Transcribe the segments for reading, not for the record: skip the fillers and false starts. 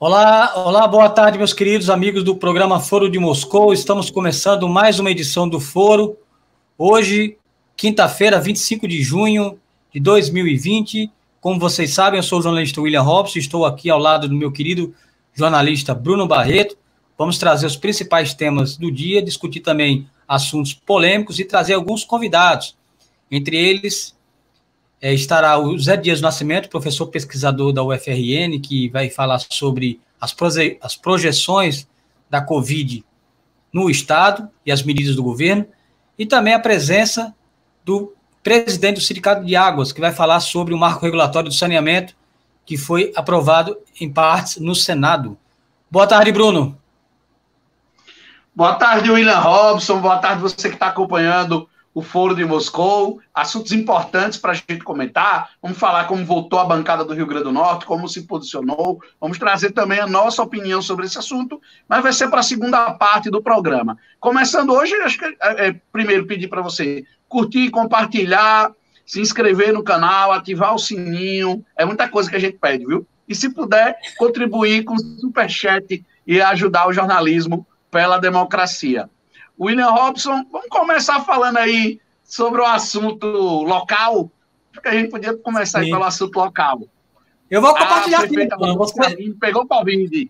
Olá, olá, boa tarde, meus queridos amigos do programa Foro de Moscou. Estamos começando mais uma edição do Foro. Hoje, quinta-feira, 25 de junho de 2020. Como vocês sabem, eu sou o jornalista William Robson, estou aqui ao lado do meu querido jornalista Bruno Barreto. Vamos trazer os principais temas do dia, discutir também assuntos polêmicos e trazer alguns convidados. Entre eles, estará o Zé Dias do Nascimento, professor pesquisador da UFRN, que vai falar sobre as projeções da Covid no Estado e as medidas do governo, e também a presença do presidente do Sindicato de Águas, que vai falar sobre o marco regulatório do saneamento, que foi aprovado em partes no Senado. Boa tarde, Bruno. Boa tarde, William Robson. Boa tarde você que está acompanhando o Foro de Moscou, assuntos importantes para a gente comentar. Vamos falar como voltou a bancada do Rio Grande do Norte, como se posicionou. Vamos trazer também a nossa opinião sobre esse assunto, mas vai ser para a segunda parte do programa. Começando hoje, acho que primeiro pedir para você curtir, compartilhar, se inscrever no canal, ativar o sininho. É muita coisa que a gente pede, viu? E se puder, contribuir com o superchat e ajudar o jornalismo pela democracia. William Robson, vamos começar falando aí sobre o assunto local, porque a gente podia começar aí pelo assunto local. Eu vou compartilhar aqui. Pegou Covid.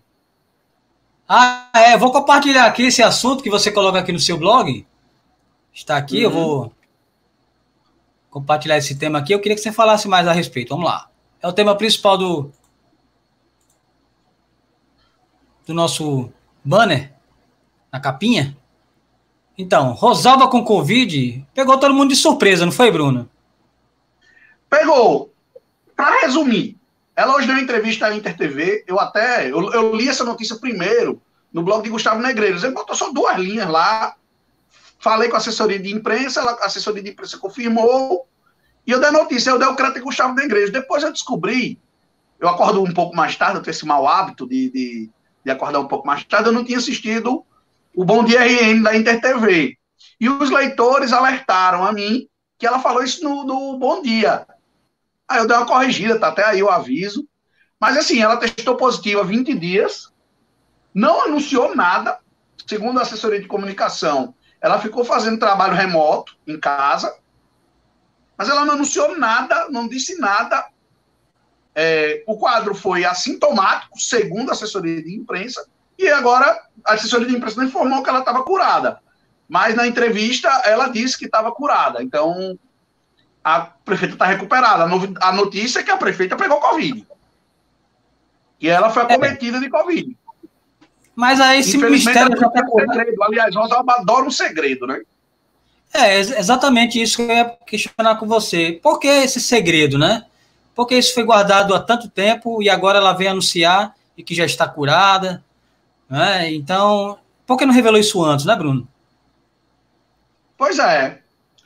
Vou compartilhar aqui esse assunto que você coloca aqui no seu blog. Está aqui, eu vou compartilhar esse tema aqui. Eu queria que você falasse mais a respeito. Vamos lá. É o tema principal do nosso banner, na capinha. Então, Rosalba com Covid pegou todo mundo de surpresa, não foi, Bruno? Pegou. Para resumir, ela hoje deu uma entrevista à Inter TV, eu li essa notícia primeiro no blog de Gustavo Negreiros. Ele botou só 2 linhas lá, falei com a assessoria de imprensa, a assessoria de imprensa confirmou, e eu dei a notícia, eu dei o crédito de Gustavo Negreiros. Depois eu descobri, eu acordo um pouco mais tarde, eu tenho esse mau hábito de acordar um pouco mais tarde, eu não tinha assistido o Bom Dia RN da Inter TV. E os leitores alertaram a mim que ela falou isso no Bom Dia. Aí eu dei uma corrigida, tá até aí o aviso. Mas assim, ela testou positiva há 20 dias, não anunciou nada, segundo a assessoria de comunicação. Ela ficou fazendo trabalho remoto, em casa, mas ela não anunciou nada, não disse nada. O quadro foi assintomático, segundo a assessoria de imprensa, e agora a assessoria de imprensa não informou que ela estava curada. Mas na entrevista ela disse que estava curada. Então a prefeita está recuperada. A notícia é que a prefeita pegou Covid. E ela foi acometida de Covid. Mas aí esse mistério já está segredo. Aliás, Rosalba adora um segredo, né? Exatamente isso que eu ia questionar com você. Por que esse segredo, né? Porque isso foi guardado há tanto tempo e agora ela vem anunciar e que já está curada. Então, por que não revelou isso antes, né, Bruno? Pois é.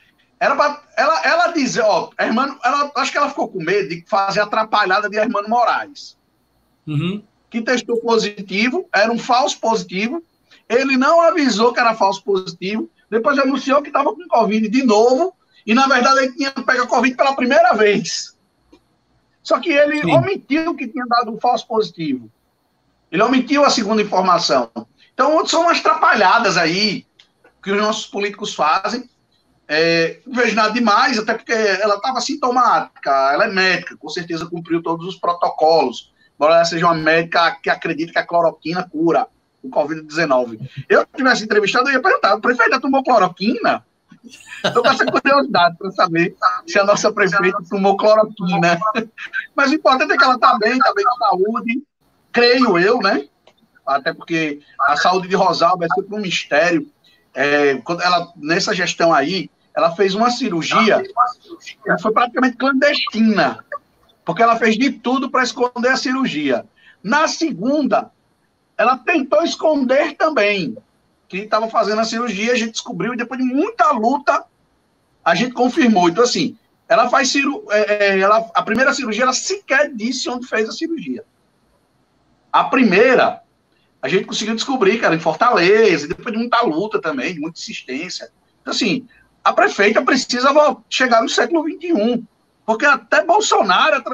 Ela diz, acho que ela ficou com medo de fazer a atrapalhada de Hermano Moraes. Que testou positivo, era um falso positivo. Ele não avisou que era falso positivo, depois anunciou que estava com Covid de novo, e na verdade ele tinha pego a Covid pela primeira vez. Só que ele omitiu que tinha dado um falso positivo. Ele omitiu a segunda informação. Então, são umas atrapalhadas aí que os nossos políticos fazem. Não vejo nada demais, até porque ela estava sintomática, ela é médica, com certeza cumpriu todos os protocolos. Embora ela seja uma médica que acredita que a cloroquina cura o Covid-19. Eu tivesse entrevistado, eu ia perguntar, o prefeito tomou cloroquina? Estou com essa curiosidade para saber se a nossa prefeita tomou cloroquina. Mas o importante é que ela está bem de saúde, creio eu, né? Até porque a saúde de Rosalba é sempre um mistério. Quando ela, nessa gestão aí, ela fez uma cirurgia que foi praticamente clandestina, porque ela fez de tudo para esconder a cirurgia. Na segunda, ela tentou esconder também que estava fazendo a cirurgia, a gente descobriu, e depois de muita luta, a gente confirmou. Então, assim, ela faz a primeira cirurgia, ela sequer disse onde fez a cirurgia. A primeira, a gente conseguiu descobrir, cara, em Fortaleza, e depois de muita luta também, de muita insistência. Então, assim, a prefeita precisa chegar no século XXI, porque até Bolsonaro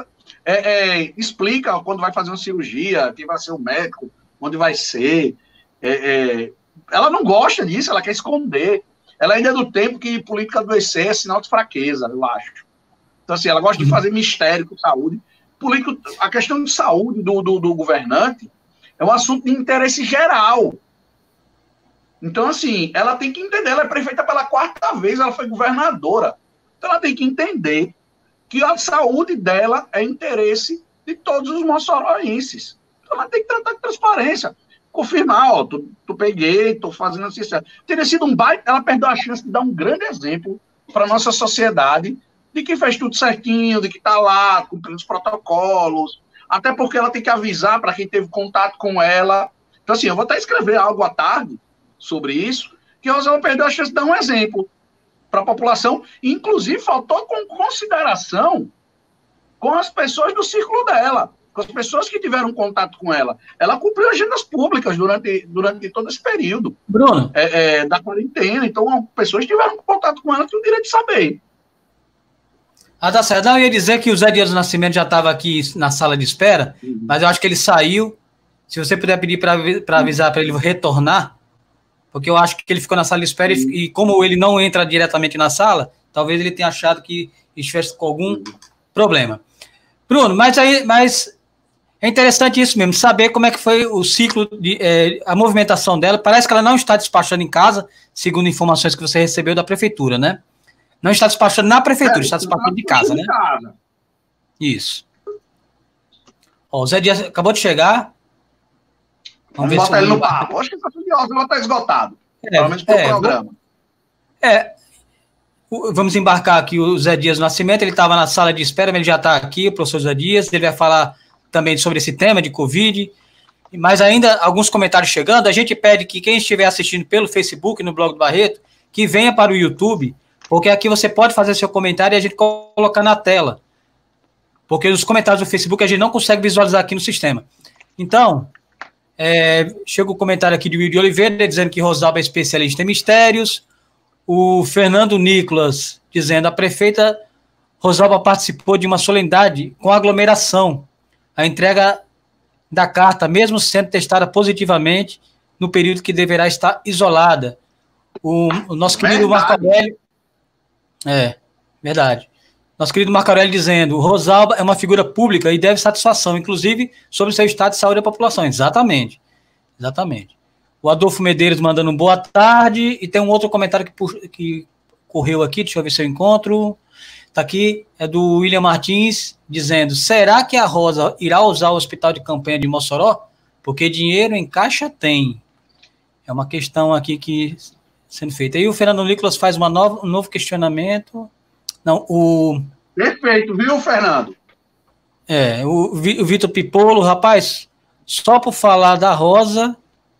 explica quando vai fazer uma cirurgia, quem vai ser o médico, onde vai ser. Ela não gosta disso, ela quer esconder. Ela ainda é do tempo que política adoecer é sinal de fraqueza, eu acho. Então, assim, ela gosta de fazer mistério com saúde. A questão de saúde do governante é um assunto de interesse geral. Então, assim, ela tem que entender, ela é prefeita pela 4ª vez, ela foi governadora. Então, ela tem que entender que a saúde dela é interesse de todos os moçoroenses. Então, ela tem que tratar com transparência. Confirmar, ó, tu peguei, tô fazendo assim. Teria sido um baita, ela perdeu a chance de dar um grande exemplo para a nossa sociedade de que fez tudo certinho, de que está lá, cumprindo os protocolos, até porque ela tem que avisar para quem teve contato com ela. Então, assim, eu vou até escrever algo à tarde sobre isso, que a Rosângela perdeu a chance de dar um exemplo para a população, inclusive faltou com consideração com as pessoas do círculo dela, com as pessoas que tiveram contato com ela. Ela cumpriu agendas públicas durante todo esse período. Bruno. Da quarentena. Então, pessoas que tiveram contato com ela têm o direito de saber. Tá certo. Não, eu ia dizer que o Zé Dias do Nascimento já estava aqui na sala de espera, mas eu acho que ele saiu. Se você puder pedir para avisar para ele retornar, porque eu acho que ele ficou na sala de espera e como ele não entra diretamente na sala, talvez ele tenha achado que estivesse com algum problema. Bruno, mas é interessante isso mesmo, saber como é que foi o ciclo, a movimentação dela. Parece que ela não está despachando em casa, segundo informações que você recebeu da prefeitura, né? Não está despachando na prefeitura, está despachando de casa, né? Isso. Ó, o Zé Dias acabou de chegar. Vamos botar ele no papo. Acho que está curioso, não está esgotado. Pelo menos para o programa. Vamos embarcar aqui o Zé Dias do Nascimento. Ele estava na sala de espera, mas ele já está aqui, o professor Zé Dias. Ele vai falar também sobre esse tema de Covid. Mas ainda alguns comentários chegando. A gente pede que quem estiver assistindo pelo Facebook, no blog do Barreto, que venha para o YouTube, porque aqui você pode fazer seu comentário e a gente colocar na tela. Porque os comentários do Facebook a gente não consegue visualizar aqui no sistema. Então, chega o comentário aqui de Wilde Oliveira, dizendo que Rosalba é especialista em mistérios. O Fernando Nicolas, dizendo a prefeita Rosalba participou de uma solenidade com aglomeração. A entrega da carta, mesmo sendo testada positivamente, no período que deverá estar isolada. O nosso querido Marco Aurélio... Verdade. Nosso querido Marco Aurélio dizendo, Rosalba é uma figura pública e deve satisfação, inclusive, sobre o seu estado de saúde da população. Exatamente. O Adolfo Medeiros mandando boa tarde, e tem um outro comentário que correu aqui, deixa eu ver se eu encontro. Está aqui, é do William Martins, dizendo, será que a Rosa irá usar o hospital de campanha de Mossoró? Porque dinheiro em caixa tem. É uma questão aqui que sendo feita. Aí o Fernando Nicolas faz um novo questionamento. Não, Perfeito, viu, Fernando? O Vitor Pipolo, rapaz, só por falar da Rosa,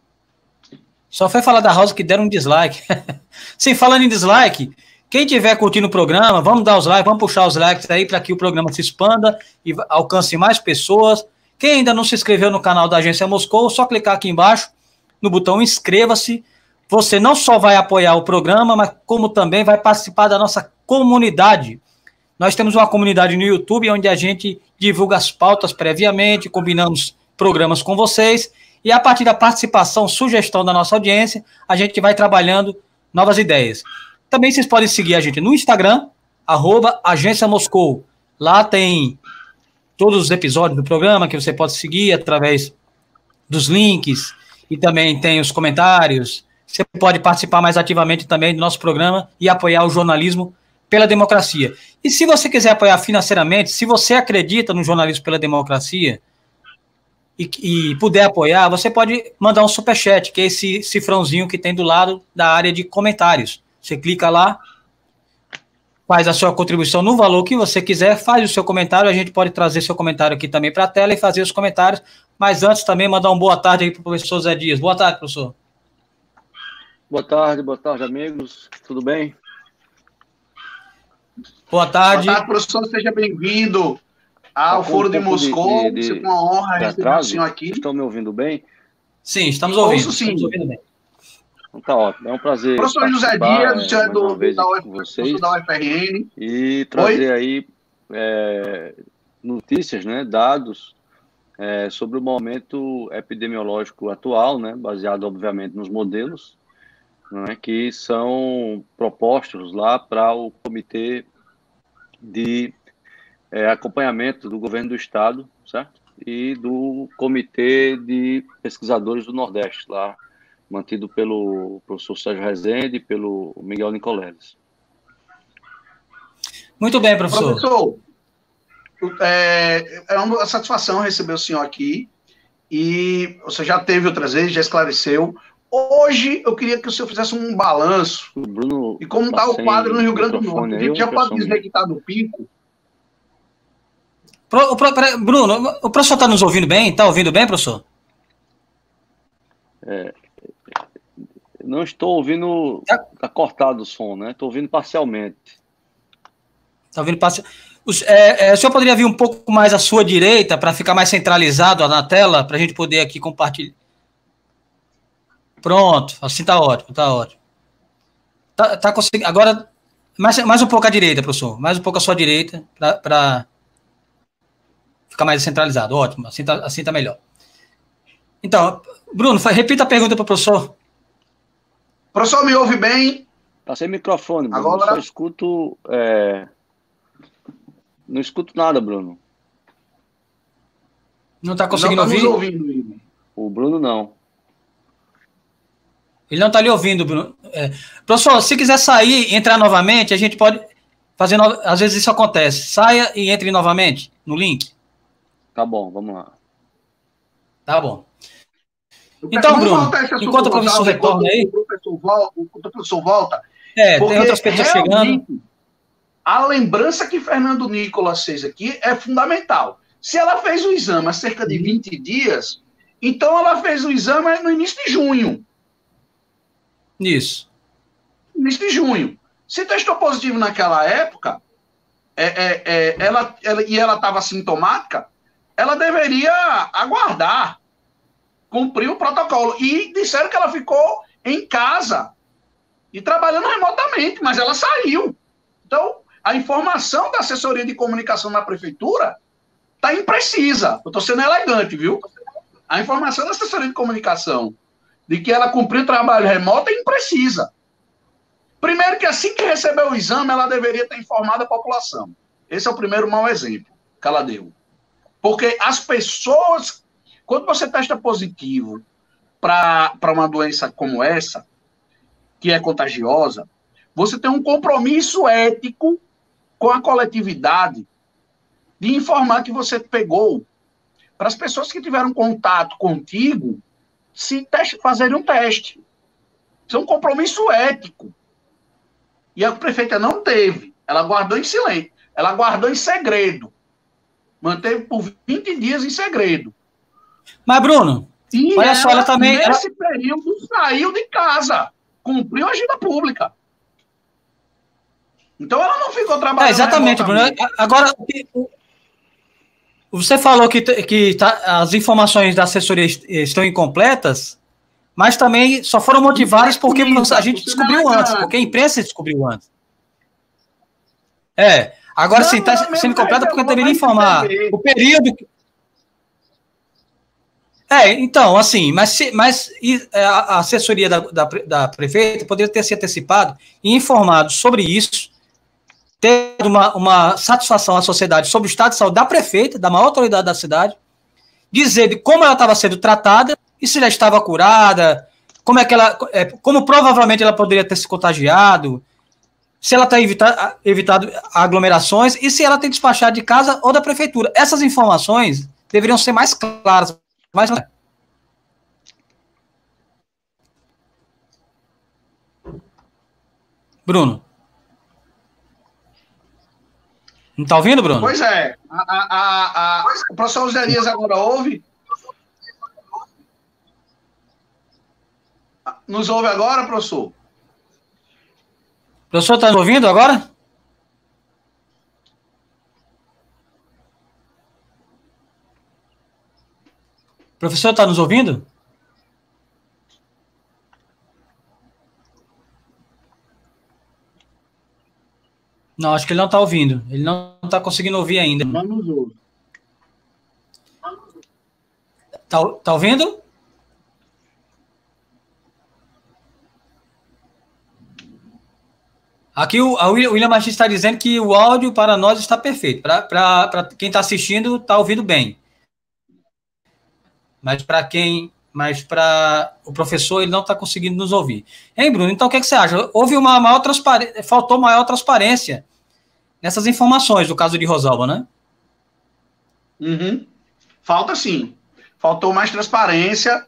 só foi falar da Rosa que deram um dislike. Sim, falando em dislike, quem tiver curtindo o programa, vamos dar os likes, vamos puxar os likes aí para que o programa se expanda e alcance mais pessoas. Quem ainda não se inscreveu no canal da Agência Moscou, só clicar aqui embaixo no botão inscreva-se. Você não só vai apoiar o programa, mas como também vai participar da nossa comunidade. Nós temos uma comunidade no YouTube onde a gente divulga as pautas previamente, combinamos programas com vocês e a partir da participação, sugestão da nossa audiência, a gente vai trabalhando novas ideias. Também vocês podem seguir a gente no Instagram, @Agência Moscou. Lá tem todos os episódios do programa que você pode seguir através dos links e também tem os comentários. Você pode participar mais ativamente também do nosso programa e apoiar o jornalismo pela democracia. E se você quiser apoiar financeiramente, se você acredita no jornalismo pela democracia e puder apoiar, você pode mandar um superchat, que é esse cifrãozinho que tem do lado da área de comentários. Você clica lá, faz a sua contribuição no valor que você quiser, faz o seu comentário, a gente pode trazer seu comentário aqui também para a tela e fazer os comentários, mas antes também mandar uma boa tarde aí para o professor Zé Dias. Boa tarde, professor. Boa tarde, amigos. Tudo bem? Boa tarde. Boa tarde, professor. Seja bem-vindo ao Foro de Moscou. Você com uma honra receber o senhor aqui. Estão me ouvindo bem? Sim, estamos ouvindo. Ouço, sim. Estamos ouvindo bem. Então tá ótimo. É um prazer. Professor José Dias, o senhor é com vocês da UFRN. e trazer aí notícias, né, dados sobre o momento epidemiológico atual, né, baseado, obviamente, nos modelos, né, que são propostos lá para o Comitê de Acompanhamento do Governo do Estado, certo? E do Comitê de Pesquisadores do Nordeste, lá, mantido pelo professor Sérgio Rezende e pelo Miguel Nicoleles. Muito bem, professor. Professor, é uma satisfação receber o senhor aqui, e você já teve outras vezes, já esclareceu. Hoje eu queria que o senhor fizesse um balanço Bruno, de como está o quadro no Rio Grande do Norte. A gente já pode dizer que está no pico. Bruno, o professor está nos ouvindo bem? Está ouvindo bem, professor? Não estou ouvindo, está cortado o som, né? Estou ouvindo parcialmente. Está ouvindo parcialmente. O senhor poderia vir um pouco mais à sua direita para ficar mais centralizado na tela, para a gente poder aqui compartilhar? Pronto, assim está ótimo, está ótimo. Tá conseguindo. Agora, mais um pouco à direita, professor. Mais um pouco à sua direita, para ficar mais centralizado. Ótimo, assim tá melhor. Então, Bruno, repita a pergunta para o professor. O professor me ouve bem? Está sem microfone, Bruno. Agora... Eu só escuto... Não escuto nada, Bruno. Não está conseguindo ouvir? Não estamos ouvindo. O Bruno não. Ele não está lhe ouvindo, Bruno. Professor, se quiser sair e entrar novamente, a gente pode fazer... Às vezes isso acontece. Saia e entre novamente no link. Tá bom, vamos lá. Tá bom. Então, Bruno, enquanto o professor retorna aí... O professor volta... tem outras pessoas chegando. A lembrança que Fernando Nicolas fez aqui é fundamental. Se ela fez o exame há cerca de 20 dias, então ela fez o exame no início de junho. Isso. Início de junho. Se testou positivo naquela época, ela estava sintomática, ela deveria aguardar, cumprir o protocolo. E disseram que ela ficou em casa e trabalhando remotamente, mas ela saiu. Então, a informação da assessoria de comunicação na prefeitura está imprecisa. Eu estou sendo elegante, viu? A informação da assessoria de comunicação de que ela cumpriu o trabalho remoto é imprecisa. Primeiro que assim que recebeu o exame, ela deveria ter informado a população. Esse é o primeiro mau exemplo que ela deu. Porque as pessoas, quando você testa positivo para uma doença como essa, que é contagiosa, você tem um compromisso ético com a coletividade de informar que você pegou. Para as pessoas que tiveram contato contigo, fazerem um teste. Isso é um compromisso ético. E a prefeita não teve. Ela guardou em silêncio. Ela guardou em segredo. Manteve por 20 dias em segredo. Mas, Bruno, olha só, ela também... Nesse período, saiu de casa. Cumpriu a agenda pública. Então, ela não ficou trabalhando... exatamente, Bruno. Agora, você falou que as informações da assessoria estão incompletas, mas também só foram motivadas porque a gente descobriu antes, porque a imprensa descobriu antes. Agora sim, está sendo completa porque deveria informar o período... Então, assim, mas a assessoria da prefeita poderia ter se antecipado e informado sobre isso, ter uma satisfação à sociedade sobre o estado de saúde da prefeita, da maior autoridade da cidade, dizer de como ela estava sendo tratada e se ela estava curada, como provavelmente ela poderia ter se contagiado, se ela tem evitado aglomerações e se ela tem despachado de casa ou da prefeitura. Essas informações deveriam ser mais claras. Bruno. Não está ouvindo, Bruno? Pois é. O professor Zerias agora ouve? Nos ouve agora, professor? O professor está nos ouvindo agora? O professor está nos ouvindo? Não, acho que ele não está ouvindo. Ele não está conseguindo ouvir ainda. Não nos ouve. Tá ouvindo? Aqui o William Martins está dizendo que o áudio para nós está perfeito. Para quem está assistindo, está ouvindo bem. Mas para o professor, ele não está conseguindo nos ouvir. Hein, Bruno? Então, o que você acha? Houve uma maior transparência, faltou maior transparência nessas informações do caso de Rosalba, né? Uhum. Falta sim. Faltou mais transparência.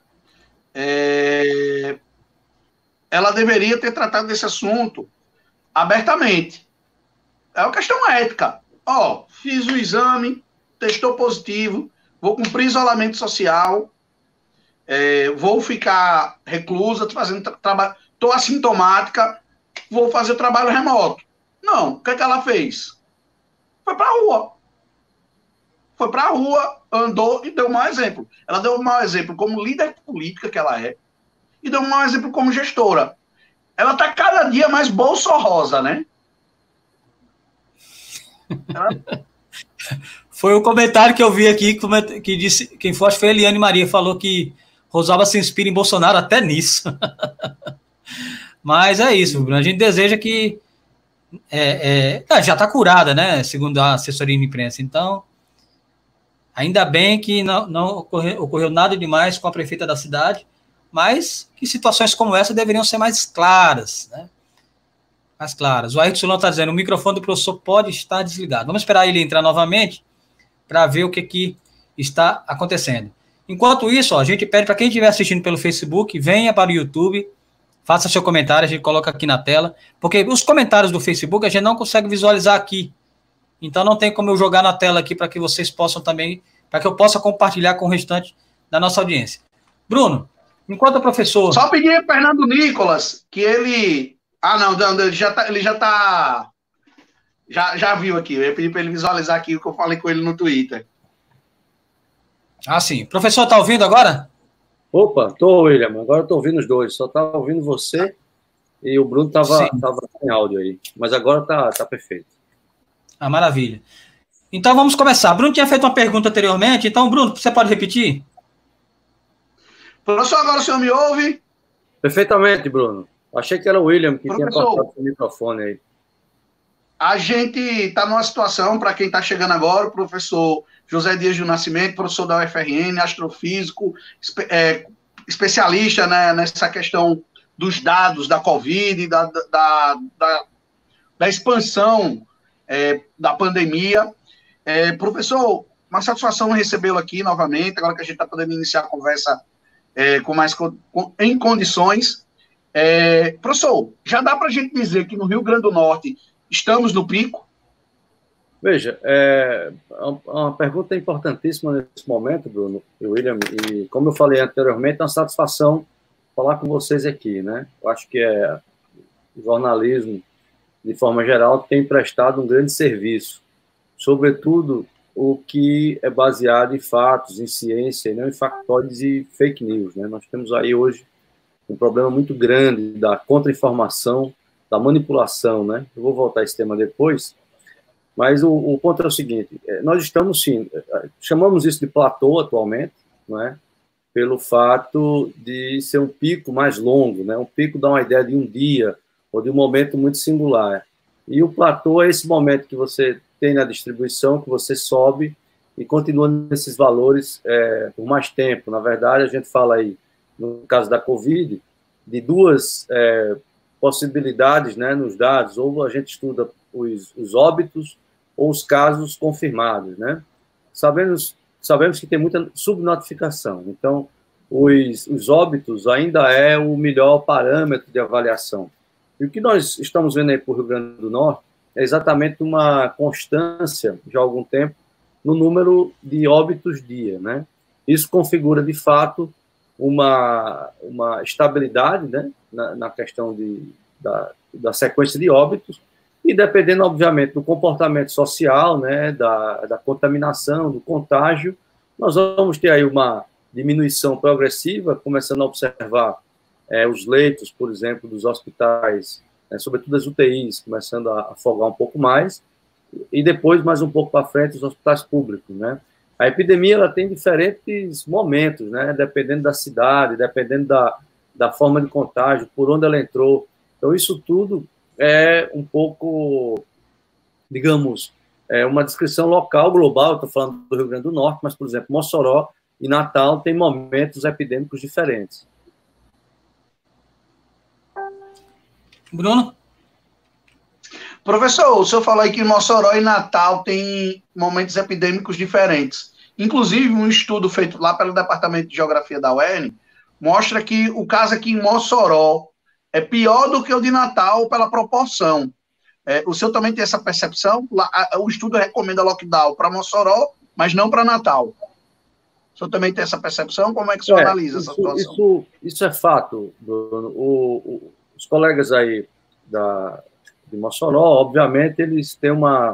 Ela deveria ter tratado desse assunto abertamente. É uma questão ética. Fiz o exame, testou positivo, vou cumprir isolamento social, vou ficar reclusa, estou assintomática, vou fazer trabalho remoto. Não, o que ela fez? Foi para a rua. Foi para a rua, andou e deu um mau exemplo. Ela deu um mau exemplo como líder política que ela é, e deu um mau exemplo como gestora. Ela está cada dia mais bolsorrosa, né? Foi o comentário que eu vi aqui, que disse, quem foi, acho que foi a Eliane Maria, falou que Rosalba se inspira em Bolsonaro até nisso. Mas é isso, a gente deseja que já está curada, né? Segundo a assessoria de imprensa. Então, ainda bem que não ocorreu nada demais com a prefeita da cidade, mas que situações como essa deveriam ser mais claras, né? Mais claras. O Ayrton Solon está dizendo, o microfone do professor pode estar desligado. Vamos esperar ele entrar novamente para ver o que está acontecendo. Enquanto isso, a gente pede para quem estiver assistindo pelo Facebook, venha para o YouTube, faça seu comentário, a gente coloca aqui na tela, porque os comentários do Facebook a gente não consegue visualizar aqui. Então não tem como eu jogar na tela aqui para que vocês possam também, para que eu possa compartilhar com o restante da nossa audiência. Bruno, enquanto o professor... Só pedir a Fernando Nicolas, que ele... não, já viu aqui. Eu ia pedir para ele visualizar aqui o que eu falei com ele no Twitter. Sim. Professor, tá ouvindo agora? Opa, tô, William. Agora eu tô ouvindo os dois. Só tava ouvindo você e o Bruno tava sem áudio aí. Mas agora tá perfeito. Maravilha. Então vamos começar. Bruno tinha feito uma pergunta anteriormente. Então, Bruno, você pode repetir? Professor, agora o senhor me ouve? Perfeitamente, Bruno. Achei que era o William que tinha passado o microfone aí. A gente está numa situação, para quem está chegando agora, o professor José Dias do Nascimento, professor da UFRN, astrofísico, especialista, né, nessa questão dos dados da Covid, da expansão da pandemia. Professor, uma satisfação recebê-lo aqui novamente, agora que a gente está podendo iniciar a conversa em condições. Professor, já dá para a gente dizer que no Rio Grande do Norte estamos no pico? Veja, uma pergunta importantíssima nesse momento, Bruno e William, e como eu falei anteriormente, é uma satisfação falar com vocês aqui, né? Eu acho que o jornalismo, de forma geral, tem prestado um grande serviço, sobretudo o que é baseado em fatos, em ciência, e não em factóides e fake news, né? Nós temos aí hoje um problema muito grande da contra-informação, da manipulação, né? Eu vou voltar a esse tema depois, mas o ponto é o seguinte, nós estamos, sim, chamamos isso de platô atualmente, não é? Pelo fato de ser um pico mais longo, né? Um pico dá uma ideia de um dia, ou de um momento muito singular. E o platô é esse momento que você tem na distribuição, que você sobe e continua nesses valores por mais tempo. Na verdade, a gente fala aí, no caso da Covid, de duas possibilidades, né, nos dados, ou a gente estuda os óbitos ou os casos confirmados, né? Sabemos que tem muita subnotificação, então os óbitos ainda é o melhor parâmetro de avaliação. E o que nós estamos vendo aí para o Rio Grande do Norte é exatamente uma constância, já há algum tempo, no número de óbitos dia, né? Isso configura, de fato, uma estabilidade, né, na questão da sequência de óbitos, e dependendo, obviamente, do comportamento social, né, da contaminação, do contágio, nós vamos ter aí uma diminuição progressiva, começando a observar os leitos, por exemplo, dos hospitais, sobretudo as UTIs, começando a afogar um pouco mais, e depois, mais um pouco para frente, os hospitais públicos, né? A epidemia ela tem diferentes momentos, né? Dependendo da cidade, dependendo da forma de contágio, por onde ela entrou. Então, isso tudo é um pouco, digamos, uma descrição local, global. Estou falando do Rio Grande do Norte, mas, por exemplo, Mossoró e Natal têm momentos epidêmicos diferentes. Bruno? Professor, o senhor falou aí que Mossoró e Natal têm momentos epidêmicos diferentes. Inclusive, um estudo feito lá pelo Departamento de Geografia da UERN mostra que o caso aqui em Mossoró é pior do que o de Natal pela proporção. O senhor também tem essa percepção? O estudo recomenda lockdown para Mossoró, mas não para Natal. O senhor também tem essa percepção? Como é que o senhor analisa essa situação? Isso é fato, Bruno. Os colegas aí de Mossoró, obviamente, eles têm uma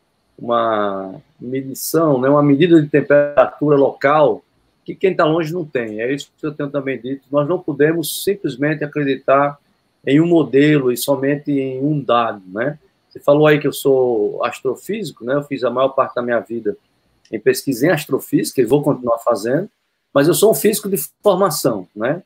medição, né, uma medida de temperatura local que quem está longe não tem. É isso que eu tenho também dito. Nós não podemos simplesmente acreditar em um modelo e somente em um dado, né? Você falou aí que eu sou astrofísico, né? Eu fiz a maior parte da minha vida em pesquisa em astrofísica e vou continuar fazendo, mas eu sou um físico de formação, né?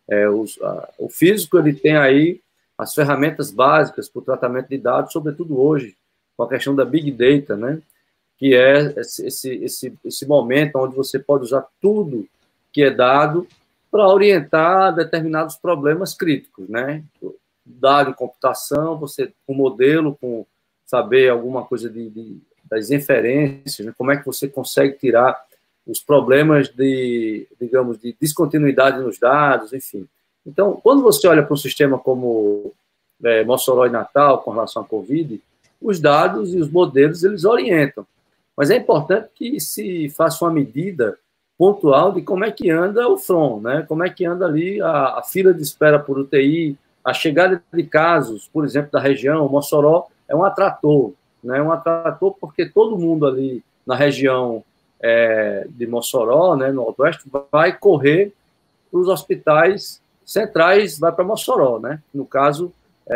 O físico, ele tem aí as ferramentas básicas para o tratamento de dados, sobretudo hoje, com a questão da Big Data, né? Que é esse momento onde você pode usar tudo que é dado para orientar determinados problemas críticos, né? Dado em computação, você com modelo, com saber alguma coisa das inferências, né? Como é que você consegue tirar os problemas digamos, de descontinuidade nos dados, enfim. Então, quando você olha para um sistema como Mossoró e Natal, com relação à Covid, os dados e os modelos, eles orientam. Mas é importante que se faça uma medida pontual de como é que anda o front, né? Como é que anda ali a fila de espera por UTI, a chegada de casos, por exemplo, da região. Mossoró é um atrator, né? Um atrator porque todo mundo ali na região de Mossoró, né, no Nordeste, vai correr para os hospitais centrais, vai para Mossoró, né? No caso,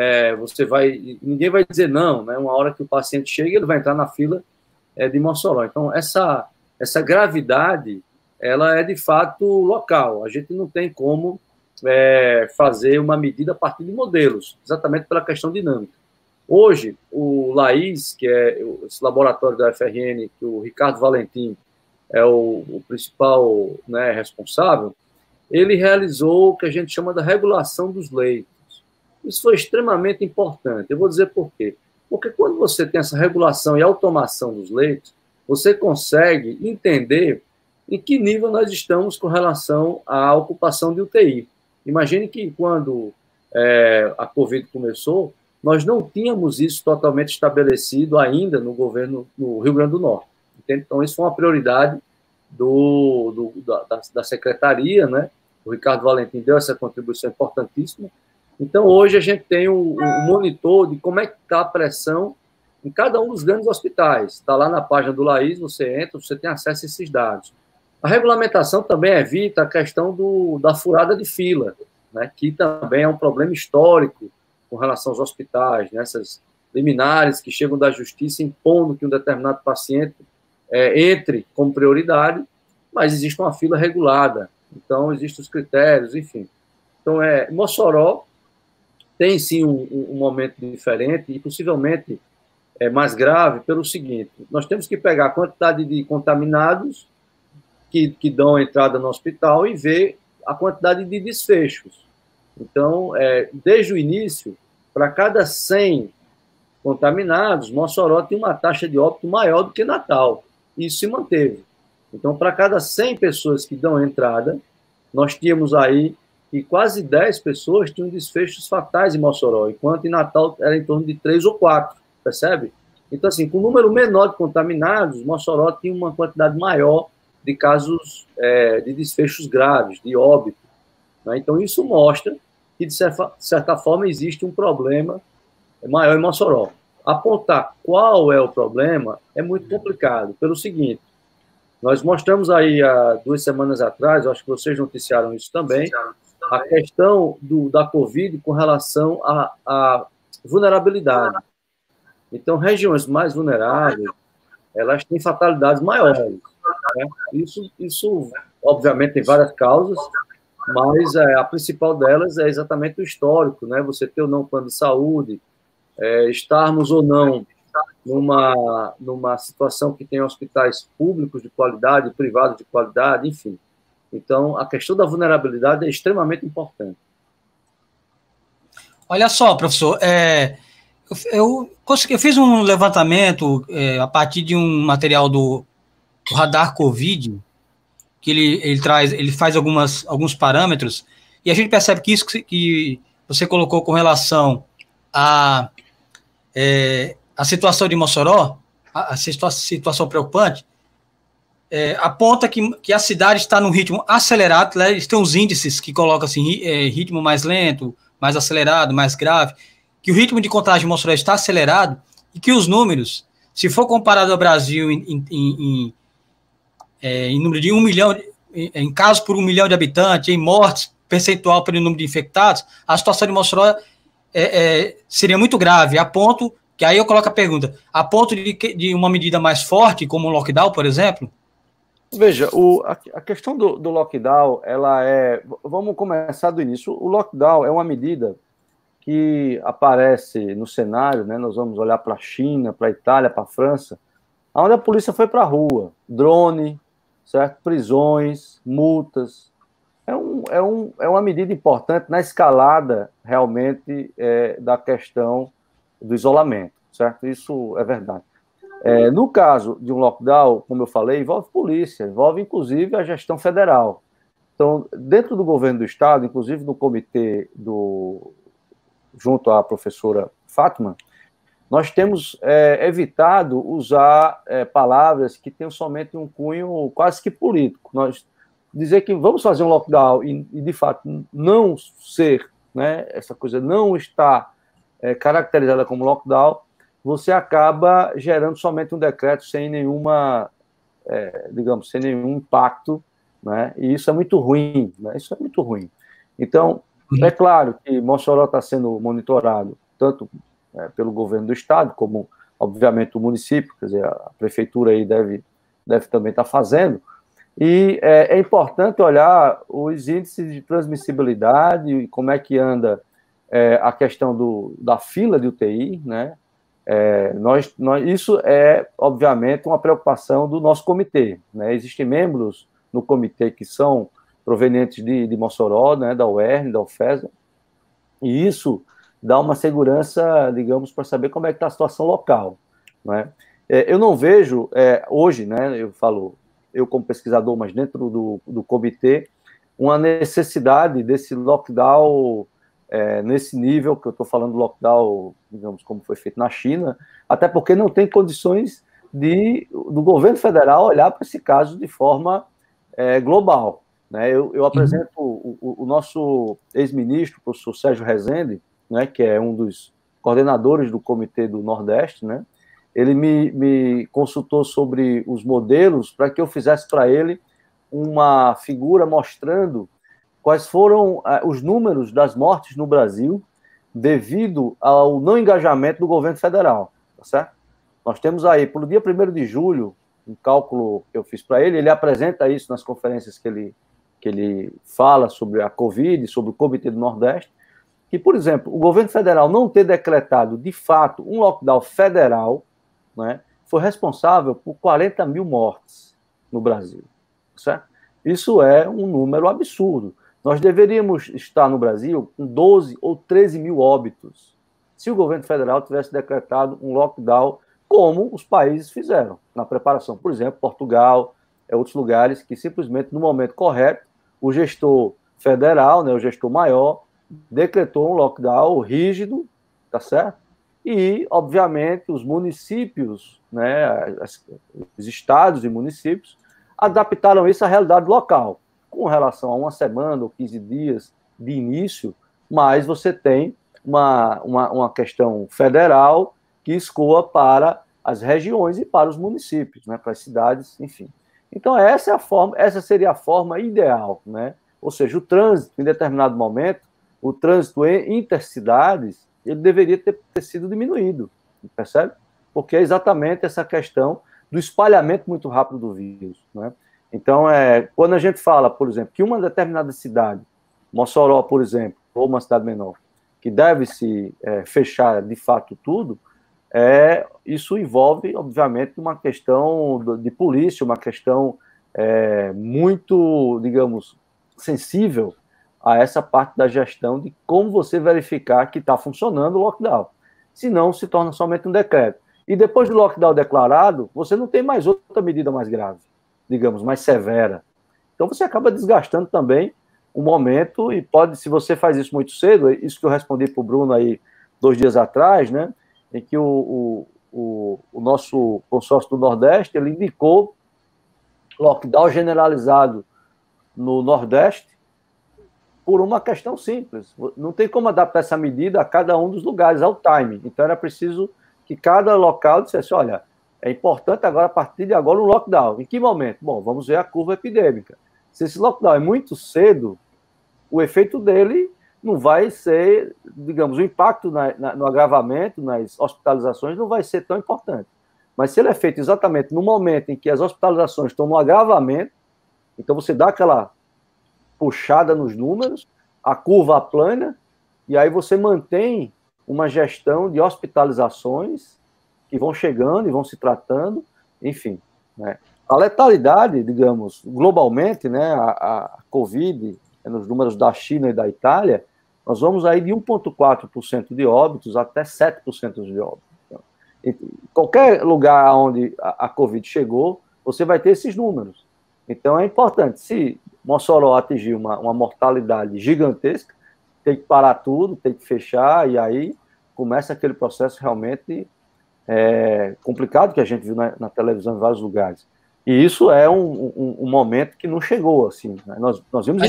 ninguém vai dizer não, né? Uma hora que o paciente chega, ele vai entrar na fila de Mossoró. Então, essa gravidade, ela é de fato local. A gente não tem como fazer uma medida a partir de modelos, exatamente pela questão dinâmica. Hoje, o LAIS, que é esse laboratório da UFRN, que o Ricardo Valentim é o principal, né, responsável, ele realizou o que a gente chama da regulação dos leitos. Isso foi extremamente importante. Eu vou dizer por quê. Porque quando você tem essa regulação e automação dos leitos, você consegue entender em que nível nós estamos com relação à ocupação de UTI. Imagine que quando a Covid começou, nós não tínhamos isso totalmente estabelecido ainda no governo no Rio Grande do Norte. Entende? Então, isso foi uma prioridade da secretaria, né? O Ricardo Valentim deu essa contribuição importantíssima. Então, hoje a gente tem um monitor de como é que está a pressão em cada um dos grandes hospitais. Está lá na página do LAIS, você entra, você tem acesso a esses dados. A regulamentação também evita a questão da furada de fila, né, que também é um problema histórico com relação aos hospitais, né, essas liminares que chegam da justiça impondo que um determinado paciente entre como prioridade, mas existe uma fila regulada. Então, existem os critérios, enfim. Então, Mossoró tem, sim, um momento diferente e, possivelmente, mais grave pelo seguinte: nós temos que pegar a quantidade de contaminados que dão entrada no hospital e ver a quantidade de desfechos. Então, desde o início, para cada 100 contaminados, Mossoró tem uma taxa de óbito maior do que Natal. Isso se manteve. Então, para cada 100 pessoas que dão entrada, nós tínhamos aí que quase 10 pessoas tinham desfechos fatais em Mossoró, enquanto em Natal era em torno de 3 ou 4, percebe? Então, assim, com um número menor de contaminados, Mossoró tinha uma quantidade maior de casos de desfechos graves, de óbito, né? Então, isso mostra que, de certa forma, existe um problema maior em Mossoró. Apontar qual é o problema é muito complicado, pelo seguinte: nós mostramos aí há 2 semanas atrás, eu acho que vocês noticiaram isso também, a questão da Covid com relação à vulnerabilidade. Então, regiões mais vulneráveis, elas têm fatalidades maiores. né? Isso, obviamente, tem várias causas, mas a principal delas é exatamente o histórico, né? Você ter ou não plano de saúde, estarmos ou não numa situação que tem hospitais públicos de qualidade, privados de qualidade, enfim. Então, a questão da vulnerabilidade é extremamente importante. Olha só, professor, eu fiz um levantamento a partir de um material do Radar Covid, que ele faz alguns parâmetros, e a gente percebe que isso que você colocou com relação à situação de Mossoró, a situação preocupante, aponta que a cidade está num ritmo acelerado, né? Eles têm uns índices que colocam assim, ritmo mais lento, mais acelerado, mais grave, que o ritmo de contágio de Mossoró está acelerado e que os números, se for comparado ao Brasil em número de 1 milhão, em casos por 1 milhão de habitantes, em mortes, percentual pelo número de infectados, a situação de Mossoró seria muito grave, a ponto, que aí eu coloco a pergunta, a ponto de uma medida mais forte, como o lockdown, por exemplo? Veja, a questão do lockdown, vamos começar do início. O lockdown é uma medida que aparece no cenário, né? Nós vamos olhar para a China, para a Itália, para a França, onde a polícia foi para a rua, drone, certo? Prisões, multas. É uma medida importante na escalada, realmente, da questão do isolamento, certo? Isso é verdade. No caso de um lockdown, como eu falei, envolve polícia, envolve, inclusive, a gestão federal. Então, dentro do governo do Estado, inclusive no comitê junto à professora Fátima, nós temos evitado usar palavras que tenham somente um cunho quase que político. Nós dizer que vamos fazer um lockdown e de fato, não ser, né, essa coisa não está caracterizada como lockdown, você acaba gerando somente um decreto sem nenhuma, digamos, sem nenhum impacto, né, e isso é muito ruim, né, isso é muito ruim. Então, é claro que Mossoró está sendo monitorado tanto pelo governo do Estado, como, obviamente, o município, quer dizer, a prefeitura aí deve também estar fazendo, e é importante olhar os índices de transmissibilidade e como é que anda a questão da fila de UTI, né? Isso é, obviamente, uma preocupação do nosso comitê, né? Existem membros no comitê que são provenientes de Mossoró, né, da UERN, da UFESA, e isso dá uma segurança, digamos, para saber como é que está a situação local, né? Eu não vejo, hoje, né, eu como pesquisador, mas dentro do comitê, uma necessidade desse lockdown nesse nível que eu estou falando, lockdown, digamos, como foi feito na China, até porque não tem condições do governo federal olhar para esse caso de forma global, né? Eu apresento o nosso ex-ministro, o professor Sérgio Rezende, né, que é um dos coordenadores do Comitê do Nordeste, né? Ele me consultou sobre os modelos para que eu fizesse para ele uma figura mostrando quais foram os números das mortes no Brasil devido ao não engajamento do governo federal, tá certo? Nós temos aí, pelo dia 1º de julho, um cálculo que eu fiz para ele apresenta isso nas conferências que ele fala sobre a Covid, sobre o Comitê do Nordeste, que, por exemplo, o governo federal não ter decretado, de fato, um lockdown federal, né, foi responsável por 40 mil mortes no Brasil, certo? Isso é um número absurdo. Nós deveríamos estar no Brasil com 12 ou 13 mil óbitos se o governo federal tivesse decretado um lockdown como os países fizeram na preparação. Por exemplo, Portugal, outros lugares que simplesmente, no momento correto, o gestor federal, né, o gestor maior, decretou um lockdown rígido, tá certo? E, obviamente, os municípios, né, os estados e municípios, adaptaram isso à realidade local, com relação a uma semana ou 15 dias de início, mas você tem uma questão federal que escoa para as regiões e para os municípios, né, para as cidades, enfim. Então, essa seria a forma ideal, né? Ou seja, o trânsito, em determinado momento, o trânsito intercidades, ele deveria ter sido diminuído, percebe? Porque é exatamente essa questão do espalhamento muito rápido do vírus, né? Então, quando a gente fala, por exemplo, que uma determinada cidade, Mossoró, por exemplo, ou uma cidade menor, que deve se fechar de fato tudo, isso envolve, obviamente, uma questão de polícia, uma questão muito, digamos, sensível a essa parte da gestão de como você verificar que está funcionando o lockdown. Senão, se torna somente um decreto. E depois do lockdown declarado, você não tem mais outra medida mais grave, digamos, mais severa. Então, você acaba desgastando também o momento e pode, se você faz isso muito cedo, isso que eu respondi para o Bruno aí 2 dias atrás, né, em que o nosso consórcio do Nordeste, ele indicou lockdown generalizado no Nordeste por uma questão simples. Não tem como adaptar essa medida a cada um dos lugares, ao time. Então, era preciso que cada local dissesse, olha, é importante agora, a partir de agora, um lockdown. Em que momento? Bom, vamos ver a curva epidêmica. Se esse lockdown é muito cedo, o efeito dele não vai ser, digamos, o impacto no agravamento, nas hospitalizações, não vai ser tão importante. Mas se ele é feito exatamente no momento em que as hospitalizações estão no agravamento, então você dá aquela puxada nos números, a curva aplana, e aí você mantém uma gestão de hospitalizações que vão chegando e vão se tratando, enfim, né? A letalidade, digamos, globalmente, né, a Covid, nos números da China e da Itália, nós vamos aí de 1,4% de óbitos até 7% de óbitos. Então, em qualquer lugar onde a Covid chegou, você vai ter esses números. Então, é importante, se Mossoró atingir uma mortalidade gigantesca, tem que parar tudo, tem que fechar, e aí começa aquele processo realmente complicado que a gente viu na televisão em vários lugares. E isso é um momento que não chegou, assim. Né? Nós vimos. Mas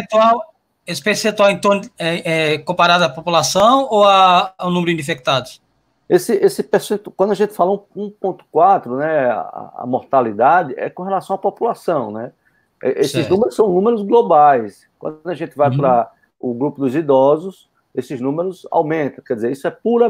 esse percentual em torno, comparado à população ou ao número de infectados? Esse percentual, quando a gente fala 1,4, né, a mortalidade é com relação à população, né? Esses números são números globais. Quando a gente vai para o grupo dos idosos, esses números aumentam. Quer dizer, isso é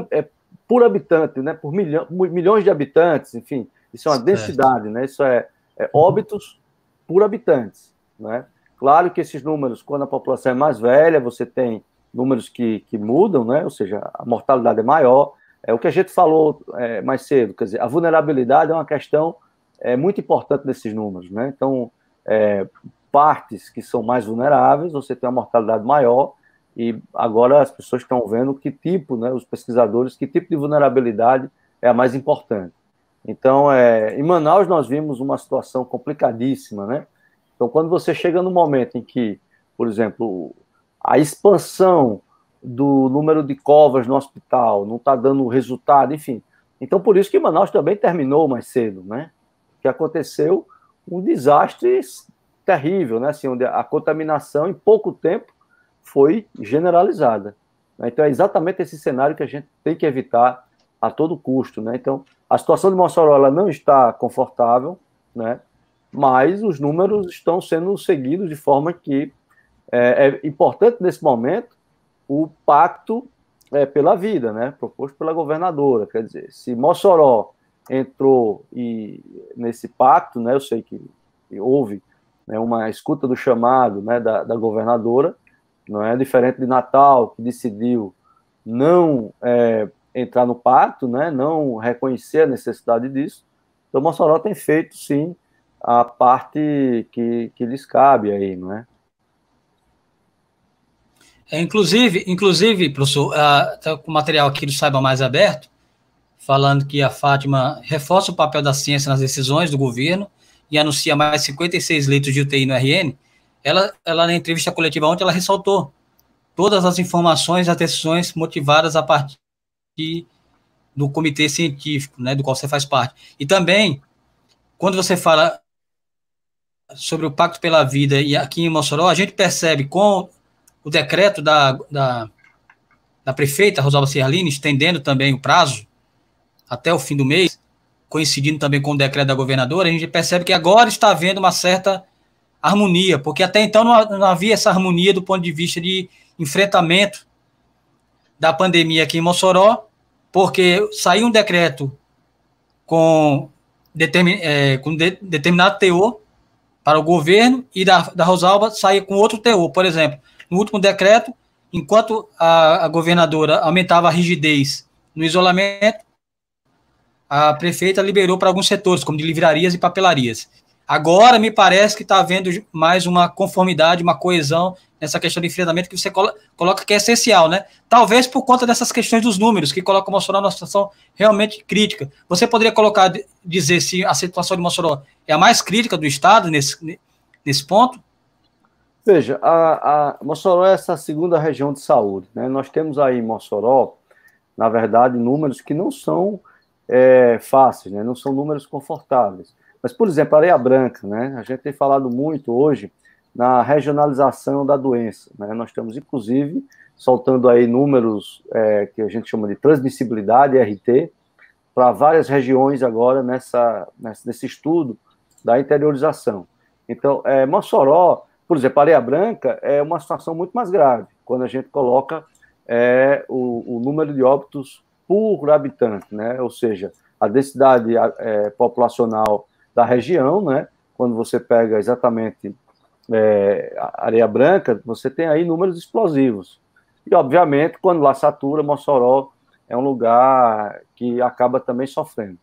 por habitante, né? Por milhões de habitantes, enfim. Isso é uma densidade, né? Isso é óbitos por habitantes, né? Claro que esses números, quando a população é mais velha, você tem números que mudam, né? Ou seja, a mortalidade é maior. É o que a gente falou mais cedo, quer dizer, a vulnerabilidade é uma questão muito importante desses números, né? Então, partes que são mais vulneráveis, você tem uma mortalidade maior, e agora as pessoas estão vendo que tipo, né, os pesquisadores, que tipo de vulnerabilidade é a mais importante. Então, em Manaus nós vimos uma situação complicadíssima, né? Então, quando você chega no momento em que, por exemplo, a expansão do número de covas no hospital não está dando resultado, enfim. Então, por isso que Manaus também terminou mais cedo, né? Que aconteceu um desastre terrível, né? Assim, onde a contaminação, em pouco tempo, foi generalizada. Então, é exatamente esse cenário que a gente tem que evitar a todo custo, né? Então, a situação de Mossoró ela não está confortável, né? Mas os números estão sendo seguidos de forma que é importante, nesse momento, o pacto pela vida, né? Proposto pela governadora. Quer dizer, se Mossoró entrou nesse pacto, né? Eu sei que houve, né, uma escuta do chamado, né, da governadora, não é diferente de Natal, que decidiu não entrar no pacto, né, não reconhecer a necessidade disso. Então, Mossoró tem feito, sim, a parte que lhes cabe aí, não é? Inclusive, professor, tá com o material aqui do Saiba Mais Aberto, falando que a Fátima reforça o papel da ciência nas decisões do governo e anuncia mais 56 leitos de UTI no RN. Ela na entrevista coletiva ontem, ela ressaltou todas as informações, as decisões motivadas a partir do comitê científico, né, do qual você faz parte. E também, quando você fala sobre o Pacto pela Vida, e aqui em Mossoró, a gente percebe com o decreto da prefeita, Rosalba Ciarline, estendendo também o prazo até o fim do mês, coincidindo também com o decreto da governadora, a gente percebe que agora está havendo uma certa harmonia, porque até então não havia essa harmonia do ponto de vista de enfrentamento da pandemia aqui em Mossoró, porque saiu um decreto com determinado teor para o governo e da Rosalba sair com outro teor. Por exemplo, no último decreto, enquanto a governadora aumentava a rigidez no isolamento, a prefeita liberou para alguns setores, como de livrarias e papelarias. Agora, me parece que está havendo mais uma conformidade, uma coesão nessa questão de enfrentamento que você coloca que é essencial, né? Talvez por conta dessas questões dos números, que colocam o Mossoró numa situação realmente crítica. Você poderia dizer se a situação de Mossoró é a mais crítica do Estado nesse ponto? Veja, a Mossoró é essa segunda região de saúde, né? Nós temos aí em Mossoró, na verdade, números que não são fáceis, né? Não são números confortáveis. Mas, por exemplo, Areia Branca, né? A gente tem falado muito hoje na regionalização da doença, né? Nós estamos, inclusive, soltando aí números que a gente chama de transmissibilidade, RT, para várias regiões agora nesse estudo da interiorização. Então, Mossoró, por exemplo, Areia Branca é uma situação muito mais grave, quando a gente coloca o número de óbitos por habitante, né? Ou seja, a densidade populacional da região, né? Quando você pega exatamente Areia Branca, você tem aí números explosivos. E, obviamente, quando lá satura, Mossoró é um lugar que acaba também sofrendo.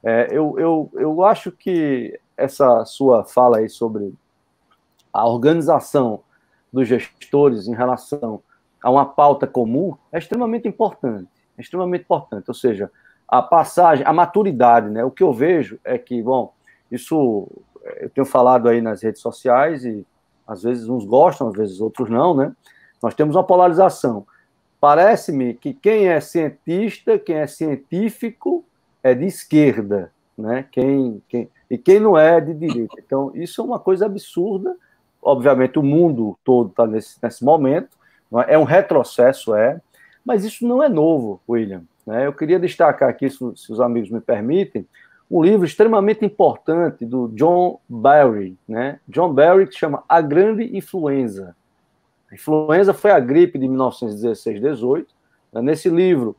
Eu acho que essa sua fala aí sobre a organização dos gestores em relação a uma pauta comum é extremamente importante. É extremamente importante. Ou seja, a passagem, a maturidade, né? O que eu vejo é que, bom, isso eu tenho falado aí nas redes sociais e às vezes uns gostam, às vezes outros não, né? Nós temos uma polarização. Parece-me que quem é cientista, quem é científico, é de esquerda, né? E quem não é de direita. Então, isso é uma coisa absurda. Obviamente, o mundo todo está nesse momento. É um retrocesso, mas isso não é novo, William. Né? Eu queria destacar aqui, se os amigos me permitem, um livro extremamente importante do John Barry, né? John Barry, que chama A Grande Influenza. A influenza foi a gripe de 1916-18. Né? Nesse livro,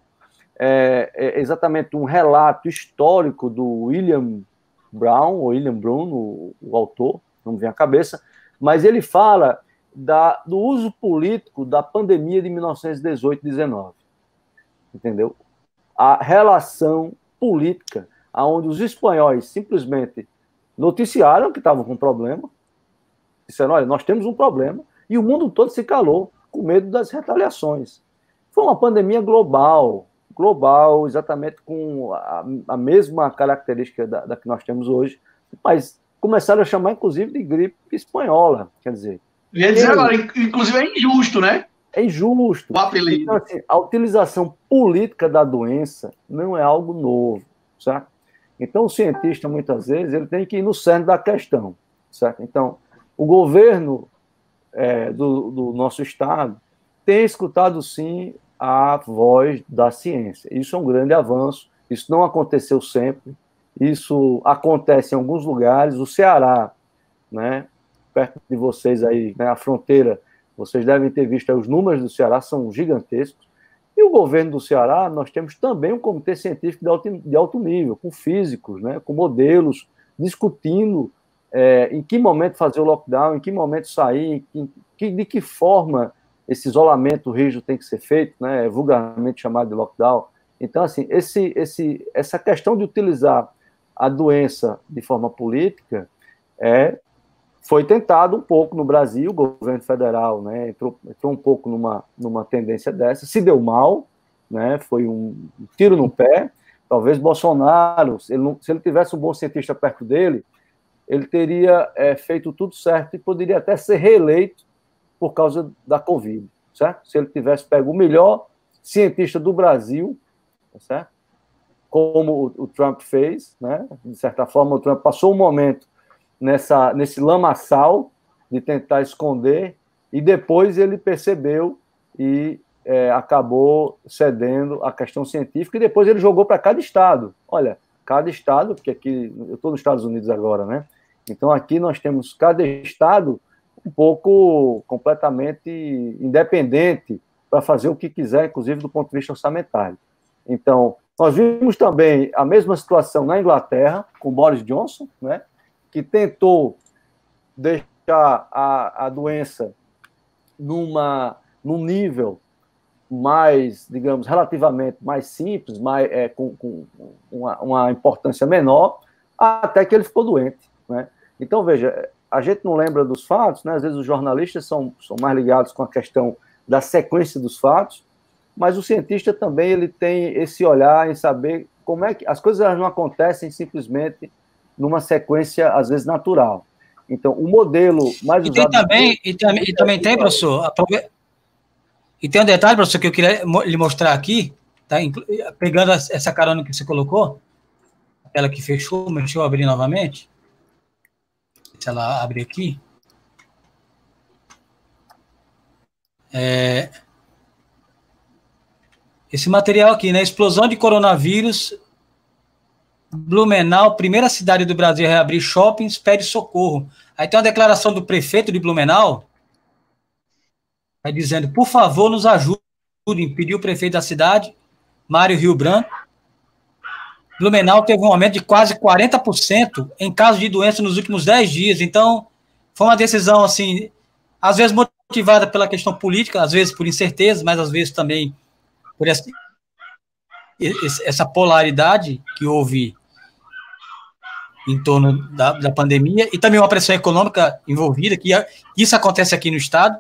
é exatamente um relato histórico do William Brown, ou William Brown, o autor, não me vem à cabeça, mas ele fala do uso político da pandemia de 1918-19. Entendeu? A relação política, onde os espanhóis simplesmente noticiaram que estavam com problema, disseram, olha, nós temos um problema, e o mundo todo se calou, com medo das retaliações. Foi uma pandemia global, exatamente com a mesma característica da que nós temos hoje, mas começaram a chamar, inclusive, de gripe espanhola, quer dizer... Ia dizer agora, inclusive é injusto, né? É injusto. O apelido. Então, assim, a utilização política da doença não é algo novo, certo? Então, o cientista, muitas vezes, ele tem que ir no centro da questão, certo? Então, o governo do nosso Estado tem escutado, sim, a voz da ciência. Isso é um grande avanço, isso não aconteceu sempre, isso acontece em alguns lugares. O Ceará, né, perto de vocês aí, né, a fronteira, vocês devem ter visto aí, os números do Ceará são gigantescos. E o governo do Ceará, nós temos também um comitê científico de alto nível, com físicos, né, com modelos, discutindo em que momento fazer o lockdown, em que momento sair, de que forma esse isolamento rígido tem que ser feito, né, vulgarmente chamado de lockdown. Então, assim, essa questão de utilizar a doença de forma política foi tentado um pouco no Brasil. O governo federal, né, entrou um pouco numa tendência dessa, se deu mal, né, foi um tiro no pé. Talvez Bolsonaro, se ele tivesse um bom cientista perto dele, ele teria feito tudo certo e poderia até ser reeleito por causa da Covid, certo? Se ele tivesse pego o melhor cientista do Brasil, certo? Como o Trump fez, né? De certa forma, o Trump passou um momento nesse lamaçal de tentar esconder, e depois ele percebeu e acabou cedendo à questão científica, e depois ele jogou para cada estado. Olha, cada estado, porque aqui, eu estou nos Estados Unidos agora, né? Então aqui nós temos cada estado um pouco completamente independente para fazer o que quiser, inclusive do ponto de vista orçamentário. Então, Nós vimos também a mesma situação na Inglaterra, com Boris Johnson, né, que tentou deixar a doença num nível mais, digamos, relativamente mais simples, com uma importância menor, até que ele ficou doente, né? Então, veja, a gente não lembra dos fatos, né? Às vezes os jornalistas são mais ligados com a questão da sequência dos fatos, mas o cientista também ele tem esse olhar em saber como é que as coisas não acontecem simplesmente numa sequência, às vezes, natural. Então, o modelo mais usado... E também tem, professor, e tem um detalhe, professor, que eu queria lhe mostrar aqui, tá? Pegando essa carona que você colocou, aquela que fechou, deixa eu abrir novamente. Se ela abrir aqui. Esse material aqui, né? Explosão de coronavírus, Blumenau, primeira cidade do Brasil a reabrir shoppings, pede socorro. Aí tem uma declaração do prefeito de Blumenau, vai dizendo, por favor, nos ajudem, pediu o prefeito da cidade, Mário Rio Branco. Blumenau teve um aumento de quase 40% em casos de doença nos últimos 10 dias. Então, foi uma decisão, assim, às vezes motivada pela questão política, às vezes por incerteza, mas às vezes também por essa polaridade que houve em torno da pandemia, e também uma pressão econômica envolvida, que isso acontece aqui no Estado.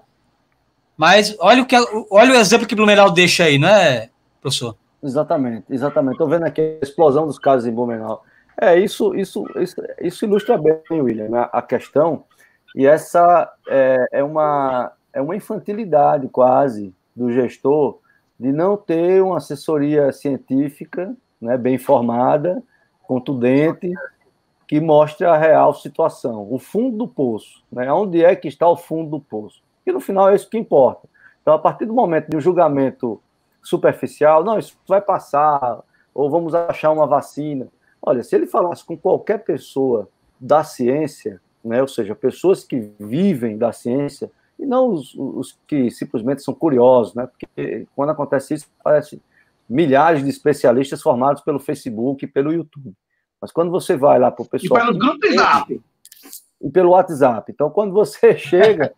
Mas olha o exemplo que Blumenau deixa aí, não é, professor? Exatamente. Estou vendo aqui a explosão dos casos em Blumenau. Isso ilustra bem, William, né, a questão, e essa é uma infantilidade quase do gestor de não ter uma assessoria científica, né, bem informada, contundente, que mostre a real situação, o fundo do poço, né, onde é que está o fundo do poço. E no final é isso que importa. Então, a partir do momento de um julgamento superficial, não, isso vai passar, ou vamos achar uma vacina. Olha, se ele falasse com qualquer pessoa da ciência, né, ou seja, pessoas que vivem da ciência, e não os que simplesmente são curiosos, né, porque quando acontece isso, parece milhares de especialistas formados pelo Facebook e pelo YouTube. Mas quando você vai lá para o pessoal... E pelo grupo WhatsApp. E pelo WhatsApp. Então, quando você chega...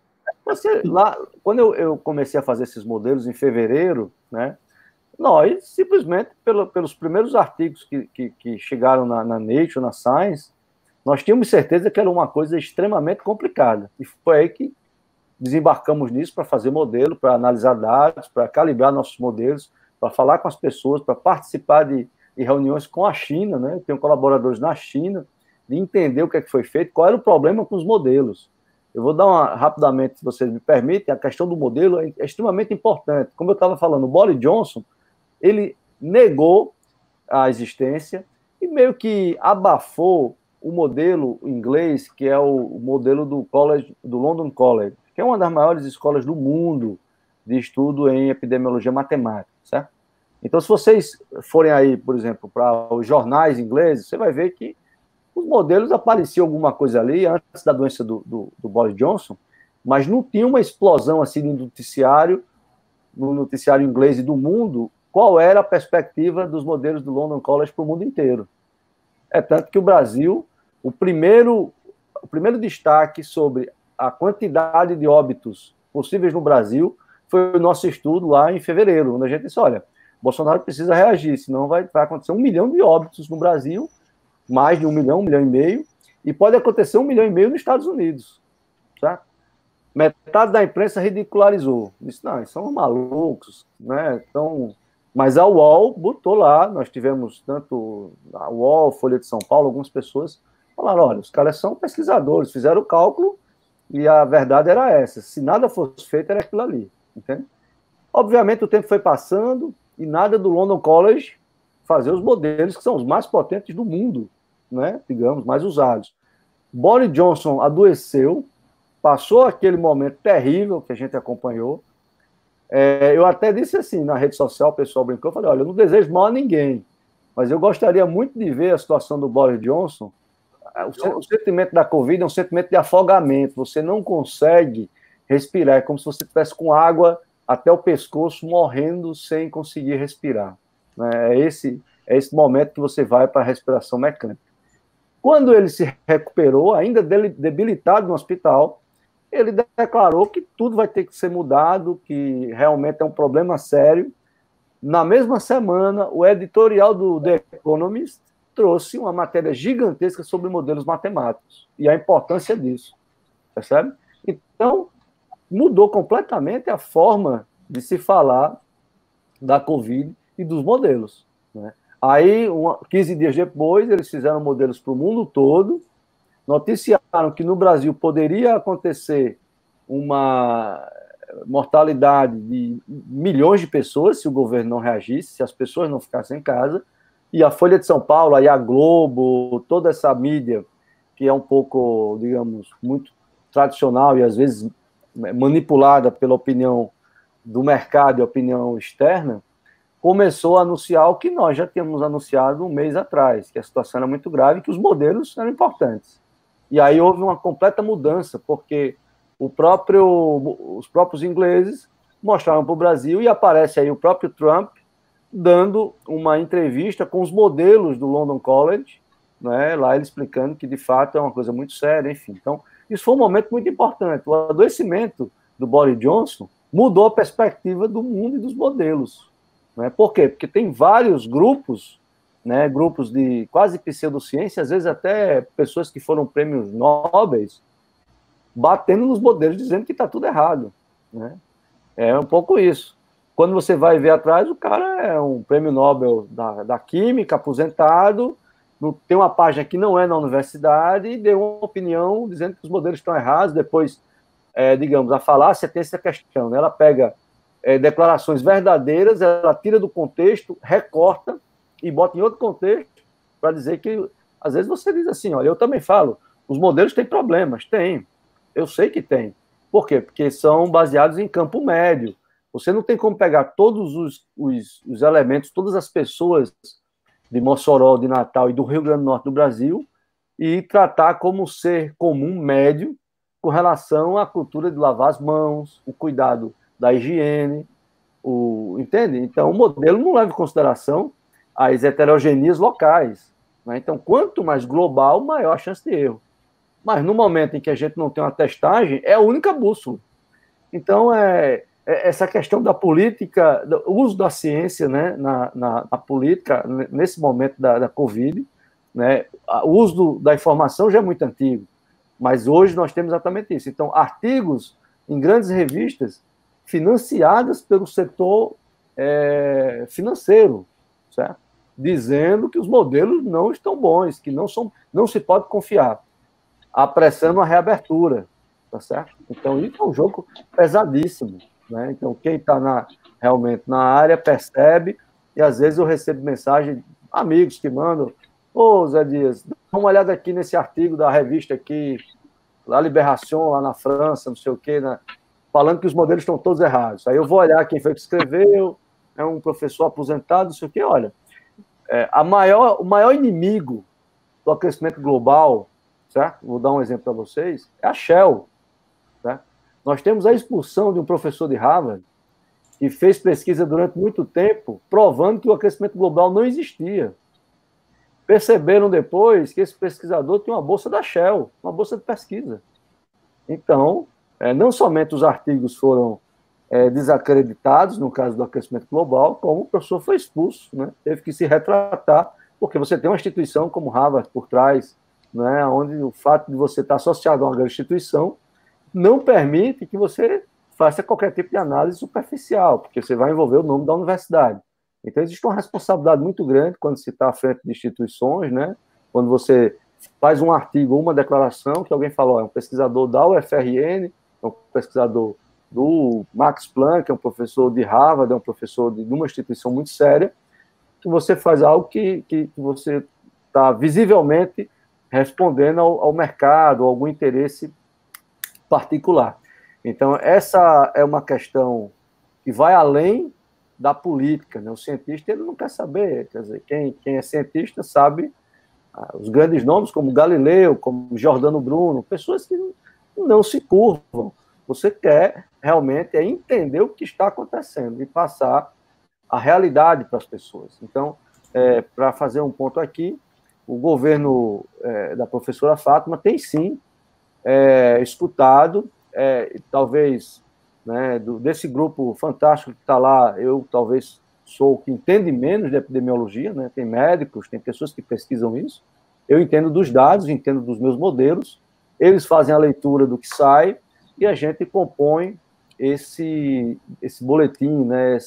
Quando eu comecei a fazer esses modelos em fevereiro, né, nós simplesmente, pelos primeiros artigos que chegaram na Nature, na Science, nós tínhamos certeza que era uma coisa extremamente complicada. E foi aí que desembarcamos nisso para fazer modelo, para analisar dados, para calibrar nossos modelos, para falar com as pessoas, para participar de reuniões com a China, né? Eu tenho colaboradores na China, de entender o que é que foi feito, qual era o problema com os modelos. Eu vou dar rapidamente, se vocês me permitem, a questão do modelo é extremamente importante. Como eu estava falando, o Boris Johnson, ele negou a existência e meio que abafou o modelo inglês, que é o modelo do London College, que é uma das maiores escolas do mundo de estudo em epidemiologia matemática, certo? Então, se vocês forem aí, por exemplo, para os jornais ingleses, você vai ver que os modelos apareciam alguma coisa ali antes da doença do Boris Johnson, mas não tinha uma explosão assim no noticiário inglês e do mundo, qual era a perspectiva dos modelos do London College para o mundo inteiro. É tanto que o Brasil, o primeiro destaque sobre a quantidade de óbitos possíveis no Brasil foi o nosso estudo lá em fevereiro, onde a gente disse, olha, Bolsonaro precisa reagir, senão vai acontecer 1 milhão de óbitos no Brasil, mais de 1 milhão, 1,5 milhão, e pode acontecer 1,5 milhão nos Estados Unidos. Tá? Metade da imprensa ridicularizou. Disse, não, eles são malucos, né? Então, mas a UOL botou lá, nós tivemos tanto a UOL, Folha de São Paulo, algumas pessoas falaram, olha, os caras são pesquisadores, fizeram o cálculo e a verdade era essa. Se nada fosse feito, era aquilo ali. Entende? Obviamente, o tempo foi passando e nada do London College fazer os modelos que são os mais potentes do mundo, né? Digamos, mais usados. Boris Johnson adoeceu, passou aquele momento terrível que a gente acompanhou. Eu até disse assim, na rede social, o pessoal brincou, eu falei, olha, eu não desejo mal a ninguém, mas eu gostaria muito de ver a situação do Boris Johnson. O sentimento da Covid é um sentimento de afogamento, você não consegue respirar, é como se você estivesse com água até o pescoço, morrendo sem conseguir respirar. É é esse momento que você vai para a respiração mecânica. Quando ele se recuperou, ainda debilitado no hospital, ele declarou que tudo vai ter que ser mudado, que realmente é um problema sério. Na mesma semana, o editorial do The Economist trouxe uma matéria gigantesca sobre modelos matemáticos e a importância disso, percebe? Então, mudou completamente a forma de se falar da Covid e dos modelos, né? Aí, 15 dias depois, eles fizeram modelos para o mundo todo, noticiaram que no Brasil poderia acontecer uma mortalidade de milhões de pessoas se o governo não reagisse, se as pessoas não ficassem em casa, e a Folha de São Paulo, aí a Globo, toda essa mídia que é um pouco, digamos, muito tradicional e às vezes manipulada pela opinião do mercado e opinião externa, começou a anunciar o que nós já tínhamos anunciado um mês atrás, que a situação era muito grave e que os modelos eram importantes. E aí houve uma completa mudança, porque os próprios ingleses mostraram para o Brasil, e aparece aí o próprio Trump dando uma entrevista com os modelos do London College, né, lá ele explicando que, de fato, é uma coisa muito séria, enfim. Então, isso foi um momento muito importante. O adoecimento do Boris Johnson mudou a perspectiva do mundo e dos modelos. Né? Por quê? Porque tem vários grupos, né, grupos de quase pseudociência, às vezes até pessoas que foram prêmios Nobel, batendo nos modelos, dizendo que está tudo errado. Né? É um pouco isso. Quando você vai ver atrás, o cara é um prêmio Nobel da Química, aposentado, tem uma página que não é na universidade, e deu uma opinião dizendo que os modelos estão errados. Depois, digamos, a falácia tem essa questão, né? Ela pega declarações verdadeiras, ela tira do contexto, recorta e bota em outro contexto para dizer que, às vezes você diz assim, olha, eu também falo, os modelos têm problemas, tem, eu sei que tem. Por quê? Porque são baseados em campo médio. Você não tem como pegar todos os elementos, todas as pessoas de Mossoró, de Natal e do Rio Grande do Norte do Brasil e tratar como ser comum médio com relação à cultura de lavar as mãos, o cuidado da higiene, entende? Então, o modelo não leva em consideração as heterogeneias locais. Né? Então, quanto mais global, maior a chance de erro. Mas no momento em que a gente não tem uma testagem, é a única bússola. Então, essa questão da política, do uso da ciência, né, na política, nesse momento da Covid, né, o uso da informação já é muito antigo, mas hoje nós temos exatamente isso. Então, artigos em grandes revistas financiadas pelo setor financeiro, certo? Dizendo que os modelos não estão bons, que não se pode confiar, apressando a reabertura, tá certo? Então, isso é um jogo pesadíssimo. Né? Então, quem está realmente na área percebe, e às vezes eu recebo mensagem de amigos que mandam: ô Zé Dias, dá uma olhada aqui nesse artigo da revista aqui, La Libération, lá na França, não sei o quê, né? Falando que os modelos estão todos errados. Aí eu vou olhar quem foi que escreveu, é um professor aposentado, não sei o quê. Olha, o maior inimigo do aquecimento global, certo? Vou dar um exemplo para vocês, é a Shell. Certo? Nós temos a expulsão de um professor de Harvard que fez pesquisa durante muito tempo provando que o aquecimento global não existia. Perceberam depois que esse pesquisador tinha uma bolsa da Shell, uma bolsa de pesquisa. Então, não somente os artigos foram desacreditados, no caso do aquecimento global, como o professor foi expulso, né? Teve que se retratar, porque você tem uma instituição como Harvard por trás, né? Onde o fato de você estar associado a uma grande instituição não permite que você faça qualquer tipo de análise superficial, porque você vai envolver o nome da universidade. Então, existe uma responsabilidade muito grande quando se está à frente de instituições, né? Quando você faz um artigo ou uma declaração que alguém fala, é um pesquisador da UFRN, é um pesquisador do Max Planck, é um professor de Harvard, é um professor de uma instituição muito séria, que você faz algo que você está visivelmente respondendo ao mercado, a algum interesse particular. Então, essa é uma questão que vai além da política, né? O cientista ele não quer saber, quer dizer, quem é cientista sabe os grandes nomes como Galileu, como Giordano Bruno, pessoas que não se curvam. Você quer realmente entender o que está acontecendo e passar a realidade para as pessoas. Então, para fazer um ponto aqui, o governo da professora Fátima tem sim escutado, talvez, né, desse grupo fantástico que está lá, eu talvez sou o que entende menos de epidemiologia, né? Tem médicos, tem pessoas que pesquisam isso, eu entendo dos dados, entendo dos meus modelos, eles fazem a leitura do que sai e a gente compõe esse boletim, né,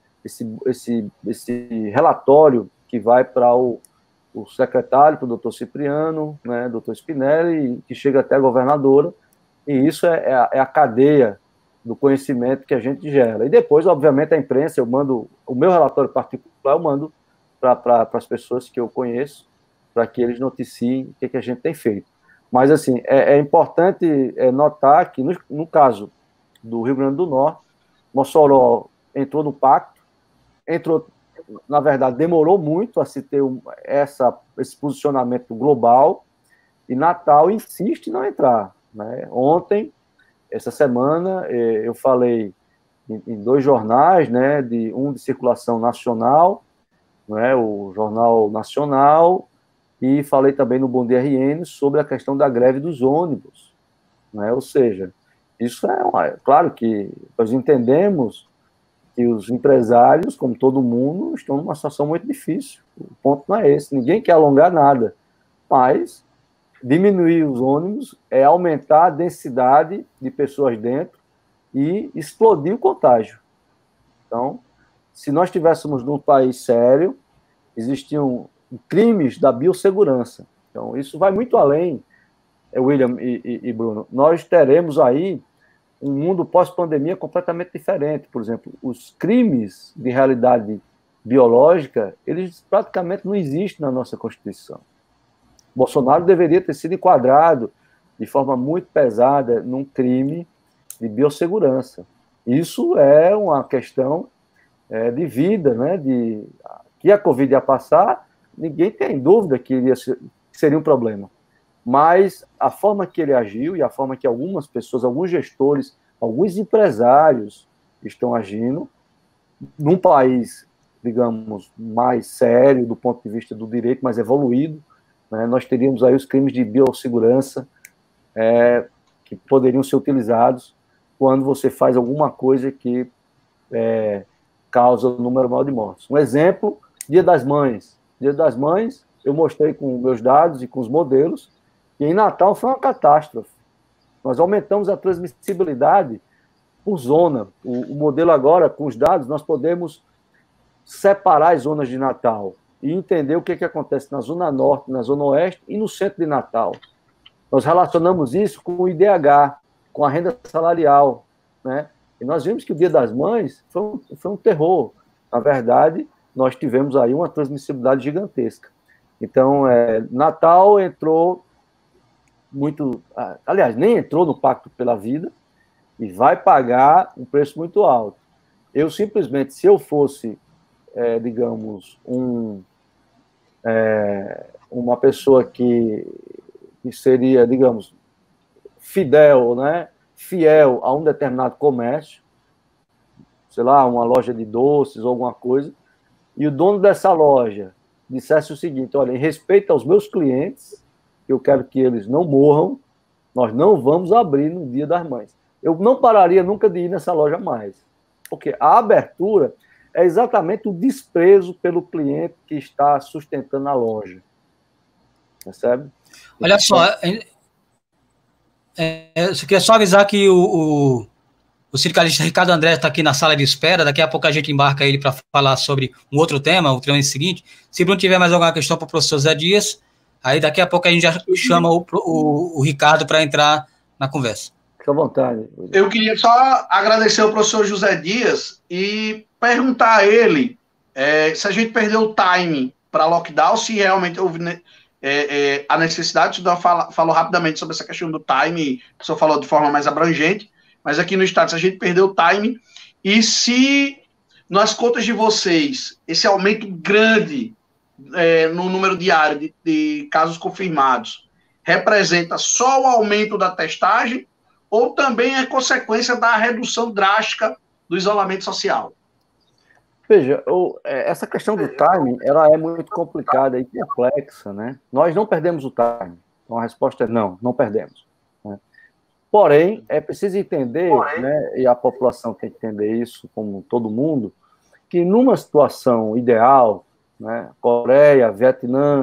esse relatório que vai para o secretário, para o doutor Cipriano, né, doutor Spinelli, que chega até a governadora, e isso é a cadeia do conhecimento que a gente gera. E depois, obviamente, a imprensa, eu mando o meu relatório particular, eu mando para as pessoas que eu conheço, para que eles noticiem o que a gente tem feito. Mas, assim, é importante notar que, no caso do Rio Grande do Norte, Mossoró entrou no pacto, na verdade, demorou muito a se ter esse posicionamento global, e Natal insiste em não entrar, né? Ontem, essa semana, eu falei em 2 jornais, né, um de circulação nacional, né, o Jornal Nacional, e falei também no Bom Dia RN sobre a questão da greve dos ônibus, né? Ou seja, isso claro que nós entendemos que os empresários, como todo mundo, estão numa situação muito difícil. O ponto não é esse, ninguém quer alongar nada, mas diminuir os ônibus é aumentar a densidade de pessoas dentro e explodir o contágio. Então, se nós estivéssemos num país sério, existiam crimes da biossegurança. Então, isso vai muito além, William e Bruno. Nós teremos aí um mundo pós-pandemia completamente diferente. Por exemplo, os crimes de realidade biológica, eles praticamente não existem na nossa Constituição. Bolsonaro deveria ter sido enquadrado de forma muito pesada num crime de biossegurança. Isso é uma questão de vida, né? Que a Covid ia passar, ninguém tem dúvida que seria um problema. Mas a forma que ele agiu e a forma que algumas pessoas, alguns gestores, alguns empresários estão agindo, num país, digamos, mais sério do ponto de vista do direito, mais evoluído, né, nós teríamos aí os crimes de biossegurança que poderiam ser utilizados quando você faz alguma coisa que causa um número maior de mortes. Um exemplo, Dia das Mães. Dia das Mães, eu mostrei com meus dados e com os modelos, e em Natal foi uma catástrofe. Nós aumentamos a transmissibilidade por zona. O modelo agora, com os dados, nós podemos separar as zonas de Natal e entender o que acontece na Zona Norte, na Zona Oeste e no centro de Natal. Nós relacionamos isso com o IDH, com a renda salarial, né? E nós vimos que o Dia das Mães foi um terror. Na verdade, nós tivemos aí uma transmissibilidade gigantesca. Então, Natal entrou muito... Aliás, nem entrou no Pacto pela Vida e vai pagar um preço muito alto. Eu simplesmente, se eu fosse, digamos, uma pessoa que seria, digamos, fiel a um determinado comércio, sei lá, uma loja de doces ou alguma coisa, e o dono dessa loja dissesse o seguinte: olha, em respeito aos meus clientes, eu quero que eles não morram, nós não vamos abrir no Dia das Mães. Eu não pararia nunca de ir nessa loja mais, porque a abertura é exatamente o desprezo pelo cliente que está sustentando a loja. Percebe? Olha só, eu queria só avisar que o sindicalista Ricardo André está aqui na sala de espera, daqui a pouco a gente embarca ele para falar sobre um outro tema, o tema seguinte. Se não tiver mais alguma questão para o professor Zé Dias, aí daqui a pouco a gente já chama o Ricardo para entrar na conversa. Fica à vontade. Eu queria só agradecer ao professor José Dias e perguntar a ele se a gente perdeu o time para lockdown, se realmente houve a necessidade. O senhor falou rapidamente sobre essa questão do time, o senhor falou de forma mais abrangente, mas aqui no estado, se a gente perdeu o time, e se nas contas de vocês, esse aumento grande no número diário de casos confirmados representa só o aumento da testagem ou também é consequência da redução drástica do isolamento social? Veja, essa questão do timing, ela é muito complicada e complexa, né? Nós não perdemos o timing. Então, a resposta é não, não perdemos. Né? Porém, é preciso entender, né, e a população tem que entender isso, como todo mundo, que numa situação ideal, né, Coreia, Vietnã,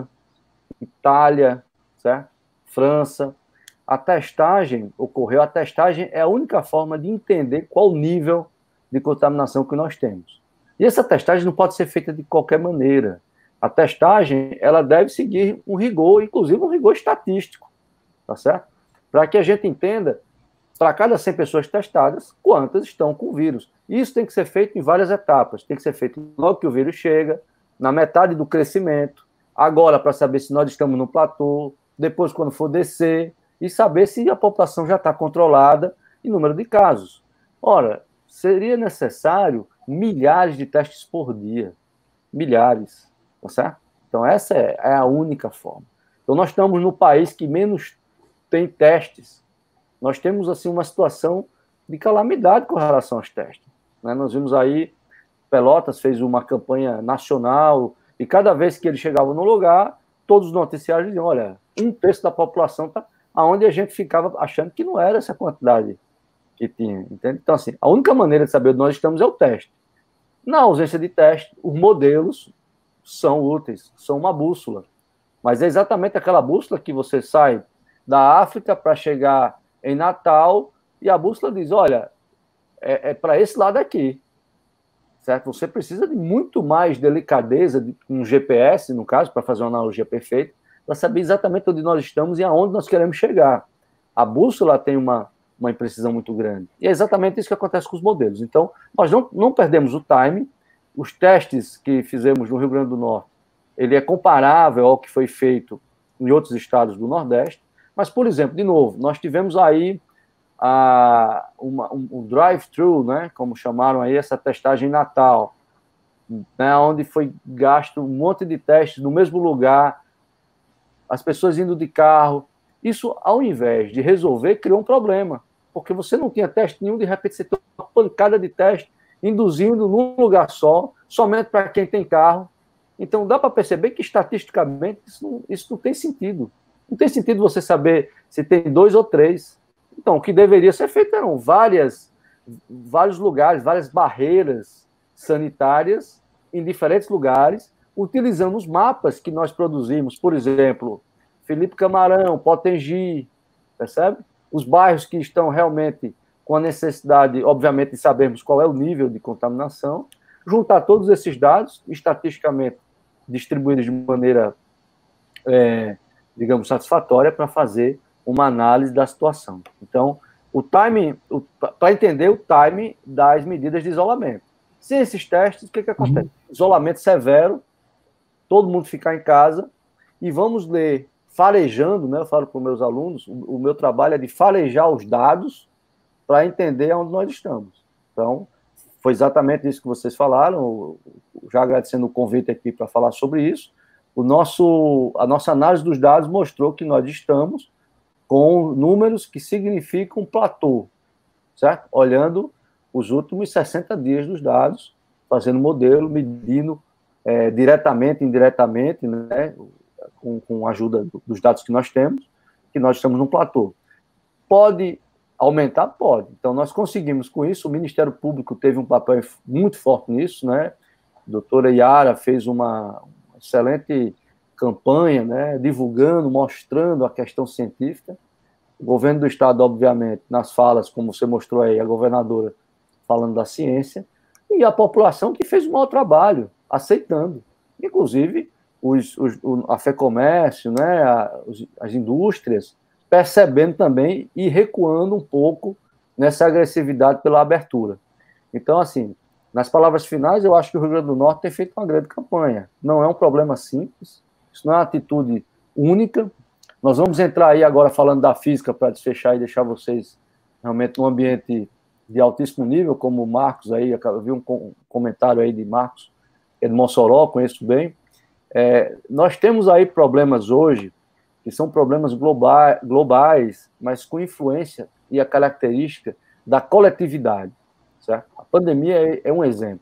Itália, certo? França, a testagem ocorreu. A testagem é a única forma de entender qual o nível de contaminação que nós temos. E essa testagem não pode ser feita de qualquer maneira. A testagem, ela deve seguir um rigor, inclusive um rigor estatístico, tá certo? Para que a gente entenda, para cada 100 pessoas testadas, quantas estão com o vírus. Isso tem que ser feito em várias etapas. Tem que ser feito logo que o vírus chega, na metade do crescimento, agora para saber se nós estamos no platô, depois quando for descer, e saber se a população já está controlada em número de casos. Ora, seria necessário milhares de testes por dia. Milhares, tá certo? Então, essa é a única forma. Então, nós estamos no país que menos tem testes. Nós temos, assim, uma situação de calamidade com relação aos testes. Né? Nós vimos aí, Pelotas fez uma campanha nacional, e cada vez que ele chegava no lugar, todos os noticiários diziam, olha, 1/3 da população está onde a gente ficava achando que não era essa quantidade que tinha, entende? Então, assim, a única maneira de saber onde nós estamos é o teste. Na ausência de teste, os modelos são úteis, são uma bússola. Mas é exatamente aquela bússola que você sai da África para chegar em Natal e a bússola diz, olha, é para esse lado aqui. Certo? Você precisa de muito mais delicadeza, de um GPS, no caso, para fazer uma analogia perfeita, para saber exatamente onde nós estamos e aonde nós queremos chegar. A bússola tem uma imprecisão muito grande. E é exatamente isso que acontece com os modelos. Então, nós não perdemos o time. Os testes que fizemos no Rio Grande do Norte, ele é comparável ao que foi feito em outros estados do Nordeste. Mas, por exemplo, de novo, nós tivemos aí um drive-thru, né, como chamaram aí, essa testagem em Natal, né, onde foi gasto um monte de testes no mesmo lugar, as pessoas indo de carro. Isso, ao invés de resolver, criou um problema, porque você não tinha teste nenhum, de repente você tem uma pancada de teste, induzindo num lugar só, somente para quem tem carro. Então, dá para perceber que, estatisticamente, isso não tem sentido. Não tem sentido você saber se tem 2 ou 3. Então, o que deveria ser feito eram vários lugares, várias barreiras sanitárias em diferentes lugares, utilizando os mapas que nós produzimos. Por exemplo, Felipe Camarão, Potengi, percebe? Os bairros que estão realmente com a necessidade, obviamente, de sabermos qual é o nível de contaminação, juntar todos esses dados, estatisticamente distribuídos de maneira, digamos, satisfatória para fazer uma análise da situação. Então, o timing, para entender o timing das medidas de isolamento. Sem esses testes, o que acontece? Isolamento severo, todo mundo ficar em casa, e vamos ler, farejando, né? Eu falo para os meus alunos, o meu trabalho é de farejar os dados para entender onde nós estamos. Então, foi exatamente isso que vocês falaram, já agradecendo o convite aqui para falar sobre isso. A nossa análise dos dados mostrou que nós estamos com números que significam platô, certo? Olhando os últimos 60 dias dos dados, fazendo modelo, medindo diretamente, indiretamente, né, com a ajuda dos dados que nós temos, que nós estamos num platô. Pode aumentar? Pode. Então, nós conseguimos com isso, o Ministério Público teve um papel muito forte nisso, né? A doutora Yara fez uma excelente campanha, né, divulgando, mostrando a questão científica. O governo do estado, obviamente, nas falas, como você mostrou aí, a governadora falando da ciência, e a população que fez um mau trabalho, aceitando. Inclusive, a FEComércio, né, as indústrias, percebendo também e recuando um pouco nessa agressividade pela abertura. Então, assim, nas palavras finais, eu acho que o Rio Grande do Norte tem feito uma grande campanha. Não é um problema simples, isso não é uma atitude única. Nós vamos entrar aí agora falando da física para desfechar e deixar vocês realmente num ambiente de altíssimo nível, como o Marcos aí, eu vi um comentário aí de Marcos, que é de Mossoró, conheço bem. Nós temos aí problemas hoje, que são problemas globais, mas com influência e a característica da coletividade, certo? A pandemia é um exemplo.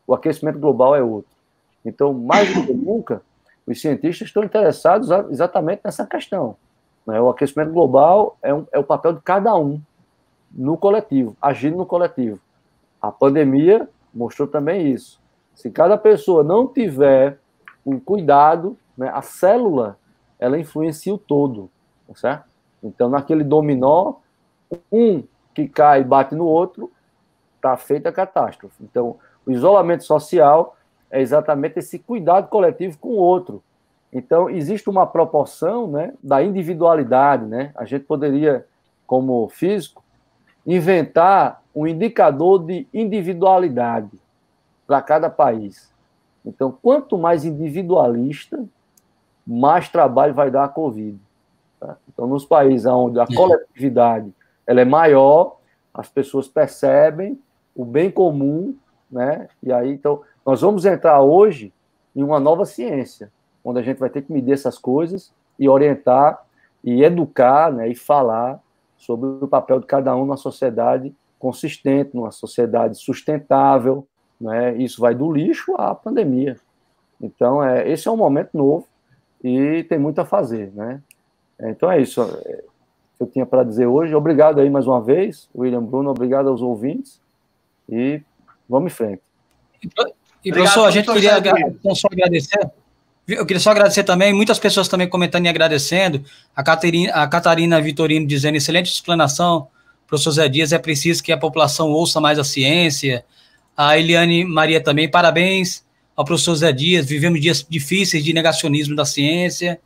o aquecimento global é outro. Então, mais do que nunca, os cientistas estão interessados exatamente nessa questão. Né? O aquecimento global é o papel de cada um no coletivo, agindo no coletivo. A pandemia mostrou também isso. Se cada pessoa não tiver o cuidado, né, a célula, ela influencia o todo, tá certo? Então, naquele dominó, um que cai e bate no outro, está feita a catástrofe. Então, o isolamento social é exatamente esse cuidado coletivo com o outro. Então, existe uma proporção, né, da individualidade, né? A gente poderia, como físico, inventar um indicador de individualidade para cada país. Então, quanto mais individualista, mais trabalho vai dar a Covid. Tá? Então, nos países onde a coletividade ela é maior, as pessoas percebem o bem comum, né? E aí, então, nós vamos entrar hoje em uma nova ciência, onde a gente vai ter que medir essas coisas e orientar e educar, né, e falar sobre o papel de cada um na sociedade consistente, numa sociedade sustentável, né? Isso vai do lixo à pandemia. Então, esse é um momento novo e tem muito a fazer, né? Então é isso que eu tinha para dizer hoje. Obrigado aí mais uma vez, William, Bruno, obrigado aos ouvintes e vamos em frente. E professor, a gente queria só agradecer. Eu queria só agradecer também, muitas pessoas também comentando e agradecendo. A Catarina Vitorino dizendo, excelente explanação, professor Zé Dias, é preciso que a população ouça mais a ciência. A Eliane Maria também, parabéns ao professor Zé Dias, vivemos dias difíceis de negacionismo da ciência.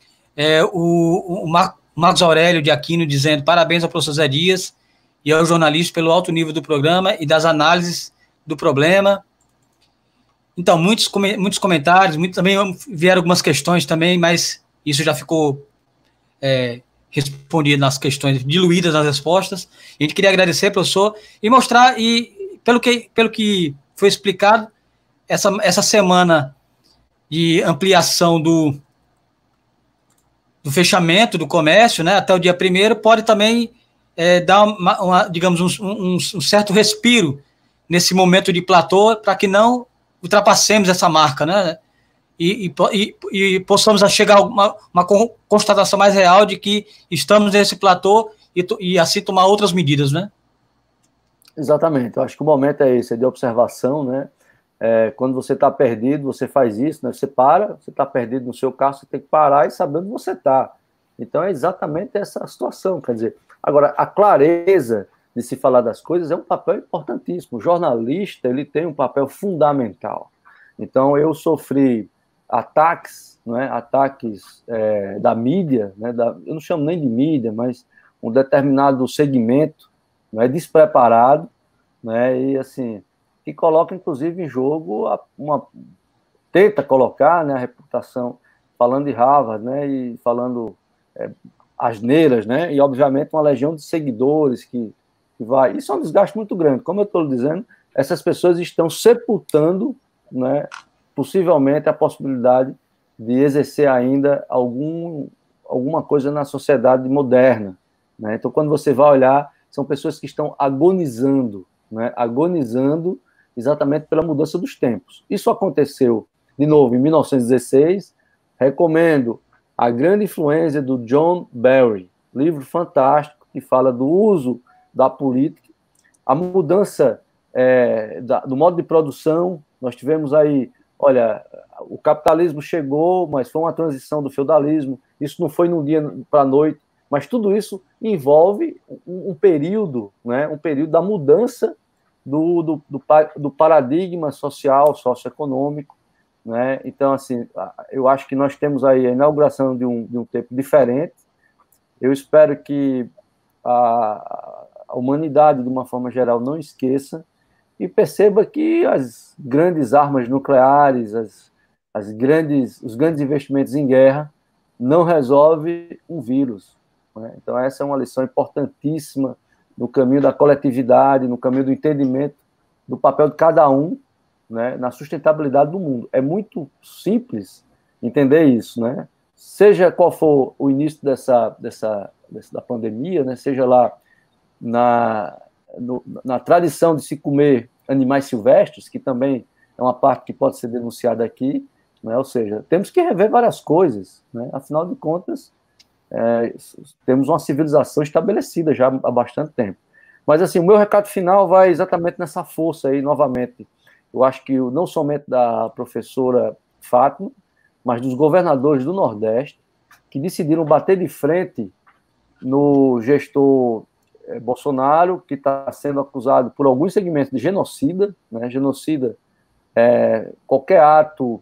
O Marcos Aurélio de Aquino dizendo, parabéns ao professor Zé Dias e ao jornalista pelo alto nível do programa e das análises do problema. Então, muitos comentários, também vieram algumas questões também, mas isso já ficou respondido nas questões, diluídas nas respostas. A gente queria agradecer, professor, e mostrar, e pelo que foi explicado, essa semana de ampliação do fechamento do comércio, né, até o dia 1º, pode também dar, digamos, um certo respiro nesse momento de platô, para que não ultrapassemos essa marca, né? E possamos chegar a uma constatação mais real de que estamos nesse platô e assim tomar outras medidas, né? Exatamente. Eu acho que o momento é esse, é de observação, né? Quando você está perdido, você faz isso, né? Você para, você está perdido no seu carro, você tem que parar e saber onde você está. Então é exatamente essa situação, quer dizer, agora, a clareza de se falar das coisas é um papel importantíssimo. O jornalista, ele tem um papel fundamental. Então, eu sofri ataques, não é? Ataques da mídia, né? Eu não chamo nem de mídia, mas um determinado segmento, não é, despreparado, né? E assim, que coloca, inclusive, em jogo tenta colocar, né, a reputação, falando de Harvard, né, e falando asneiras, né, e, obviamente, uma legião de seguidores que vai... Isso é um desgaste muito grande. Como eu estou dizendo, essas pessoas estão sepultando, né, possivelmente a possibilidade de exercer ainda alguma coisa na sociedade moderna, né? Então, quando você vai olhar, são pessoas que estão agonizando, né, agonizando exatamente pela mudança dos tempos. Isso aconteceu, de novo, em 1916. Recomendo A Grande Influência, do John Barry, livro fantástico que fala do uso da política, a mudança do modo de produção. Nós tivemos aí, olha, o capitalismo chegou, mas foi uma transição do feudalismo, isso não foi num dia para a noite, mas tudo isso envolve um período, né, um período da mudança do paradigma social, socioeconômico, né? Então, assim, eu acho que nós temos aí a inauguração de um tempo diferente. Eu espero que a humanidade, de uma forma geral, não esqueça e perceba que as grandes armas nucleares, os grandes investimentos em guerra não resolvem um vírus, né? Então, essa é uma lição importantíssima no caminho da coletividade, no caminho do entendimento do papel de cada um, né, na sustentabilidade do mundo. É muito simples entender isso, né? Seja qual for o início da pandemia, né, seja lá na tradição de se comer animais silvestres, que também é uma parte que pode ser denunciada aqui, né? Ou seja, temos que rever várias coisas, né? Afinal de contas, temos uma civilização estabelecida já há bastante tempo. Mas, assim, o meu recado final vai exatamente nessa força aí, novamente. Eu acho que não somente da professora Fátima, mas dos governadores do Nordeste, que decidiram bater de frente no gestor Bolsonaro, que está sendo acusado por alguns segmentos de genocida, né? Genocida é qualquer ato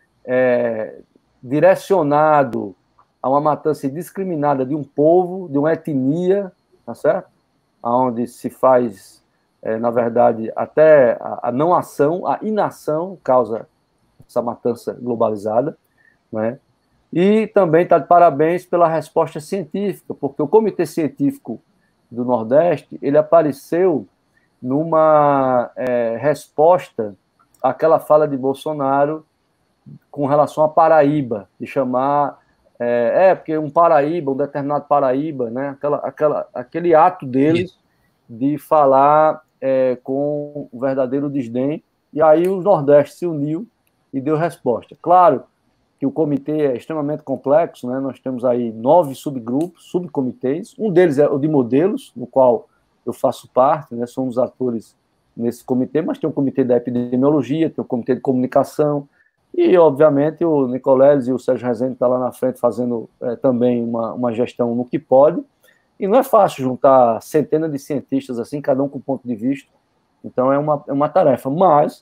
direcionado a uma matança indiscriminada de um povo, de uma etnia, tá certo? Onde se faz, na verdade, até a não ação, a inação causa essa matança globalizada, né? E também está de parabéns pela resposta científica, porque o Comitê Científico do Nordeste, ele apareceu numa resposta àquela fala de Bolsonaro com relação à Paraíba, de chamar... porque um Paraíba, um determinado Paraíba, né? Aquele ato dele de falar com o verdadeiro desdém, e aí o Nordeste se uniu e deu resposta. Claro que o comitê é extremamente complexo, né? Nós temos aí 9 subgrupos, subcomitês, um deles é o de modelos, no qual eu faço parte, né? Somos atores nesse comitê, mas tem o comitê da epidemiologia, tem o comitê de comunicação, e, obviamente, o Nicoleles e o Sérgio Rezende estão lá na frente fazendo também uma gestão no que pode. E não é fácil juntar centenas de cientistas assim, cada um com um ponto de vista. Então, é uma tarefa. Mas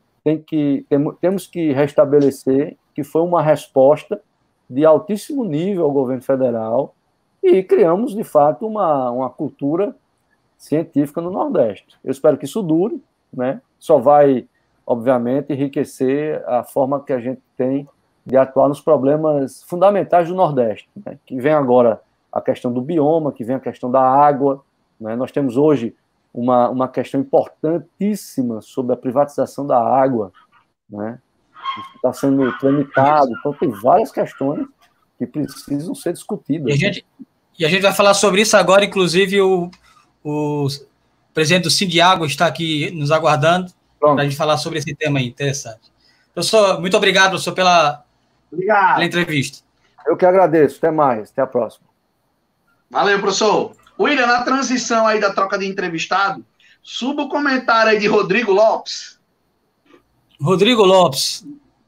temos que restabelecer que foi uma resposta de altíssimo nível ao governo federal e criamos, de fato, uma cultura científica no Nordeste. Eu espero que isso dure, né? Só vai... obviamente, enriquecer a forma que a gente tem de atuar nos problemas fundamentais do Nordeste, né? Que vem agora a questão do bioma, que vem a questão da água, né? Nós temos hoje uma questão importantíssima sobre a privatização da água, né? Isso está sendo tramitado, então tem várias questões que precisam ser discutidas. E a gente vai falar sobre isso agora, inclusive o presidente do Sindiágua está aqui nos aguardando, para a gente falar sobre esse tema aí, interessante. Professor, muito obrigado, professor, pela entrevista. Eu que agradeço. Até mais. Até a próxima. Valeu, professor. William, na transição aí da troca de entrevistado, suba o comentário aí de Rodrigo Lopes. Rodrigo Lopes.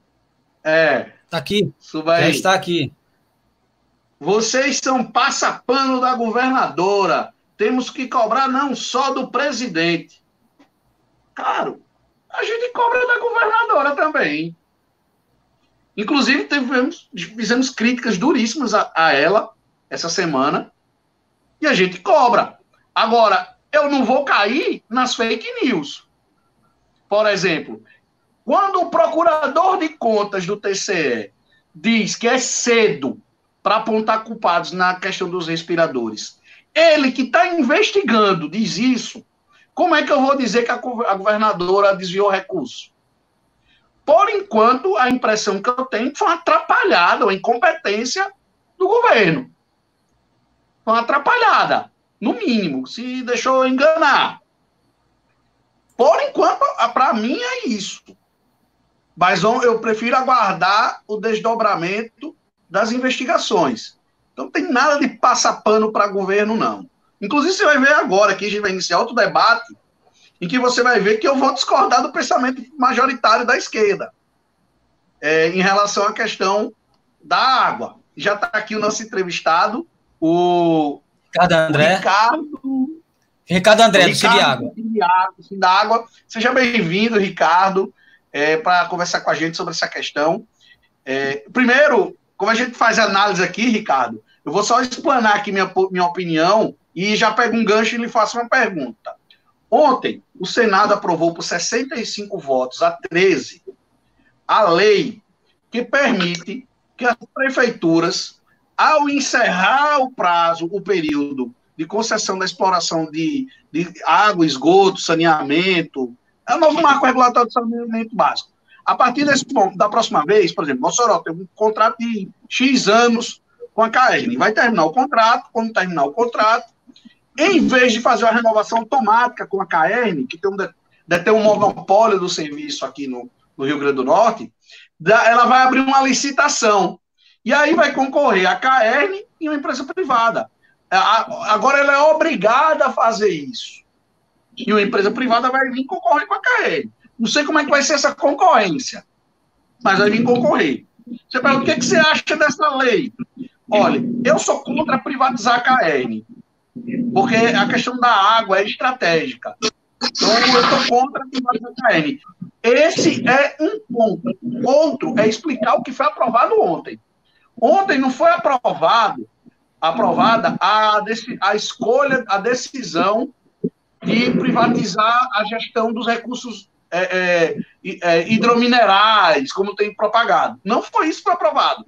Está aqui. Suba aí. Já está aqui. Vocês são passapano da governadora. Temos que cobrar não só do presidente. Claro. A gente cobra da governadora também. Inclusive, fizemos críticas duríssimas a ela essa semana. E a gente cobra. Agora, eu não vou cair nas fake news. Por exemplo, quando o procurador de contas do TCE diz que é cedo para apontar culpados na questão dos respiradores, ele que está investigando diz isso, como é que eu vou dizer que a governadora desviou recurso? Por enquanto, a impressão que eu tenho foi uma atrapalhada, uma incompetência do governo. Foi uma atrapalhada, no mínimo, se deixou enganar. Por enquanto, para mim é isso. Mas eu prefiro aguardar o desdobramento das investigações. Então, não tem nada de passar pano para governo, não. Inclusive, você vai ver agora que a gente vai iniciar outro debate em que você vai ver que eu vou discordar do pensamento majoritário da esquerda em relação à questão da água. Já está aqui o nosso entrevistado, o Ricardo André, do Sindiágua. Sindiágua. Seja bem-vindo, Ricardo, para conversar com a gente sobre essa questão. Primeiro, como a gente faz análise aqui, Ricardo, eu vou só explanar aqui minha opinião e já pego um gancho e lhe faço uma pergunta. Ontem, o Senado aprovou por 65 votos a 13 a lei que permite que as prefeituras, ao encerrar o período de concessão da exploração de água, esgoto, saneamento, é o novo marco regulatório de saneamento básico. A partir da próxima vez, por exemplo, Mossoró tem um contrato de X anos com a CAERN, vai terminar o contrato, quando terminar o contrato, em vez de fazer uma renovação automática com a CAERN, que detém um monopólio do serviço aqui no no Rio Grande do Norte, ela vai abrir uma licitação. E aí vai concorrer a CAERN e uma empresa privada. Agora ela é obrigada a fazer isso. E uma empresa privada vai vir concorrer com a CAERN. Não sei como é que vai ser essa concorrência, mas vai vir concorrer. Você pergunta, o que você acha dessa lei? Olha, eu sou contra privatizar a CAERN, porque a questão da água é estratégica. Então, eu estou contra privatizar a CAERN. Esse é um ponto. Outro é explicar o que foi aprovado ontem. Ontem não foi aprovada a escolha, a decisão de privatizar a gestão dos recursos hidrominerais, como tem propagado. Não foi isso que foi aprovado.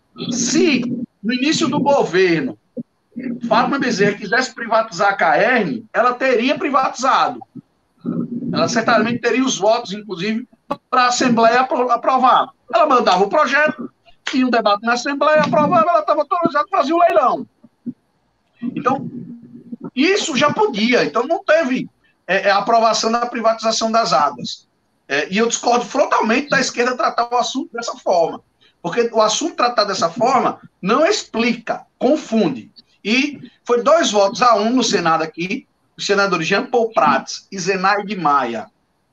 Se, no início do governo, Fátima Bezerra quisesse privatizar a CAERN, ela teria privatizado. Ela certamente teria os votos, inclusive, para a Assembleia aprovar. Ela mandava o projeto, tinha um debate na Assembleia, aprovava, ela estava autorizada para fazer o leilão. Então, isso já podia. Então, não teve a aprovação da privatização das águas. E eu discordo frontalmente da esquerda tratar o assunto dessa forma. Porque o assunto tratado dessa forma não explica, confunde. E foi 2-1 no Senado aqui, os senadores Jean Paul Prats e Zenaide Maia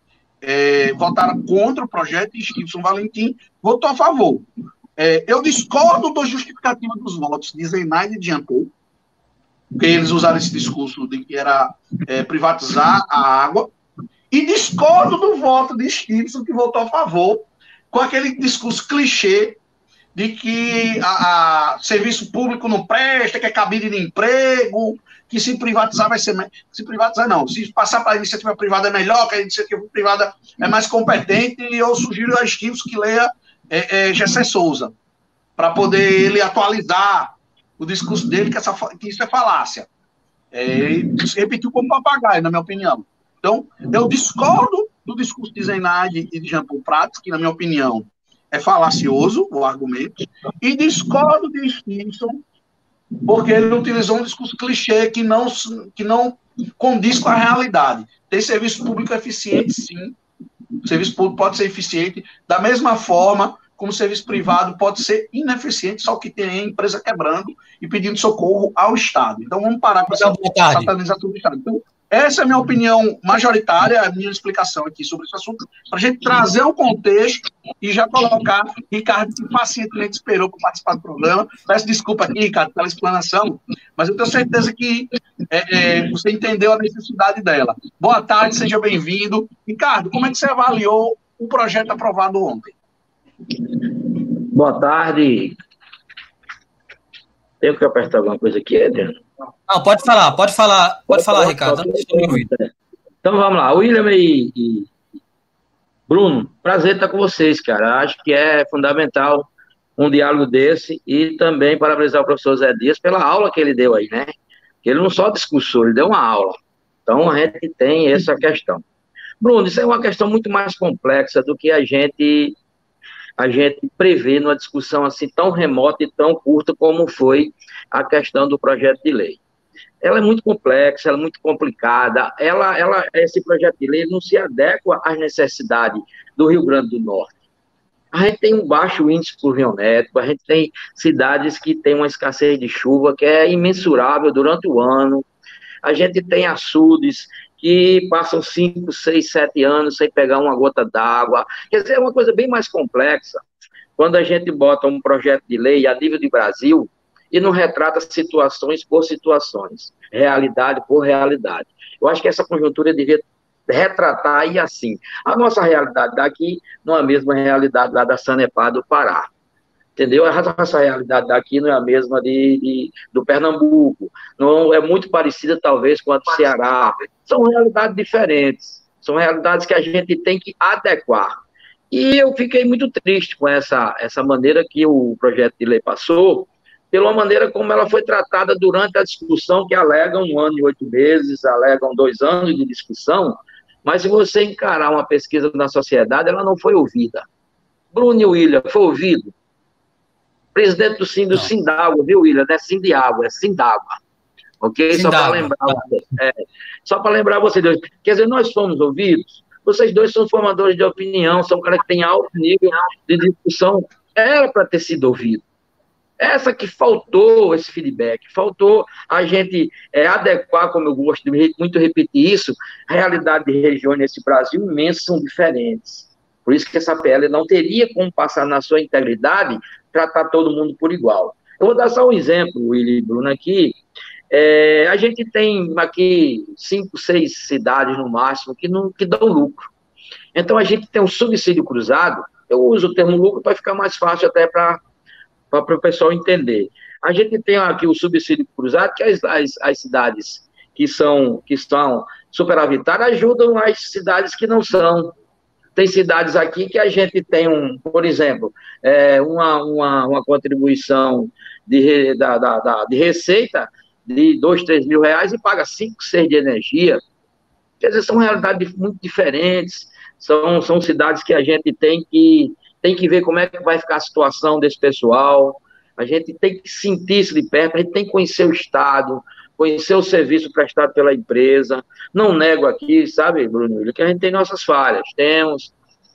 votaram contra o projeto e Stevenson Valentim votou a favor. Eu discordo da justificativa dos votos de Zenaide e de Jean Paul, porque eles usaram esse discurso de que era privatizar a água, e discordo do voto de Stevenson, que votou a favor, com aquele discurso clichê de que serviço público não presta, que é cabide de emprego, que se privatizar vai ser... Se privatizar, não. Se passar para a iniciativa privada é melhor, que a iniciativa privada é mais competente, e eu sugiro a Stevenson que leia Gessé Souza, para poder ele atualizar o discurso dele, que isso é falácia. Ele repetiu como papagaio, na minha opinião. Então, eu discordo do discurso de Zenaide e de Jean Paul Prats, que, na minha opinião, é falacioso o argumento, e discordo de Stevenson, porque ele utilizou um discurso clichê que não condiz com a realidade. Tem serviço público eficiente, sim. O serviço público pode ser eficiente, da mesma forma como o serviço privado pode ser ineficiente, só que tem a empresa quebrando e pedindo socorro ao Estado. Então, vamos parar com essa satanização do Estado. Então, essa é a minha opinião majoritária, a minha explicação aqui sobre esse assunto, para a gente trazer o contexto e já colocar Ricardo, que pacientemente esperou para participar do programa. Peço desculpa aqui, Ricardo, pela explanação, mas eu tenho certeza que você entendeu a necessidade dela. Boa tarde, seja bem-vindo. Ricardo, como é que você avaliou o projeto aprovado ontem? Boa tarde. Tenho que apertar alguma coisa aqui, Adriano? Não, pode falar, Ricardo. Então vamos lá, William e Bruno, prazer estar com vocês, cara. Acho que é fundamental um diálogo desse e também parabenizar o professor Zé Dias pela aula que ele deu aí, né? Ele não só discursou, ele deu uma aula. Então a gente tem essa questão. Bruno, isso é uma questão muito mais complexa do que a gente prevê numa discussão assim tão remota e tão curta como foi a questão do projeto de lei. Ela é muito complexa, ela é muito complicada, esse projeto de lei não se adequa às necessidades do Rio Grande do Norte. A gente tem um baixo índice pluviométrico, a gente tem cidades que têm uma escassez de chuva que é imensurável durante o ano, a gente tem açudes que passam 5, 6, 7 anos sem pegar uma gota d'água. Quer dizer, é uma coisa bem mais complexa quando a gente bota um projeto de lei a nível de Brasil e não retrata situações por situações, realidade por realidade. Eu acho que essa conjuntura devia retratar aí assim. A nossa realidade daqui não é a mesma realidade lá da Sanepar do Pará. Entendeu? A nossa realidade daqui não é a mesma do Pernambuco, não é muito parecida, talvez, com a do Ceará. São realidades diferentes, são realidades que a gente tem que adequar. E eu fiquei muito triste com essa maneira que o projeto de lei passou, pela maneira como ela foi tratada durante a discussão, que alegam 1 ano e 8 meses, alegam 2 anos de discussão, mas se você encarar uma pesquisa na sociedade, ela não foi ouvida. Bruno e William, foi ouvido? Presidente do Sindágua, viu, William? Não é Sindiágua, é Sindágua. Ok? Só para lembrar você. Só para lembrar você, Deus. Quer dizer, nós fomos ouvidos, Vocês dois são formadores de opinião, são caras que têm alto nível de discussão. Era para ter sido ouvido. Essa que faltou esse feedback, faltou a gente adequar, como eu gosto de muito repetir isso, a realidade de regiões nesse Brasil imenso são diferentes. Por isso que essa PL não teria como passar na sua integridade, tratar todo mundo por igual. Eu vou dar só um exemplo, Willi e Bruno, aqui. A gente tem aqui 5, 6 cidades no máximo que dão lucro. Então a gente tem um subsídio cruzado, eu uso o termo lucro para ficar mais fácil até para o pessoal entender. A gente tem aqui o subsídio cruzado, que as cidades que estão superavitárias ajudam as cidades que não são. Tem cidades aqui que a gente tem, por exemplo, uma contribuição de receita de 2, 3 mil reais e paga 5, 6 de energia. Quer dizer, são realidades muito diferentes, são cidades que a gente tem que ver como é que vai ficar a situação desse pessoal, a gente tem que sentir isso de perto, a gente tem que conhecer o Estado, conhecer o serviço prestado pela empresa. Não nego aqui, sabe, Bruno, que a gente tem nossas falhas, temos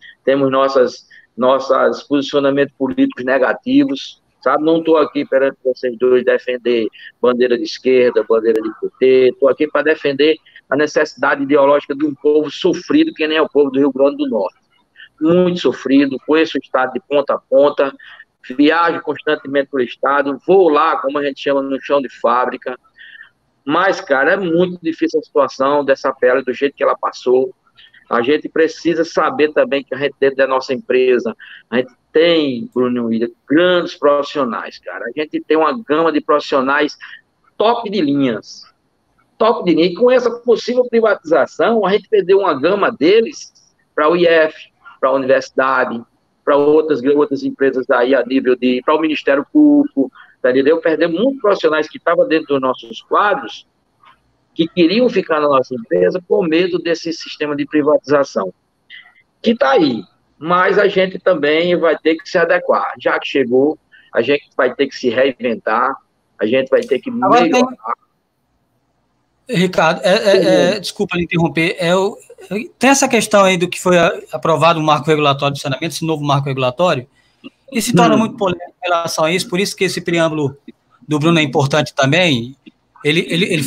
nossos posicionamentos políticos negativos, sabe? Não estou aqui perante vocês dois defender bandeira de esquerda, bandeira de PT, estou aqui para defender a necessidade ideológica de um povo sofrido, que nem é o povo do Rio Grande do Norte. Muito sofrido, conheço o Estado de ponta a ponta, viajo constantemente pelo Estado, vou lá, como a gente chama, no chão de fábrica, mas, cara, é muito difícil a situação dessa PL, do jeito que ela passou. A gente precisa saber também que a gente, dentro da nossa empresa, a gente tem, Bruno William, grandes profissionais, cara. A gente tem uma gama de profissionais top de linhas. Top de linha. E com essa possível privatização, a gente perdeu uma gama deles para o IF, para a universidade, para outras empresas aí a nível de... para o Ministério Público, tá, entendeu? Perdemos muitos profissionais que estavam dentro dos nossos quadros, que queriam ficar na nossa empresa por medo desse sistema de privatização. Que está aí. Mas a gente também vai ter que se adequar. Já que chegou, a gente vai ter que se reinventar, a gente vai ter que melhorar. Ricardo, desculpa lhe interromper, tem essa questão aí do que foi aprovado o marco regulatório de saneamento, esse novo marco regulatório, e se torna muito polêmico em relação a isso, por isso que esse preâmbulo do Bruno é importante também. Ele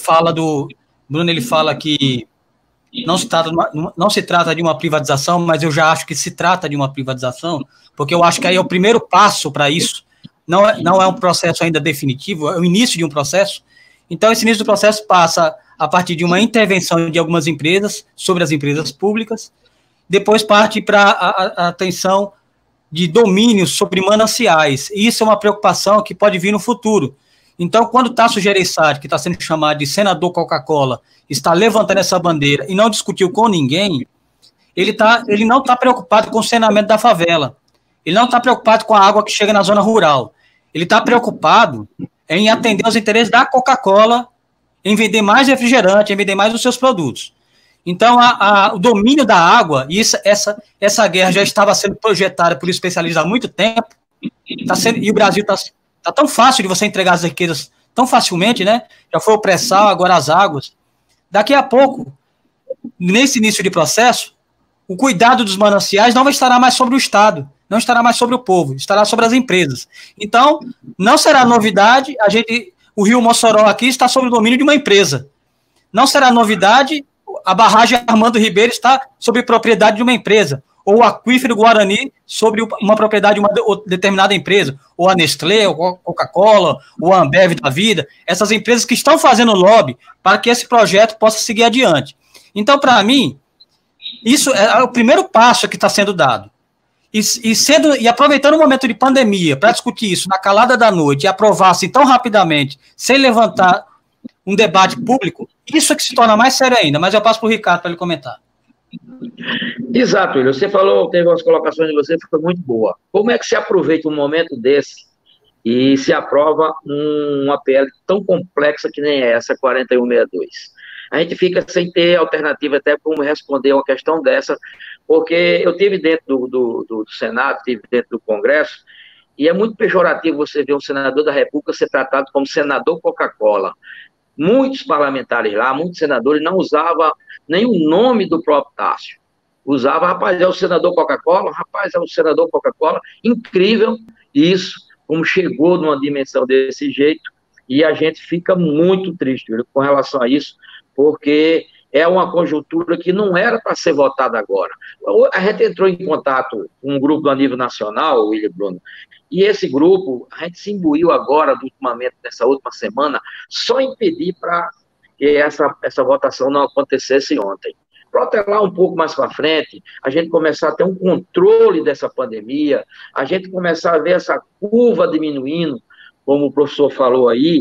fala que não se trata de uma privatização, mas eu já acho que se trata de uma privatização, porque eu acho que aí é o primeiro passo para isso, não é um processo ainda definitivo, é o início de um processo. Então, esse início do processo passa a partir de uma intervenção de algumas empresas sobre as empresas públicas, depois parte para a atenção de domínios sobre mananciais. E isso é uma preocupação que pode vir no futuro. Então, quando o Tasso Gereissati, que está sendo chamado de senador Coca-Cola, está levantando essa bandeira e não discutiu com ninguém, ele não está preocupado com o saneamento da favela. Ele não está preocupado com a água que chega na zona rural. Ele está preocupado em atender aos interesses da Coca-Cola, em vender mais refrigerante, em vender mais os seus produtos. Então, o domínio da água, e essa guerra já estava sendo projetada por especialistas há muito tempo, e o Brasil está tão fácil de você entregar as riquezas tão facilmente, né? Já foi o pré-sal, agora as águas. Daqui a pouco, nesse início de processo, o cuidado dos mananciais não estará mais sobre o Estado, não estará mais sobre o povo, estará sobre as empresas. Então, não será novidade, o Rio Mossoró aqui está sob o domínio de uma empresa. Não será novidade, a barragem Armando Ribeiro está sob propriedade de uma empresa, ou o aquífero Guarani sobre uma propriedade de uma determinada empresa, ou a Nestlé, ou a Coca-Cola, ou a Ambev da vida, essas empresas que estão fazendo lobby para que esse projeto possa seguir adiante. Então, para mim, isso é o primeiro passo que está sendo dado. E aproveitando o momento de pandemia para discutir isso na calada da noite e aprovar assim tão rapidamente, sem levantar um debate público, isso é que se torna mais sério ainda. Mas eu passo para o Ricardo para ele comentar. Exato, William. Você falou, teve umas colocações de você que foi muito boa. Como é que se aproveita um momento desse e se aprova uma PL tão complexa que nem essa, 4162? A gente fica sem ter alternativa até como responder uma questão dessa, porque eu tive dentro do Senado, tive dentro do Congresso, e é muito pejorativo você ver um senador da República ser tratado como senador Coca-Cola. Muitos parlamentares lá, muitos senadores não usavam nem o nome do próprio Tássio. usava, rapaz, é o senador Coca-Cola, rapaz, é o senador Coca-Cola, incrível isso, como chegou numa dimensão desse jeito, e a gente fica muito triste com relação a isso, porque é uma conjuntura que não era para ser votada agora. A gente entrou em contato com um grupo a nível nacional, William Bruno, e esse grupo, a gente se imbuiu agora, ultimamente, nessa última semana, só em pedir para que essa votação não acontecesse ontem. Protelar um pouco mais para frente, a gente começar a ter um controle dessa pandemia, a gente começar a ver essa curva diminuindo, como o professor falou aí,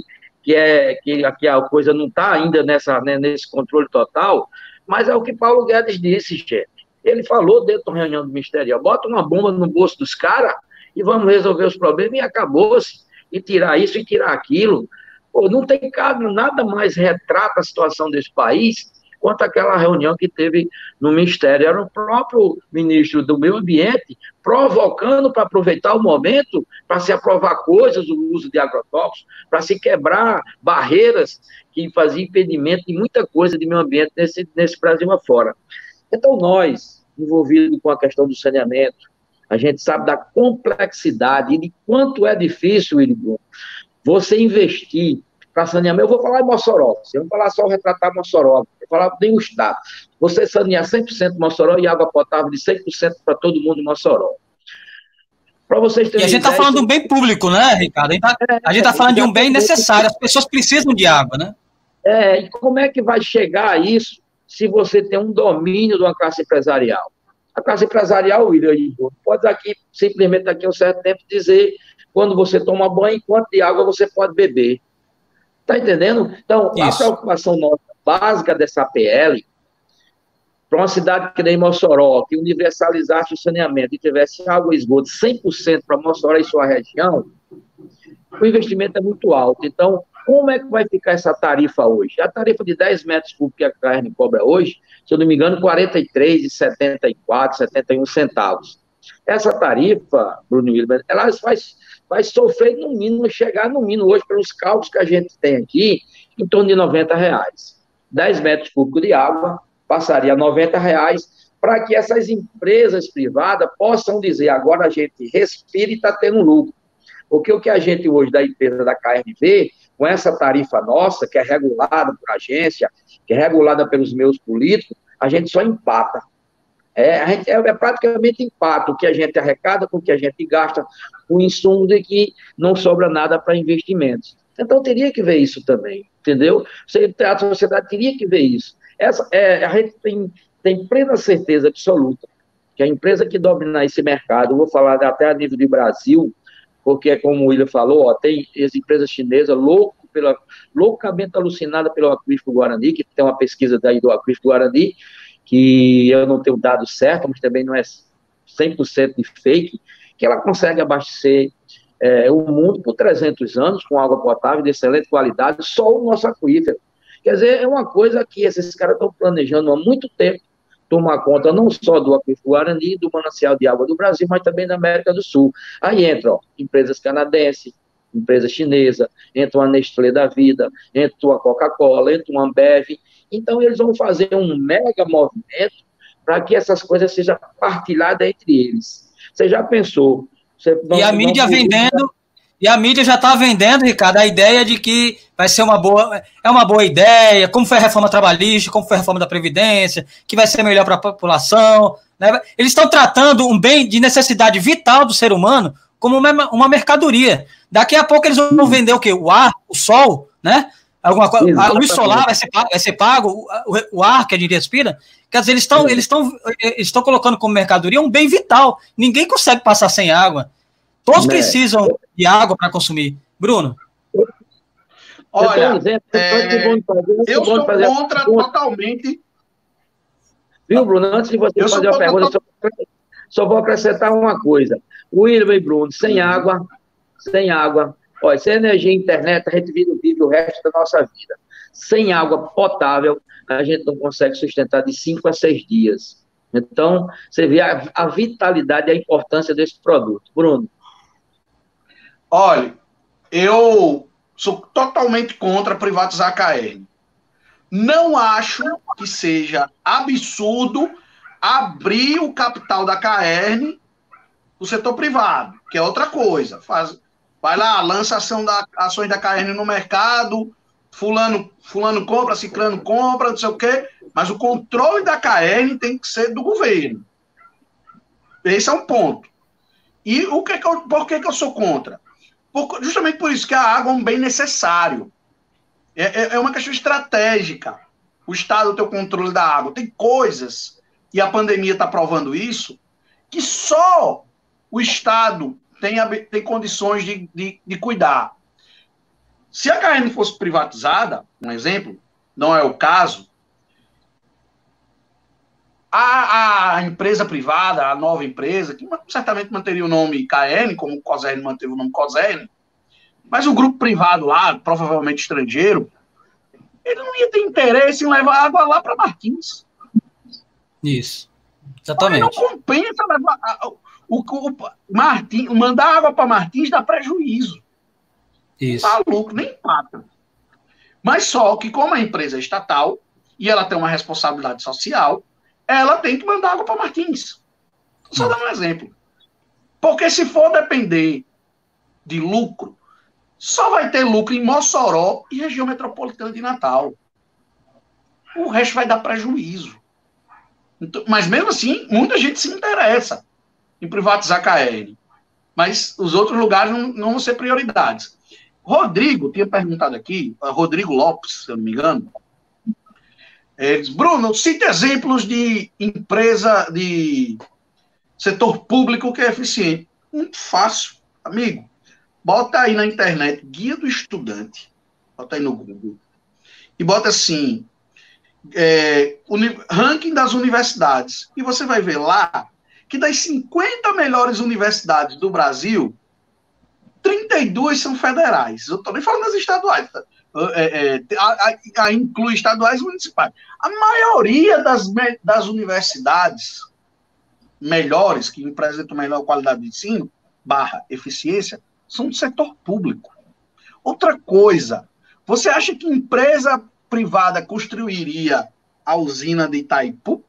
que a coisa não está ainda nesse controle total, mas é o que Paulo Guedes disse, gente. Ele falou dentro da reunião do Ministério, bota uma bomba no bolso dos caras e vamos resolver os problemas, e acabou-se, e tirar isso e tirar aquilo. Pô, não tem nada mais retrata a situação desse país quanto aquela reunião que teve no Ministério. Era o próprio ministro do Meio Ambiente provocando para aproveitar o momento para se aprovar coisas, o uso de agrotóxicos, para se quebrar barreiras que faziam impedimento de muita coisa de meio ambiente nesse Brasil afora. Então, nós, envolvidos com a questão do saneamento, a gente sabe da complexidade e de quanto é difícil, Iribu, você investir para saneamento. Eu vou falar em Mossoró, eu não vou falar só retratar Mossoró, eu vou falar nem o Estado. Você sanear 100% de Mossoró e água potável de 100% para todo mundo em Mossoró. Para vocês terem e a gente está falando de um bem público, né, Ricardo? A gente está falando de um bem necessário, as pessoas precisam de água, né? E como é que vai chegar a isso se você tem um domínio de uma classe empresarial? A classe empresarial, William, pode aqui, simplesmente daqui a um certo tempo, dizer quando você toma banho, quanto de água você pode beber. Está entendendo? Então, isso. A preocupação nossa, básica dessa PL, para uma cidade que nem Mossoró, que universalizasse o saneamento e tivesse água e esgoto 100% para Mossoró e sua região, o investimento é muito alto. Então, como é que vai ficar essa tarifa hoje? A tarifa de 10 metros cúbicos que a Caerne cobra hoje, se eu não me engano, R$ 43,74, 71 centavos. Essa tarifa, Bruno Wilber, ela vai sofrer no mínimo, chegar no mínimo hoje, pelos cálculos que a gente tem aqui, em torno de R$90. 10 metros cúbicos de água passaria a R$90 para que essas empresas privadas possam dizer, agora a gente respira e está tendo lucro. Porque o que a gente hoje da empresa da KRV, com essa tarifa nossa, que é regulada por agência, que é regulada pelos meus políticos, a gente só empata. É praticamente empata o que a gente arrecada com o que a gente gasta com insumos e que não sobra nada para investimentos. Então, teria que ver isso também, entendeu? A sociedade teria que ver isso. A gente tem plena certeza absoluta que a empresa que dominar esse mercado, eu vou falar até a nível de Brasil, porque, como o William falou, tem as empresas chinesas loucamente alucinadas pelo Aquífero Guarani, que tem uma pesquisa daí do Aquífero Guarani, que eu não tenho dado certo, mas também não é 100% de fake, que ela consegue abastecer o mundo por 300 anos com água potável de excelente qualidade, só o nosso aquífero. Quer dizer, é uma coisa que esses caras estão planejando há muito tempo, tomar conta não só do Aquífero Guarani, do manancial de água do Brasil, mas também da América do Sul. Aí entram empresas canadenses, empresa chinesa, entra uma Nestlé da vida, entra uma Coca-Cola, entra uma Ambev. Então, eles vão fazer um mega movimento para que essas coisas sejam partilhadas entre eles. Você já pensou? E a mídia vendendo, e a mídia já está vendendo, Ricardo, a ideia de que vai ser uma boa ideia, como foi a reforma trabalhista, como foi a reforma da Previdência, que vai ser melhor para a população. Né? Eles estão tratando um bem de necessidade vital do ser humano como uma mercadoria. Daqui a pouco eles vão vender o quê? O ar, o sol, né? Alguma coisa, a luz solar vai ser pago, o ar que a gente respira. Quer dizer, eles estão colocando como mercadoria um bem vital. Ninguém consegue passar sem água. Todos precisam de água para consumir. Bruno? Olha, eu sou contra totalmente. Viu, Bruno? Antes de você fazer a pergunta, só vou acrescentar uma coisa. William e Bruno, sem água, olha, sem energia e internet, a gente vive o resto da nossa vida. Sem água potável, a gente não consegue sustentar de 5 a 6 dias. Então, você vê a vitalidade e a importância desse produto. Bruno? Olha, eu sou totalmente contra privatizar a KR. Não acho que seja absurdo abrir o capital da Caerne o setor privado, que é outra coisa. Vai lá, lança ações da Caerne no mercado, fulano compra, ciclano compra, não sei o quê, mas o controle da Caerne tem que ser do governo. Esse é um ponto. E por que eu sou contra? Justamente por isso que a água é um bem necessário. É uma questão estratégica. O Estado tem o controle da água. Tem coisas, e a pandemia está provando isso, que só o Estado tem condições de cuidar. Se a Caerne fosse privatizada, um exemplo, não é o caso, a empresa privada, a nova empresa, que certamente manteria o nome Caerne, como o Cosern manteve o nome Cosern, mas o grupo privado lá, provavelmente estrangeiro, ele não ia ter interesse em levar água lá para Martins. Isso, exatamente. Não compensa levar mandar água para Martins dá prejuízo. Isso. Não dá lucro, nem empata. Mas só que como a empresa é estatal e ela tem uma responsabilidade social, ela tem que mandar água para Martins. Só dando um exemplo. Porque se for depender de lucro, só vai ter lucro em Mossoró e região metropolitana de Natal. O resto vai dar prejuízo. Então, mas mesmo assim, muita gente se interessa em privatizar a Caerne. Mas os outros lugares não vão ser prioridades. Rodrigo tinha perguntado aqui, Rodrigo Lopes, se eu não me engano, ele diz, Bruno, cite exemplos de empresa de setor público que é eficiente. Muito fácil, amigo. Bota aí na internet, Guia do Estudante. Bota aí no Google. E bota assim, ranking das universidades. E você vai ver lá que das 50 melhores universidades do Brasil, 32 são federais. Eu estou nem falando das estaduais. Inclui estaduais e municipais. A maioria das universidades melhores, que apresentam melhor qualidade de ensino, eficiência, são do setor público. Outra coisa, você acha que empresa privada construiria a usina de Itaipu?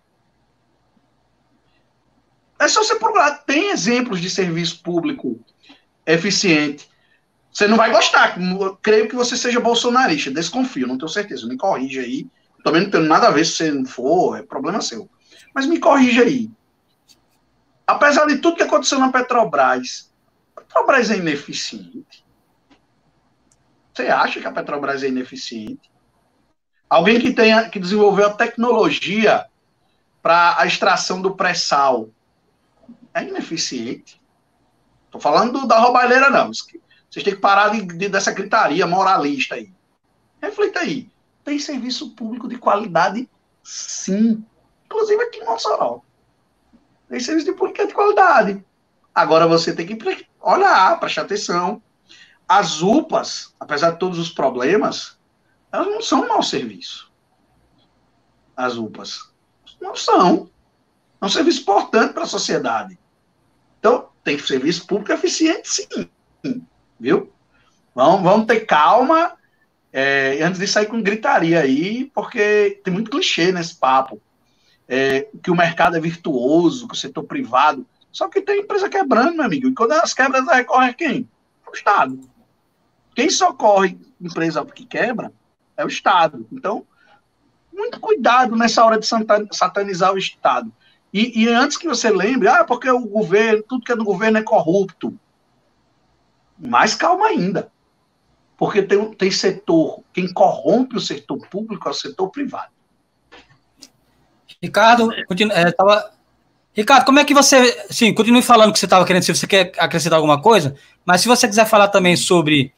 É só você procurar. Tem exemplos de serviço público eficiente. Você não vai gostar. Creio que você seja bolsonarista. Desconfio, não tenho certeza. Me corrija aí. Também não tenho nada a ver se você não for, é problema seu. Mas me corrija aí. Apesar de tudo que aconteceu na Petrobras, a Petrobras é ineficiente? Você acha que a Petrobras é ineficiente? Alguém que desenvolveu a tecnologia para a extração do pré-sal é ineficiente? Estou falando da roubalheira, não. Vocês têm que parar dessa gritaria moralista aí. Reflita aí. Tem serviço público de qualidade, sim. Inclusive aqui em Mossoró. Tem serviço público de qualidade. Agora você tem que olhar, prestar atenção. As UPAs, apesar de todos os problemas, elas não são um mau serviço. As UPAs. Não são. É um serviço importante para a sociedade. Então, tem serviço público eficiente, sim. Viu? Vamos ter calma antes de sair com gritaria aí, porque tem muito clichê nesse papo. Que o mercado é virtuoso, que o setor privado. Só que tem empresa quebrando, meu amigo. E quando as quebras recorrem a quem? É o Estado. Quem socorre empresa que quebra é o Estado. Então, muito cuidado nessa hora de satanizar o Estado. E antes que você lembre, porque o governo, tudo que é do governo é corrupto. Mais calma ainda. Porque tem setor, quem corrompe o setor público é o setor privado. Ricardo, Ricardo, como é que você... Sim, continue falando o que você estava querendo, se você quer acrescentar alguma coisa, mas se você quiser falar também sobre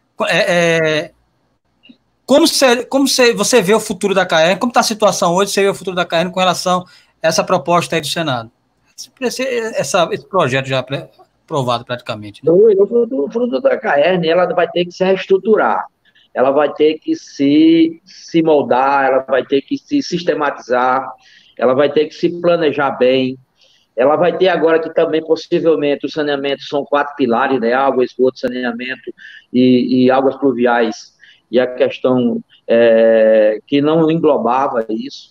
como você vê o futuro da Caerne, como está a situação hoje, você vê o futuro da Caerne com relação a essa proposta aí do Senado. Esse projeto já aprovado praticamente. Né? O fruto da Caerne, ela vai ter que se reestruturar, ela vai ter que se moldar, ela vai ter que se sistematizar, ela vai ter que se planejar bem, ela vai ter agora que também, possivelmente, o saneamento são 4 pilares, né? Água, esgoto, saneamento e águas pluviais, e a questão que não englobava isso,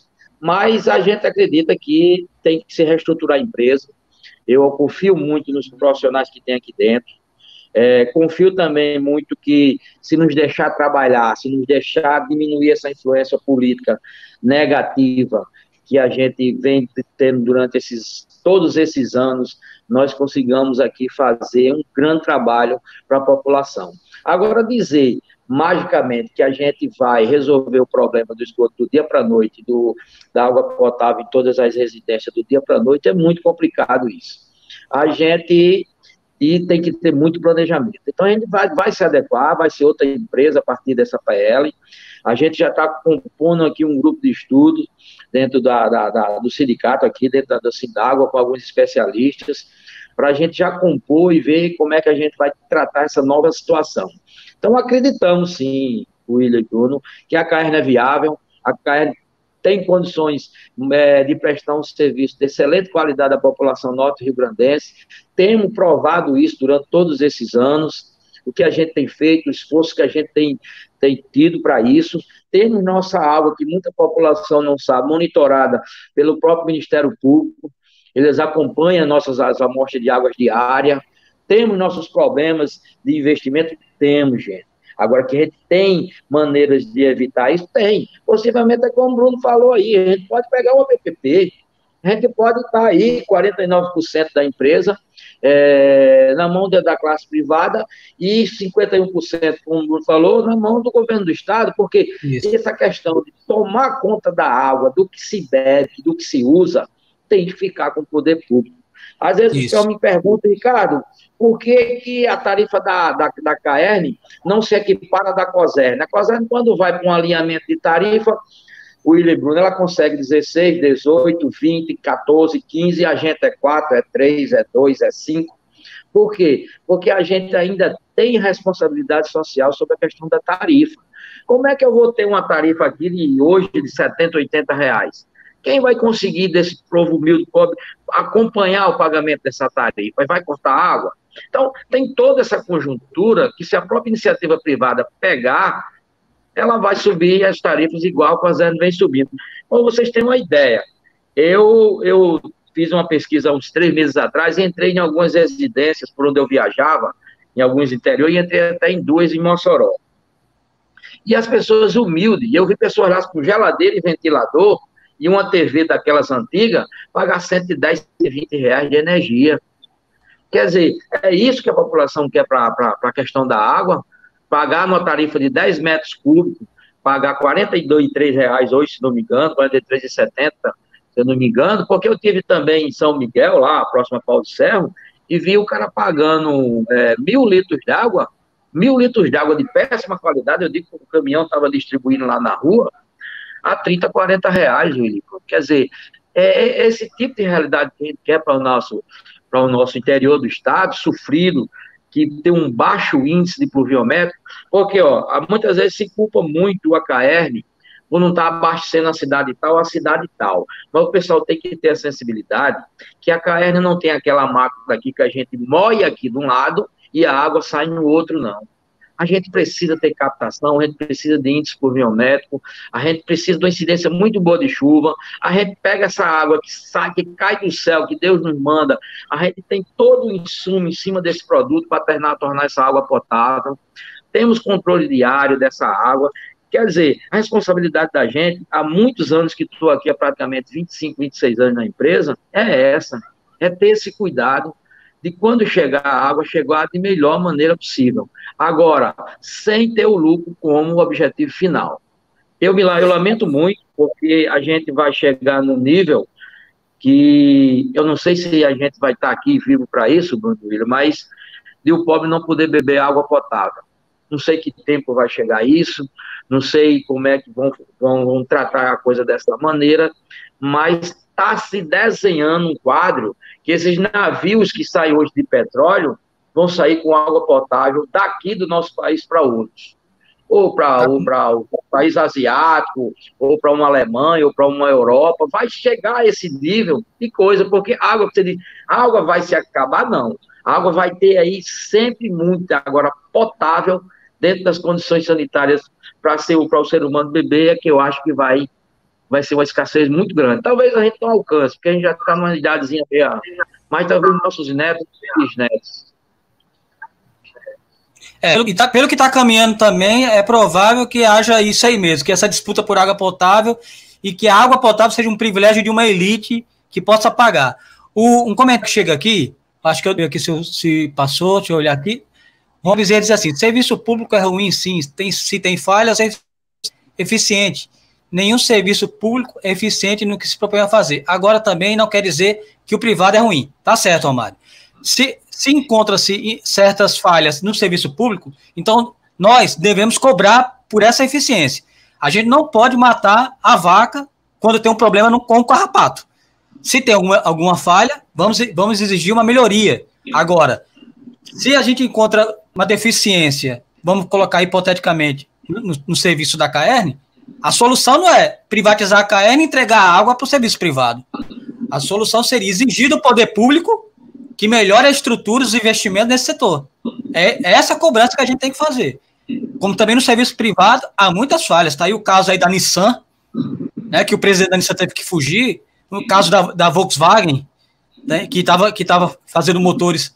mas a gente acredita que tem que se reestruturar a empresa. Eu confio muito nos profissionais que tem aqui dentro. Confio também muito que, se nos deixar trabalhar, se nos deixar diminuir essa influência política negativa que a gente vem tendo durante todos esses anos, nós consigamos aqui fazer um grande trabalho para a população. Agora, dizer magicamente que a gente vai resolver o problema do esgoto do dia para a noite, da água potável em todas as residências do dia para a noite, é muito complicado isso. A gente tem que ter muito planejamento. Então, a gente vai se adequar, vai ser outra empresa a partir dessa PL. A gente já está compondo aqui um grupo de estudo dentro do sindicato aqui, dentro da Sindágua, com alguns especialistas, para a gente já compor e ver como é que a gente vai tratar essa nova situação. Então, acreditamos sim, William e Bruno, que a CAERN é viável, a CAERN tem condições de prestar um serviço de excelente qualidade à população norte-riograndense. Temos provado isso durante todos esses anos, o que a gente tem feito, o esforço que a gente tem tido para isso. Temos nossa água, que muita população não sabe, monitorada pelo próprio Ministério Público. Eles acompanham as amostras de águas diárias. Temos nossos problemas de investimento? Temos, gente. Agora, que a gente tem maneiras de evitar isso? Tem. Possivelmente, é como o Bruno falou aí, a gente pode pegar uma PPP, a gente pode estar aí, 49% da empresa, na mão da classe privada e 51%, como o Bruno falou, na mão do governo do Estado, porque essa questão de tomar conta da água, do que se bebe, do que se usa, tem que ficar com o poder público. Às vezes o pessoal me pergunta, Ricardo, por que a tarifa da CAERN não se equipara da COSERN? A COSERN, quando vai para um alinhamento de tarifa, o William Bruno, ela consegue 16, 18, 20, 14, 15, a gente é 4, é 3, é 2, é 5. Por quê? Porque a gente ainda tem responsabilidade social sobre a questão da tarifa. Como é que eu vou ter uma tarifa aqui hoje de 70, 80 reais? Quem vai conseguir desse povo humilde, pobre, acompanhar o pagamento dessa tarifa? Vai cortar água? Então, tem toda essa conjuntura que, se a própria iniciativa privada pegar, ela vai subir as tarifas igual que a COSERN vem subindo. Então, vocês têm uma ideia. Eu fiz uma pesquisa há uns 3 meses atrás, entrei em algumas residências por onde eu viajava, em alguns interiores, e entrei até em 2 em Mossoró. E as pessoas humildes, eu vi pessoas lá com geladeira e ventilador, e uma TV daquelas antigas, pagar 110, 120 reais de energia. Quer dizer, é isso que a população quer para a questão da água, pagar uma tarifa de 10 metros cúbicos, pagar R$ 42 reais hoje, se não me engano, R$ 43,70, se eu não me engano, porque eu tive também em São Miguel, lá, próximo a Pau de Serro, e vi o cara pagando 1.000 litros d'água, 1.000 litros d'água de péssima qualidade, eu digo que o caminhão estava distribuindo lá na rua, a 30, 40 reais, William. Quer dizer, é esse tipo de realidade que a gente quer para o nosso interior do estado, sofrido, que tem um baixo índice de pluviométrico, porque muitas vezes se culpa muito a CAERN por não estar abastecendo a cidade tal. Mas o pessoal tem que ter a sensibilidade que a CAERN não tem aquela máquina aqui que a gente moe aqui de um lado e a água sai no outro, não. A gente precisa ter captação, a gente precisa de índice pluviométrico, a gente precisa de uma incidência muito boa de chuva, a gente pega essa água que sai, que cai do céu, que Deus nos manda, a gente tem todo o insumo em cima desse produto para tornar essa água potável, temos controle diário dessa água. Quer dizer, a responsabilidade da gente, há muitos anos que estou aqui, há praticamente 25, 26 anos na empresa, é essa, é ter esse cuidado de quando chegar a água, chegar de melhor maneira possível. Agora, sem ter o lucro como objetivo final. Eu lamento muito, porque a gente vai chegar num nível que eu não sei se a gente vai estar aqui vivo para isso, Bruno William, mas de o pobre não poder beber água potável. Não sei que tempo vai chegar isso, não sei como é que vão tratar a coisa dessa maneira, mas está se desenhando um quadro que esses navios que saem hoje de petróleo vão sair com água potável daqui do nosso país para outros. Ou para o país asiático, ou para uma Alemanha, ou para uma Europa. Vai chegar a esse nível de coisa, porque a água vai se acabar, não. A água vai ter aí sempre muita, agora potável, dentro das condições sanitárias para o ser humano beber, é que eu acho que vai vai ser uma escassez muito grande. Talvez a gente não alcance, porque a gente já está numa idadezinha meia, mas talvez nossos netos e bisnetos. Pelo que está caminhando também, é provável que haja isso aí mesmo, que essa disputa por água potável e que a água potável seja um privilégio de uma elite que possa pagar. Um comentário que chega aqui, acho que eu vi aqui se passou, deixa eu olhar aqui. Vamos dizer assim, serviço público é ruim, sim, se tem falhas, é eficiente. Nenhum serviço público é eficiente no que se propõe a fazer. Agora também não quer dizer que o privado é ruim. Tá certo, Romário. Se encontra-se certas falhas no serviço público, então nós devemos cobrar por essa eficiência. A gente não pode matar a vaca quando tem um problema com o carrapato. Se tem alguma falha, vamos exigir uma melhoria. Agora, se a gente encontra uma deficiência, vamos colocar hipoteticamente, no serviço da CAERN, a solução não é privatizar a CAERN e entregar a água para o serviço privado. A solução seria exigir do poder público que melhore a estrutura e os investimentos nesse setor. É essa cobrança que a gente tem que fazer. Como também no serviço privado, há muitas falhas. Está aí o caso aí da Nissan, né, que o presidente da Nissan teve que fugir, no caso da Volkswagen, né, que estava fazendo motores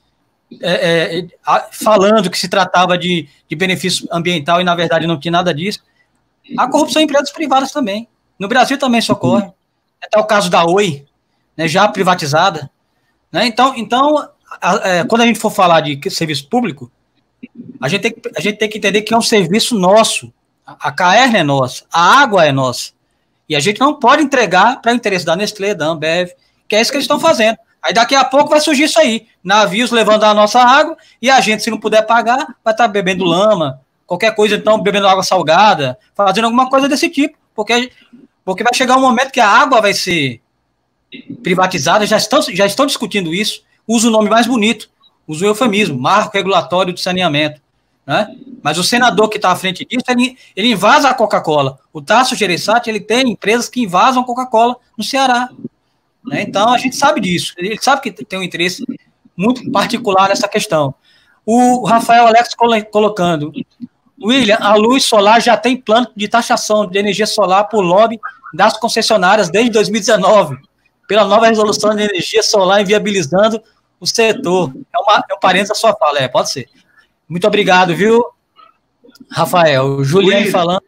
falando que se tratava de benefício ambiental e, na verdade, não tinha nada disso. Há corrupção em empresas privadas também. No Brasil também isso ocorre. Até o caso da Oi, né, já privatizada. Né? Então, quando a gente for falar de serviço público, a gente tem que entender que é um serviço nosso. A CAERN é nossa, a água é nossa. E a gente não pode entregar para o interesse da Nestlé, da Ambev, que é isso que eles estão fazendo. Aí daqui a pouco vai surgir isso aí. Navios levando a nossa água e a gente, se não puder pagar, vai estar bebendo lama, qualquer coisa, então, bebendo água salgada, fazendo alguma coisa desse tipo. Porque vai chegar um momento que a água vai ser privatizada, já estão discutindo isso. Usa o nome mais bonito, usa o eufemismo, marco regulatório de saneamento. Né? Mas o senador que está à frente disso, ele invasa a Coca-Cola. O Tasso Gereissati, ele tem empresas que invasam a Coca-Cola no Ceará. Né? Então, a gente sabe disso. Ele sabe que tem um interesse muito particular nessa questão. O Rafael Alex colocando, William, a luz solar já tem plano de taxação de energia solar por lobby das concessionárias desde 2019, pela nova resolução de energia solar inviabilizando o setor. É um parênteses da sua fala, pode ser. Muito obrigado, viu, Rafael? O Juliano falando.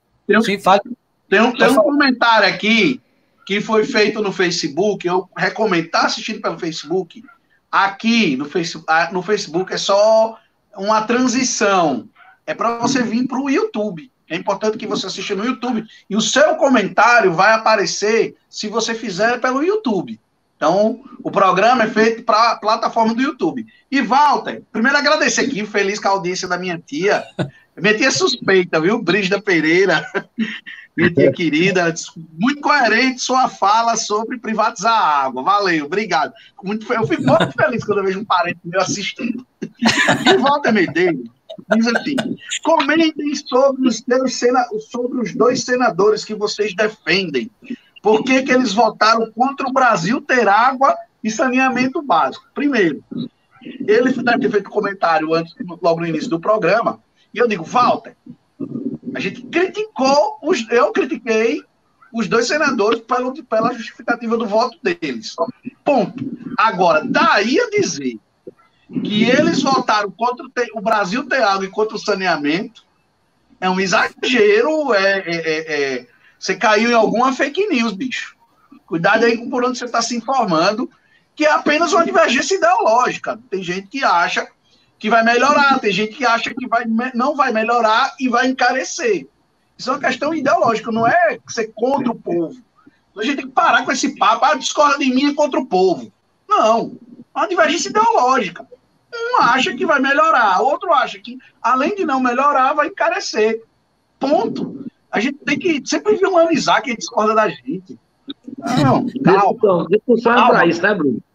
Tem um comentário aqui que foi feito no Facebook. Eu recomendo, tá assistindo pelo Facebook. Aqui no Facebook é só uma transição. É para você vir para o YouTube. É importante que você assista no YouTube. E o seu comentário vai aparecer se você fizer pelo YouTube. Então, o programa é feito para a plataforma do YouTube. E, Walter, primeiro agradecer aqui, feliz com a audiência da minha tia. Minha tia suspeita, viu? Brígida Pereira, minha tia querida, muito coerente sua fala sobre privatizar a água. Valeu, obrigado. Eu fico muito feliz quando eu vejo um parente meu assistindo. E Walter Medeiros diz assim, comentem sobre os dois senadores que vocês defendem. Por que eles votaram contra o Brasil ter água e saneamento básico? Primeiro, ele deve ter feito um comentário logo no início do programa, e eu digo, Walter, a gente eu critiquei os dois senadores pela justificativa do voto deles. Ponto. Agora, daí a dizer que eles votaram contra o Brasil ter água e contra o saneamento, é um exagero, você caiu em alguma fake news, bicho. Cuidado aí por onde você está se informando, que é apenas uma divergência ideológica. Tem gente que acha que vai melhorar, tem gente que acha que não vai melhorar e vai encarecer. Isso é uma questão ideológica, não é ser contra o povo. A gente tem que parar com esse papo, discorda de mim é contra o povo. Não, é uma divergência ideológica. Um acha que vai melhorar, outro acha que, além de não melhorar, vai encarecer. Ponto. A gente tem que sempre vilanizar quem discorda da gente. Não, calma. Discussão é para isso, né, Bruno?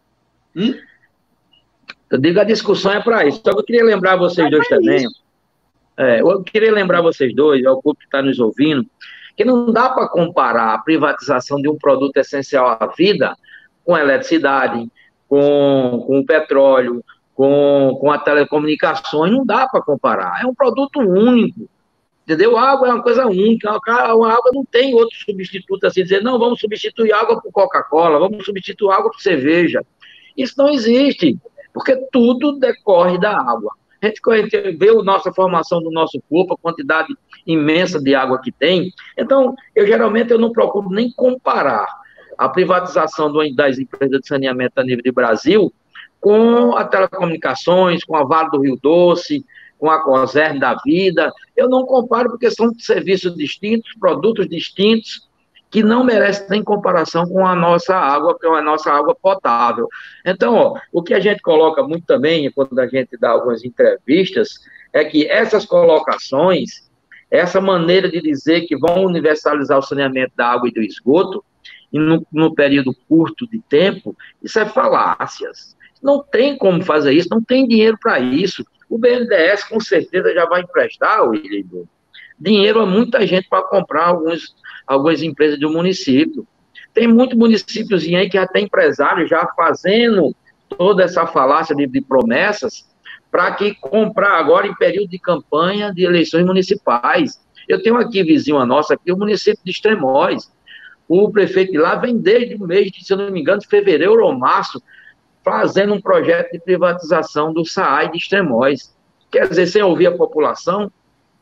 Eu digo a discussão é para isso. Só que eu queria lembrar vocês dois também. Eu queria lembrar vocês dois, ao público que está nos ouvindo, que não dá para comparar a privatização de um produto essencial à vida com a eletricidade, com o petróleo, com a telecomunicações. Não dá para comparar. É um produto único. Entendeu? A água é uma coisa única, a água não tem outro substituto assim, dizer, não, vamos substituir água por Coca-Cola, vamos substituir água por cerveja. Isso não existe, porque tudo decorre da água. A gente vê a nossa formação do nosso corpo, a quantidade imensa de água que tem. Então, geralmente eu não procuro nem comparar a privatização das empresas de saneamento a nível de Brasil com a telecomunicações, com a Vale do Rio Doce, com a Coserno da vida. Eu não comparo porque são serviços distintos, produtos distintos, que não merecem nem comparação com a nossa água, que é a nossa água potável. Então, ó, o que a gente coloca muito também, quando a gente dá algumas entrevistas, é que essas colocações, essa maneira de dizer que vão universalizar o saneamento da água e do esgoto, e no período curto de tempo, isso é falácias. Não tem como fazer isso, não tem dinheiro para isso. O BNDES, com certeza, já vai emprestar, William, dinheiro a muita gente para comprar algumas empresas do município. Tem muito municípiozinho aí que já tem empresário já fazendo toda essa falácia de promessas para que comprar agora em período de campanha de eleições municipais. Eu tenho aqui, vizinho a nossa, aqui, o município de Extremóis. O prefeito de lá vem desde o mês de, se eu não me engano, de fevereiro ou março, fazendo um projeto de privatização do SAAI de Extremóis. Quer dizer, sem ouvir a população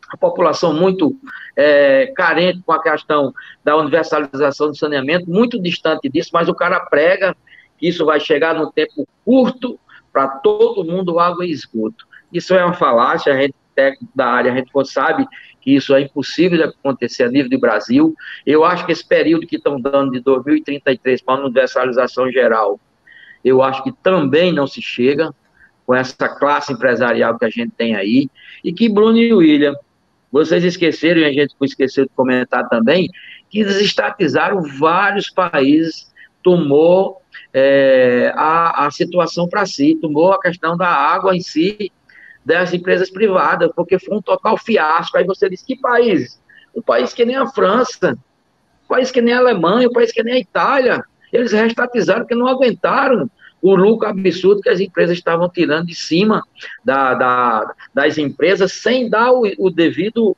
muito carente com a questão da universalização do saneamento, muito distante disso, mas o cara prega que isso vai chegar num tempo curto para todo mundo água e esgoto. Isso é uma falácia, a gente técnico da área, a gente sabe que isso é impossível de acontecer a nível do Brasil. Eu acho que esse período que estão dando de 2033 para a universalização geral, eu acho que também não se chega com essa classe empresarial que a gente tem aí, e que Bruno e William, vocês esqueceram, e a gente esqueceu de comentar também, que desestatizaram vários países, tomou a situação para si, tomou a questão da água em si, das empresas privadas, porque foi um total fiasco. Aí você diz, que país? Um país que nem a França, um país que nem a Alemanha, um país que nem a Itália, eles restatizaram porque não aguentaram o lucro absurdo que as empresas estavam tirando de cima das empresas, sem dar o devido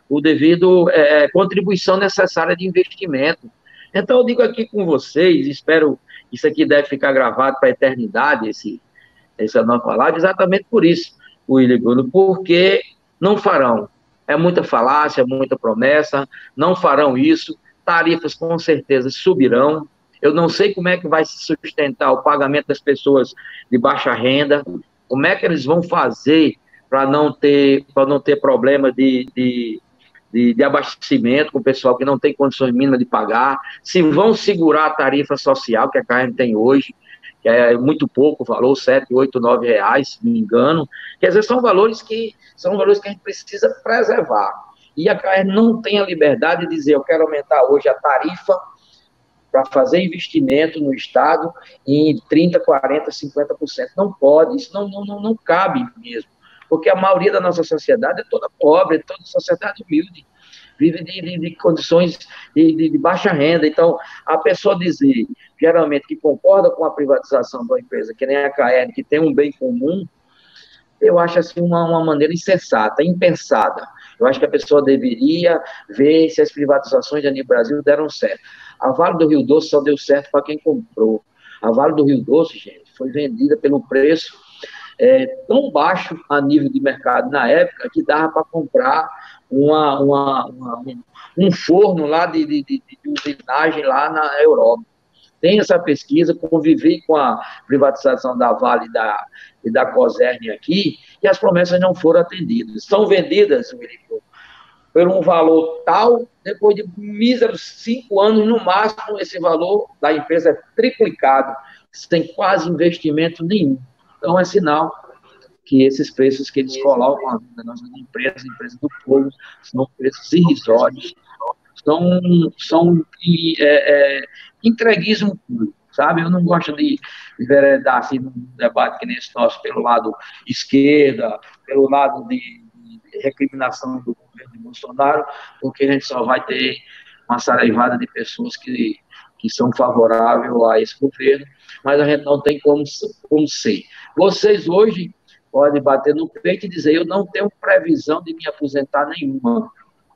contribuição necessária de investimento. Então, eu digo aqui com vocês, espero que isso aqui deve ficar gravado para a eternidade, essa nova palavra, exatamente por isso, William Bruno, porque não farão. É muita falácia, muita promessa, não farão isso, tarifas com certeza subirão. Eu não sei como é que vai se sustentar o pagamento das pessoas de baixa renda, como é que eles vão fazer para não ter problema de abastecimento com o pessoal que não tem condições mínimas de pagar, se vão segurar a tarifa social que a carne tem hoje, que é muito pouco o valor, 7, 8, 9 reais, se não me engano. Quer dizer, são valores que a gente precisa preservar. E a carne não tem a liberdade de dizer, eu quero aumentar hoje a tarifa para fazer investimento no Estado em 30%, 40%, 50%. Não pode, isso não cabe mesmo. Porque a maioria da nossa sociedade é toda pobre, é toda sociedade humilde, vive de condições de baixa renda. Então, a pessoa dizer, geralmente, que concorda com a privatização de uma empresa, que nem a CAERN, que tem um bem comum, eu acho assim uma maneira insensata, impensada. Eu acho que a pessoa deveria ver se as privatizações a nível Brasil deram certo. A Vale do Rio Doce só deu certo para quem comprou. A Vale do Rio Doce, gente, foi vendida pelo preço tão baixo a nível de mercado na época que dava para comprar um forno lá de usinagem lá na Europa. Tem essa pesquisa, convivi com a privatização da Vale e da Coserno aqui, e as promessas não foram atendidas. São vendidas, por um valor tal, depois de míseros 5 anos, no máximo, esse valor da empresa é triplicado, sem quase investimento nenhum. Então, é sinal que esses preços que eles colocam na nossa empresa do povo, são preços irrisórios, são entreguismo puro, sabe? Eu não gosto de enveredar assim, num debate que nem esse nosso, pelo lado esquerda, pelo lado de recriminação do governo de Bolsonaro, porque a gente só vai ter uma saraivada de pessoas que são favoráveis a esse governo, mas a gente não tem como ser. Vocês hoje podem bater no peito e dizer, eu não tenho previsão de me aposentar nenhuma.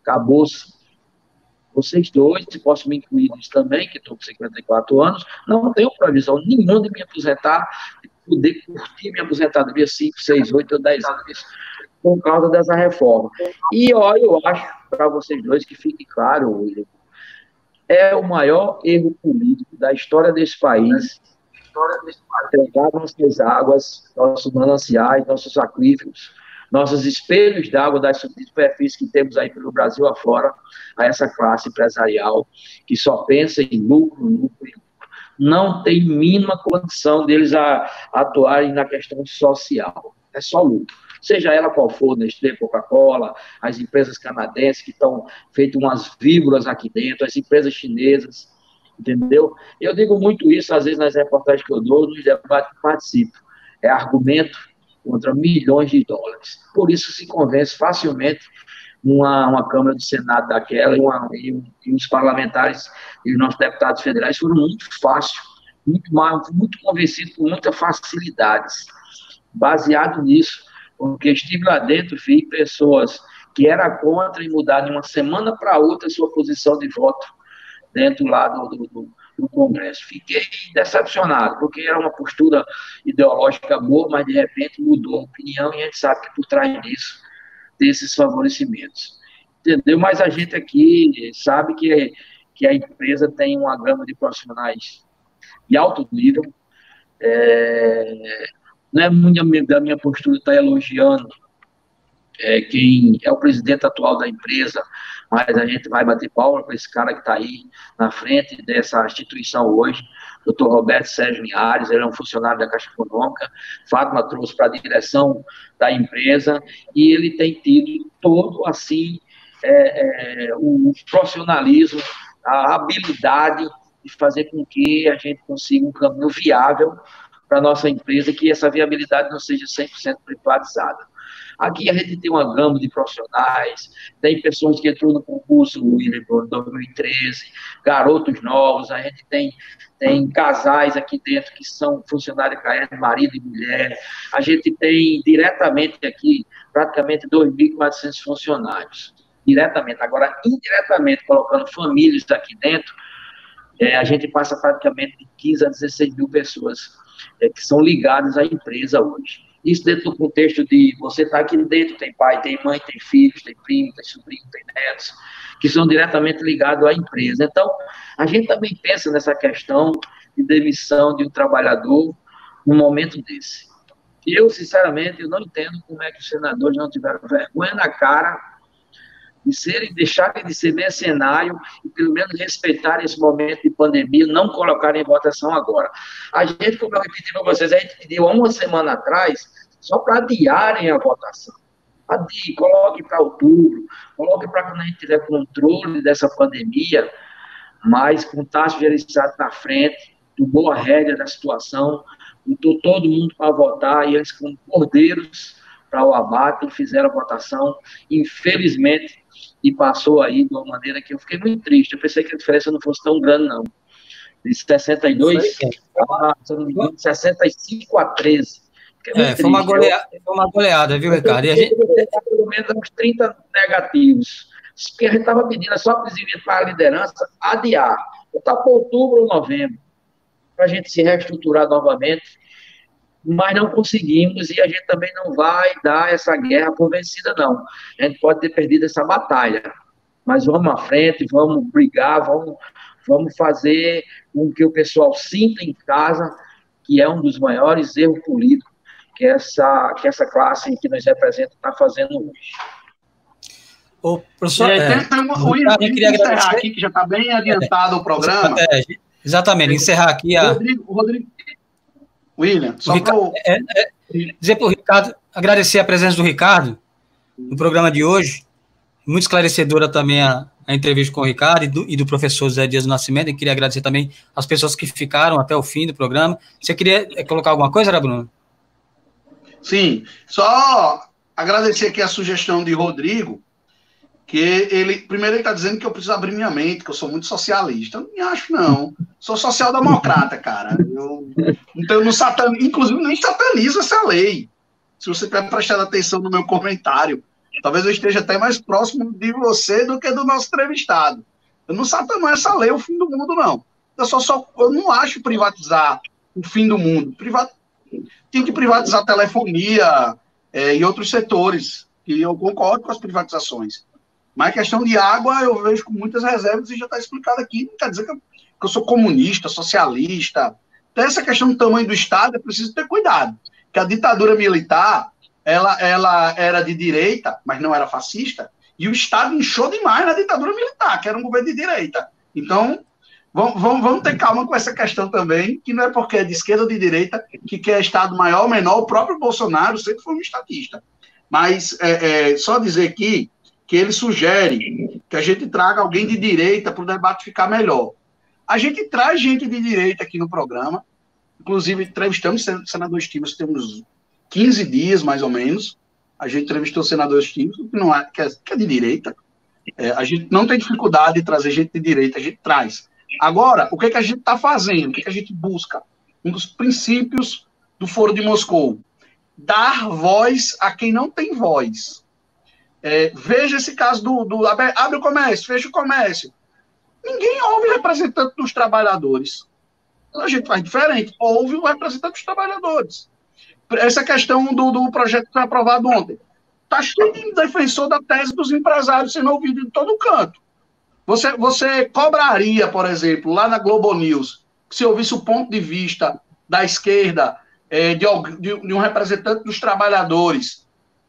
acabou-se. Vocês dois, se posso me incluir nisso também, que estou com 54 anos, não tenho previsão nenhuma de me aposentar, de poder curtir minha aposentadoria 5, 6, 8 ou 10 anos, por causa dessa reforma. E olha, eu acho para vocês dois que fique claro, William, é o maior erro político da história desse país, entregar nossas águas, nossos mananciais, nossos aquíferos, nossos espelhos d'água das superfícies que temos aí pelo Brasil afora, a essa classe empresarial que só pensa em lucro, lucro e lucro. Não tem mínima condição deles atuarem na questão social. É só lucro. Seja ela qual for, Nestlé, Coca-Cola, as empresas canadenses que estão feitas umas víboras aqui dentro, as empresas chinesas, entendeu? Eu digo muito isso, às vezes, nas reportagens que eu dou, nos debates que participo. É argumento contra milhões de dólares. Por isso se convence facilmente uma Câmara do Senado daquela e os parlamentares e os nossos deputados federais foram muito fácil, muito convencidos com muita facilidade. Baseado nisso, porque estive lá dentro, vi pessoas que eram contra e mudaram de uma semana para outra sua posição de voto dentro lá do Congresso. Fiquei decepcionado, porque era uma postura ideológica boa, mas de repente mudou a opinião e a gente sabe que por trás disso tem esses favorecimentos. Entendeu? Mas a gente aqui sabe que a empresa tem uma gama de profissionais de alto nível. Não é muito da minha postura estar elogiando quem é o presidente atual da empresa, mas a gente vai bater palma para esse cara que está aí na frente dessa instituição hoje, Dr. Roberto Sérgio Linhares. Ele é um funcionário da Caixa Econômica, Fátima trouxe para a direção da empresa, e ele tem tido todo, assim, o profissionalismo, a habilidade de fazer com que a gente consiga um caminho viável para a nossa empresa, que essa viabilidade não seja 100% privatizada. Aqui a gente tem uma gama de profissionais, tem pessoas que entrou no concurso William em 2013, garotos novos, a gente tem casais aqui dentro que são funcionários CAERN, marido e mulher, a gente tem diretamente aqui praticamente 2.400 funcionários, diretamente. Agora, indiretamente, colocando famílias aqui dentro, a gente passa praticamente de 15 a 16 mil pessoas que são ligadas à empresa hoje. Isso dentro do contexto de você estar aqui dentro, tem pai, tem mãe, tem filhos, tem primo, tem sobrinho, tem netos, que são diretamente ligados à empresa. Então, a gente também pensa nessa questão de demissão de um trabalhador num momento desse. Eu, sinceramente, eu não entendo como é que os senadores não tiveram vergonha na cara de deixarem de ser mercenário e pelo menos respeitarem esse momento de pandemia, não colocarem em votação agora. A gente, como eu repeti para vocês, a gente pediu há uma semana atrás só para adiarem a votação. Coloque para outubro, coloque para quando a gente tiver controle dessa pandemia, mas com taxa gerenciada na frente, do boa rédea da situação, botou todo mundo para votar e eles como cordeiros para o abate e fizeram a votação, infelizmente, e passou aí de uma maneira que eu fiquei muito triste. Eu pensei que a diferença não fosse tão grande, não. De 62 a, se não me engano, 65 a 13. Foi uma goleada, viu, Ricardo? E a gente... Pelo menos uns 30 negativos. Porque a gente estava pedindo só para a liderança adiar. Botar para outubro ou novembro, para a gente se reestruturar novamente. Mas não conseguimos e a gente também não vai dar essa guerra por vencida, não. A gente pode ter perdido essa batalha, mas vamos à frente, vamos brigar, vamos fazer com que o pessoal sinta em casa que é um dos maiores erros políticos que essa classe que nos representa está fazendo hoje. Ô, professor, eu queria encerrar aqui, que já está bem adiantado o programa. Exatamente, encerrar aqui Rodrigo. William, só dizer para o Ricardo, agradecer a presença do Ricardo no programa de hoje, muito esclarecedora também a entrevista com o Ricardo e do professor Zé Dias do Nascimento, e queria agradecer também as pessoas que ficaram até o fim do programa. Você queria colocar alguma coisa, era, Bruno? Sim, só agradecer aqui a sugestão de Rodrigo, que primeiro ele está dizendo que eu preciso abrir minha mente, que eu sou muito socialista. Eu não me acho, não. Sou social-democrata, cara. Inclusive, nem satanizo essa lei. Se você estiver prestando atenção no meu comentário. Talvez eu esteja até mais próximo de você do que do nosso entrevistado. Eu não satanão essa lei, o fim do mundo, não. Eu não acho privatizar o fim do mundo. Tem que privatizar a telefonia e outros setores, e eu concordo com as privatizações. Mas a questão de água eu vejo com muitas reservas e já está explicado aqui. Não quer dizer que eu sou comunista, socialista. Então, essa questão do tamanho do Estado é preciso ter cuidado. Que a ditadura militar, ela era de direita, mas não era fascista, e o Estado inchou demais na ditadura militar, que era um governo de direita. Então, vamos ter calma com essa questão também, que não é porque é de esquerda ou de direita que quer Estado maior ou menor. O próprio Bolsonaro sempre foi um estatista. Mas só dizer aqui que ele sugere que a gente traga alguém de direita para o debate ficar melhor. A gente traz gente de direita aqui no programa, inclusive entrevistamos o senador Stimas, temos 15 dias, mais ou menos. A gente entrevistou o senador Stimas, que é de direita. A gente não tem dificuldade de trazer gente de direita, a gente traz. Agora, o que a gente está fazendo? O que a gente busca? Um dos princípios do Foro de Moscou: dar voz a quem não tem voz. Veja esse caso abre o comércio, fecha o comércio. Ninguém ouve o representante dos trabalhadores. A gente faz diferente, ouve o representante dos trabalhadores. Essa questão do projeto que foi aprovado ontem. Está cheio de defensor da tese dos empresários sendo ouvido em todo canto. Você cobraria, por exemplo, lá na Globo News, se ouvisse o ponto de vista da esquerda, de um representante dos trabalhadores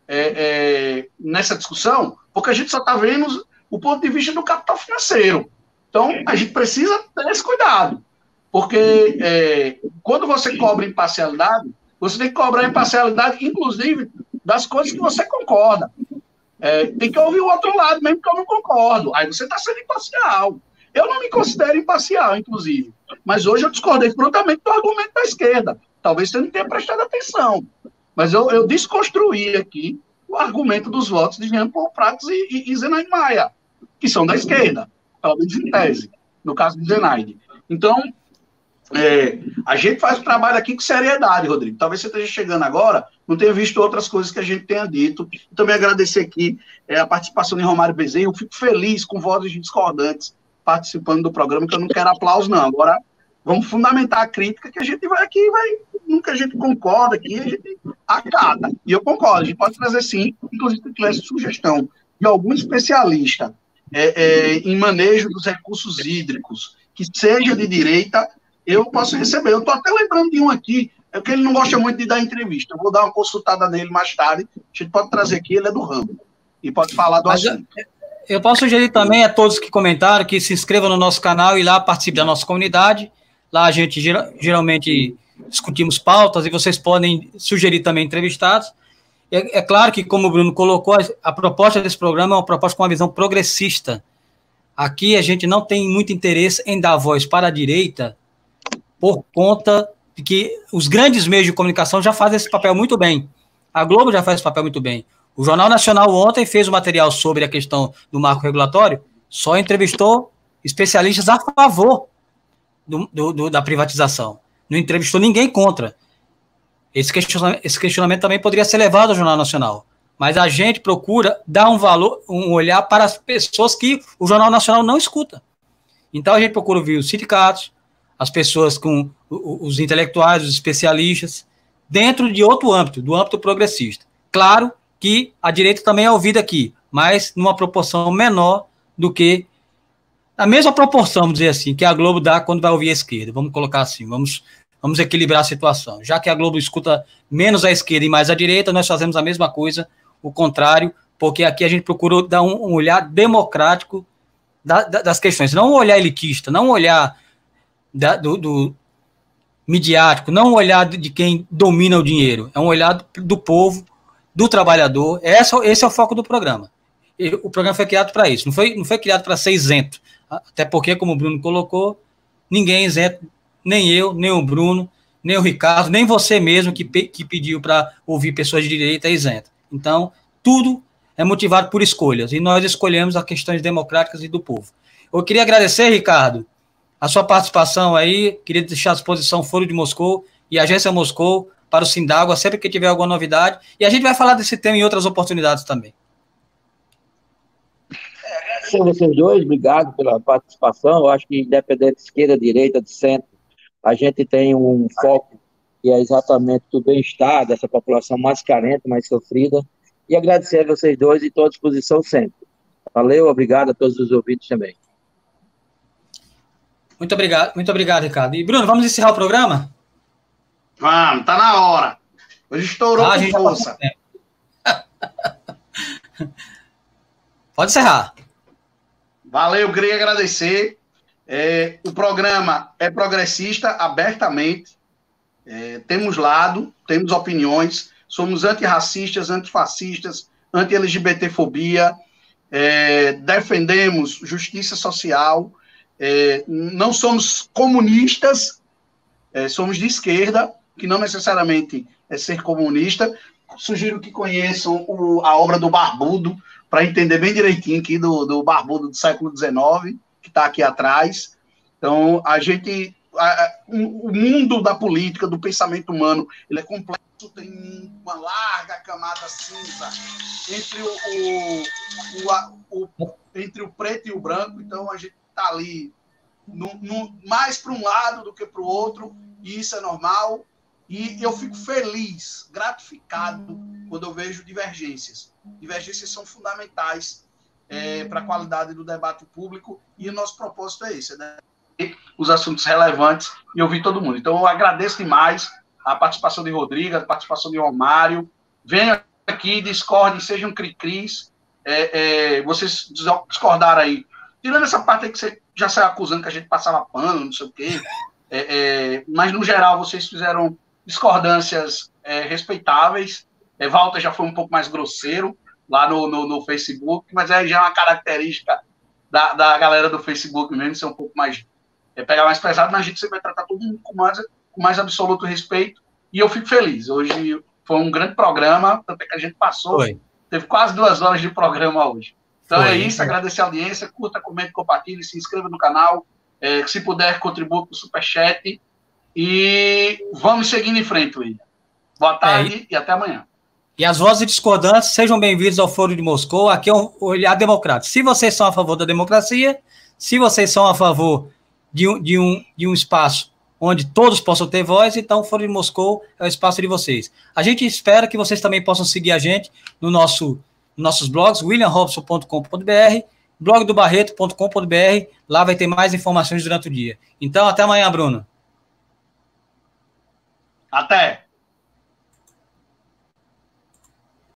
nessa discussão? Porque a gente só está vendo o ponto de vista do capital financeiro. Então, a gente precisa ter esse cuidado. Porque quando você cobra imparcialidade, você tem que cobrar imparcialidade, inclusive, das coisas que você concorda. Tem que ouvir o outro lado, mesmo que eu não concordo. Aí você está sendo imparcial. Eu não me considero imparcial, inclusive. Mas hoje eu discordei prontamente do argumento da esquerda. Talvez você não tenha prestado atenção. Mas eu desconstruí aqui o argumento dos votos de Jean Paul Prats e Zenaide Maia, que são da esquerda, pelo menos em tese, no caso de Zenaide. Então, a gente faz o trabalho aqui com seriedade, Rodrigo. Talvez você esteja chegando agora, não tenha visto outras coisas que a gente tenha dito. E também agradecer aqui a participação de Romário Bezerra. Eu fico feliz com vozes discordantes participando do programa, que eu não quero aplauso, não. Agora, vamos fundamentar a crítica, que a gente vai aqui, nunca a gente concorda aqui, a gente acata. E eu concordo, a gente pode trazer sim, inclusive se tivesse sugestão de algum especialista em manejo dos recursos hídricos, que seja de direita, eu posso receber. Eu estou até lembrando de um aqui, que ele não gosta muito de dar entrevista. Eu vou dar uma consultada nele mais tarde. A gente pode trazer aqui, ele é do ramo. E pode falar do assunto. Eu posso sugerir também a todos que comentaram que se inscrevam no nosso canal e lá participem da nossa comunidade. Lá a gente geralmente discutimos pautas e vocês podem sugerir também entrevistados. É claro que, como o Bruno colocou, a proposta desse programa é uma proposta com uma visão progressista. Aqui a gente não tem muito interesse em dar voz para a direita, por conta de que os grandes meios de comunicação já fazem esse papel muito bem. A Globo já faz esse papel muito bem. O Jornal Nacional ontem fez um material sobre a questão do marco regulatório, só entrevistou especialistas a favor da privatização. Não entrevistou ninguém contra. Esse questionamento também poderia ser levado ao Jornal Nacional. Mas a gente procura dar um olhar para as pessoas que o Jornal Nacional não escuta. Então a gente procura ouvir os sindicatos, as pessoas com os intelectuais, os especialistas, dentro de outro âmbito, do âmbito progressista. Claro que a direita também é ouvida aqui, mas numa proporção menor do que a mesma proporção, vamos dizer assim, que a Globo dá quando vai ouvir a esquerda. Vamos colocar assim, vamos equilibrar a situação. Já que a Globo escuta menos a esquerda e mais a direita, nós fazemos a mesma coisa, o contrário, porque aqui a gente procurou dar um olhar democrático das questões, não um olhar elitista, não um olhar do midiático, não um olhar de quem domina o dinheiro, é um olhar do povo, do trabalhador. Esse é o foco do programa. O programa foi criado para isso, não foi criado para ser isento, até porque, como o Bruno colocou, ninguém é isento, nem eu, nem o Bruno, nem o Ricardo, nem você mesmo que pediu para ouvir pessoas de direita é isento. Então, tudo é motivado por escolhas, e nós escolhemos as questões democráticas e do povo. Eu queria agradecer, Ricardo, a sua participação aí, queria deixar à disposição o Foro de Moscou e a Agência Moscou para o Sindágua, sempre que tiver alguma novidade, e a gente vai falar desse tema em outras oportunidades também. agradecer a vocês dois, obrigado pela participação. Eu acho que independente de esquerda, direita, de centro, a gente tem um foco que é exatamente o bem-estar dessa população mais carente, mais sofrida. E agradecer a vocês dois e estou à disposição sempre. Valeu, obrigado a todos os ouvintes também. Muito obrigado, Ricardo. E, Bruno, vamos encerrar o programa? Vamos, tá na hora. Hoje estourou com força. Pode encerrar. Valeu, queria agradecer. O programa é progressista, abertamente. Temos lado, temos opiniões, somos antirracistas, antifascistas, anti-LGBTfobia, defendemos justiça social, não somos comunistas, somos de esquerda, que não necessariamente é ser comunista. Sugiro que conheçam a obra do Barbudo, para entender bem direitinho aqui do Barbudo do século XIX, que está aqui atrás. Então, o mundo da política, do pensamento humano, ele é complexo, tem uma larga camada cinza entre o preto e o branco. Então, a gente está ali mais para um lado do que para o outro, e isso é normal. E eu fico feliz, gratificado, quando eu vejo divergências. Divergências são fundamentais para a qualidade do debate público, e o nosso propósito é esse, né? Os assuntos relevantes e ouvir todo mundo. Então, eu agradeço demais a participação de Rodrigo, a participação de Romário. Venham aqui, discordem, sejam cri-cris. Vocês discordaram aí. Tirando essa parte aí que você já saiu acusando que a gente passava pano, não sei o quê. Mas, no geral, vocês fizeram discordâncias respeitáveis. Walter já foi um pouco mais grosseiro lá no Facebook, mas aí já é uma característica da galera do Facebook mesmo, ser um pouco mais... pegar mais pesado, mas a gente sempre vai tratar todo mundo com mais absoluto respeito, e eu fico feliz. Hoje foi um grande programa, tanto é que a gente teve quase 2 horas de programa hoje. Então é isso, agradecer a audiência, curta, comente, compartilhe, se inscreva no canal, se puder, contribua com o Superchat, e vamos seguindo em frente, William. Boa tarde e até amanhã. E as vozes discordantes, sejam bem-vindos ao Foro de Moscou. Aqui é um olhar democrático. Se vocês são a favor da democracia, se vocês são a favor de um espaço onde todos possam ter voz, então o Foro de Moscou é o espaço de vocês. A gente espera que vocês também possam seguir a gente nossos blogs, williamrobson.com.br, blogdobarreto.com.br, lá vai ter mais informações durante o dia. Então, até amanhã, Bruno. Até!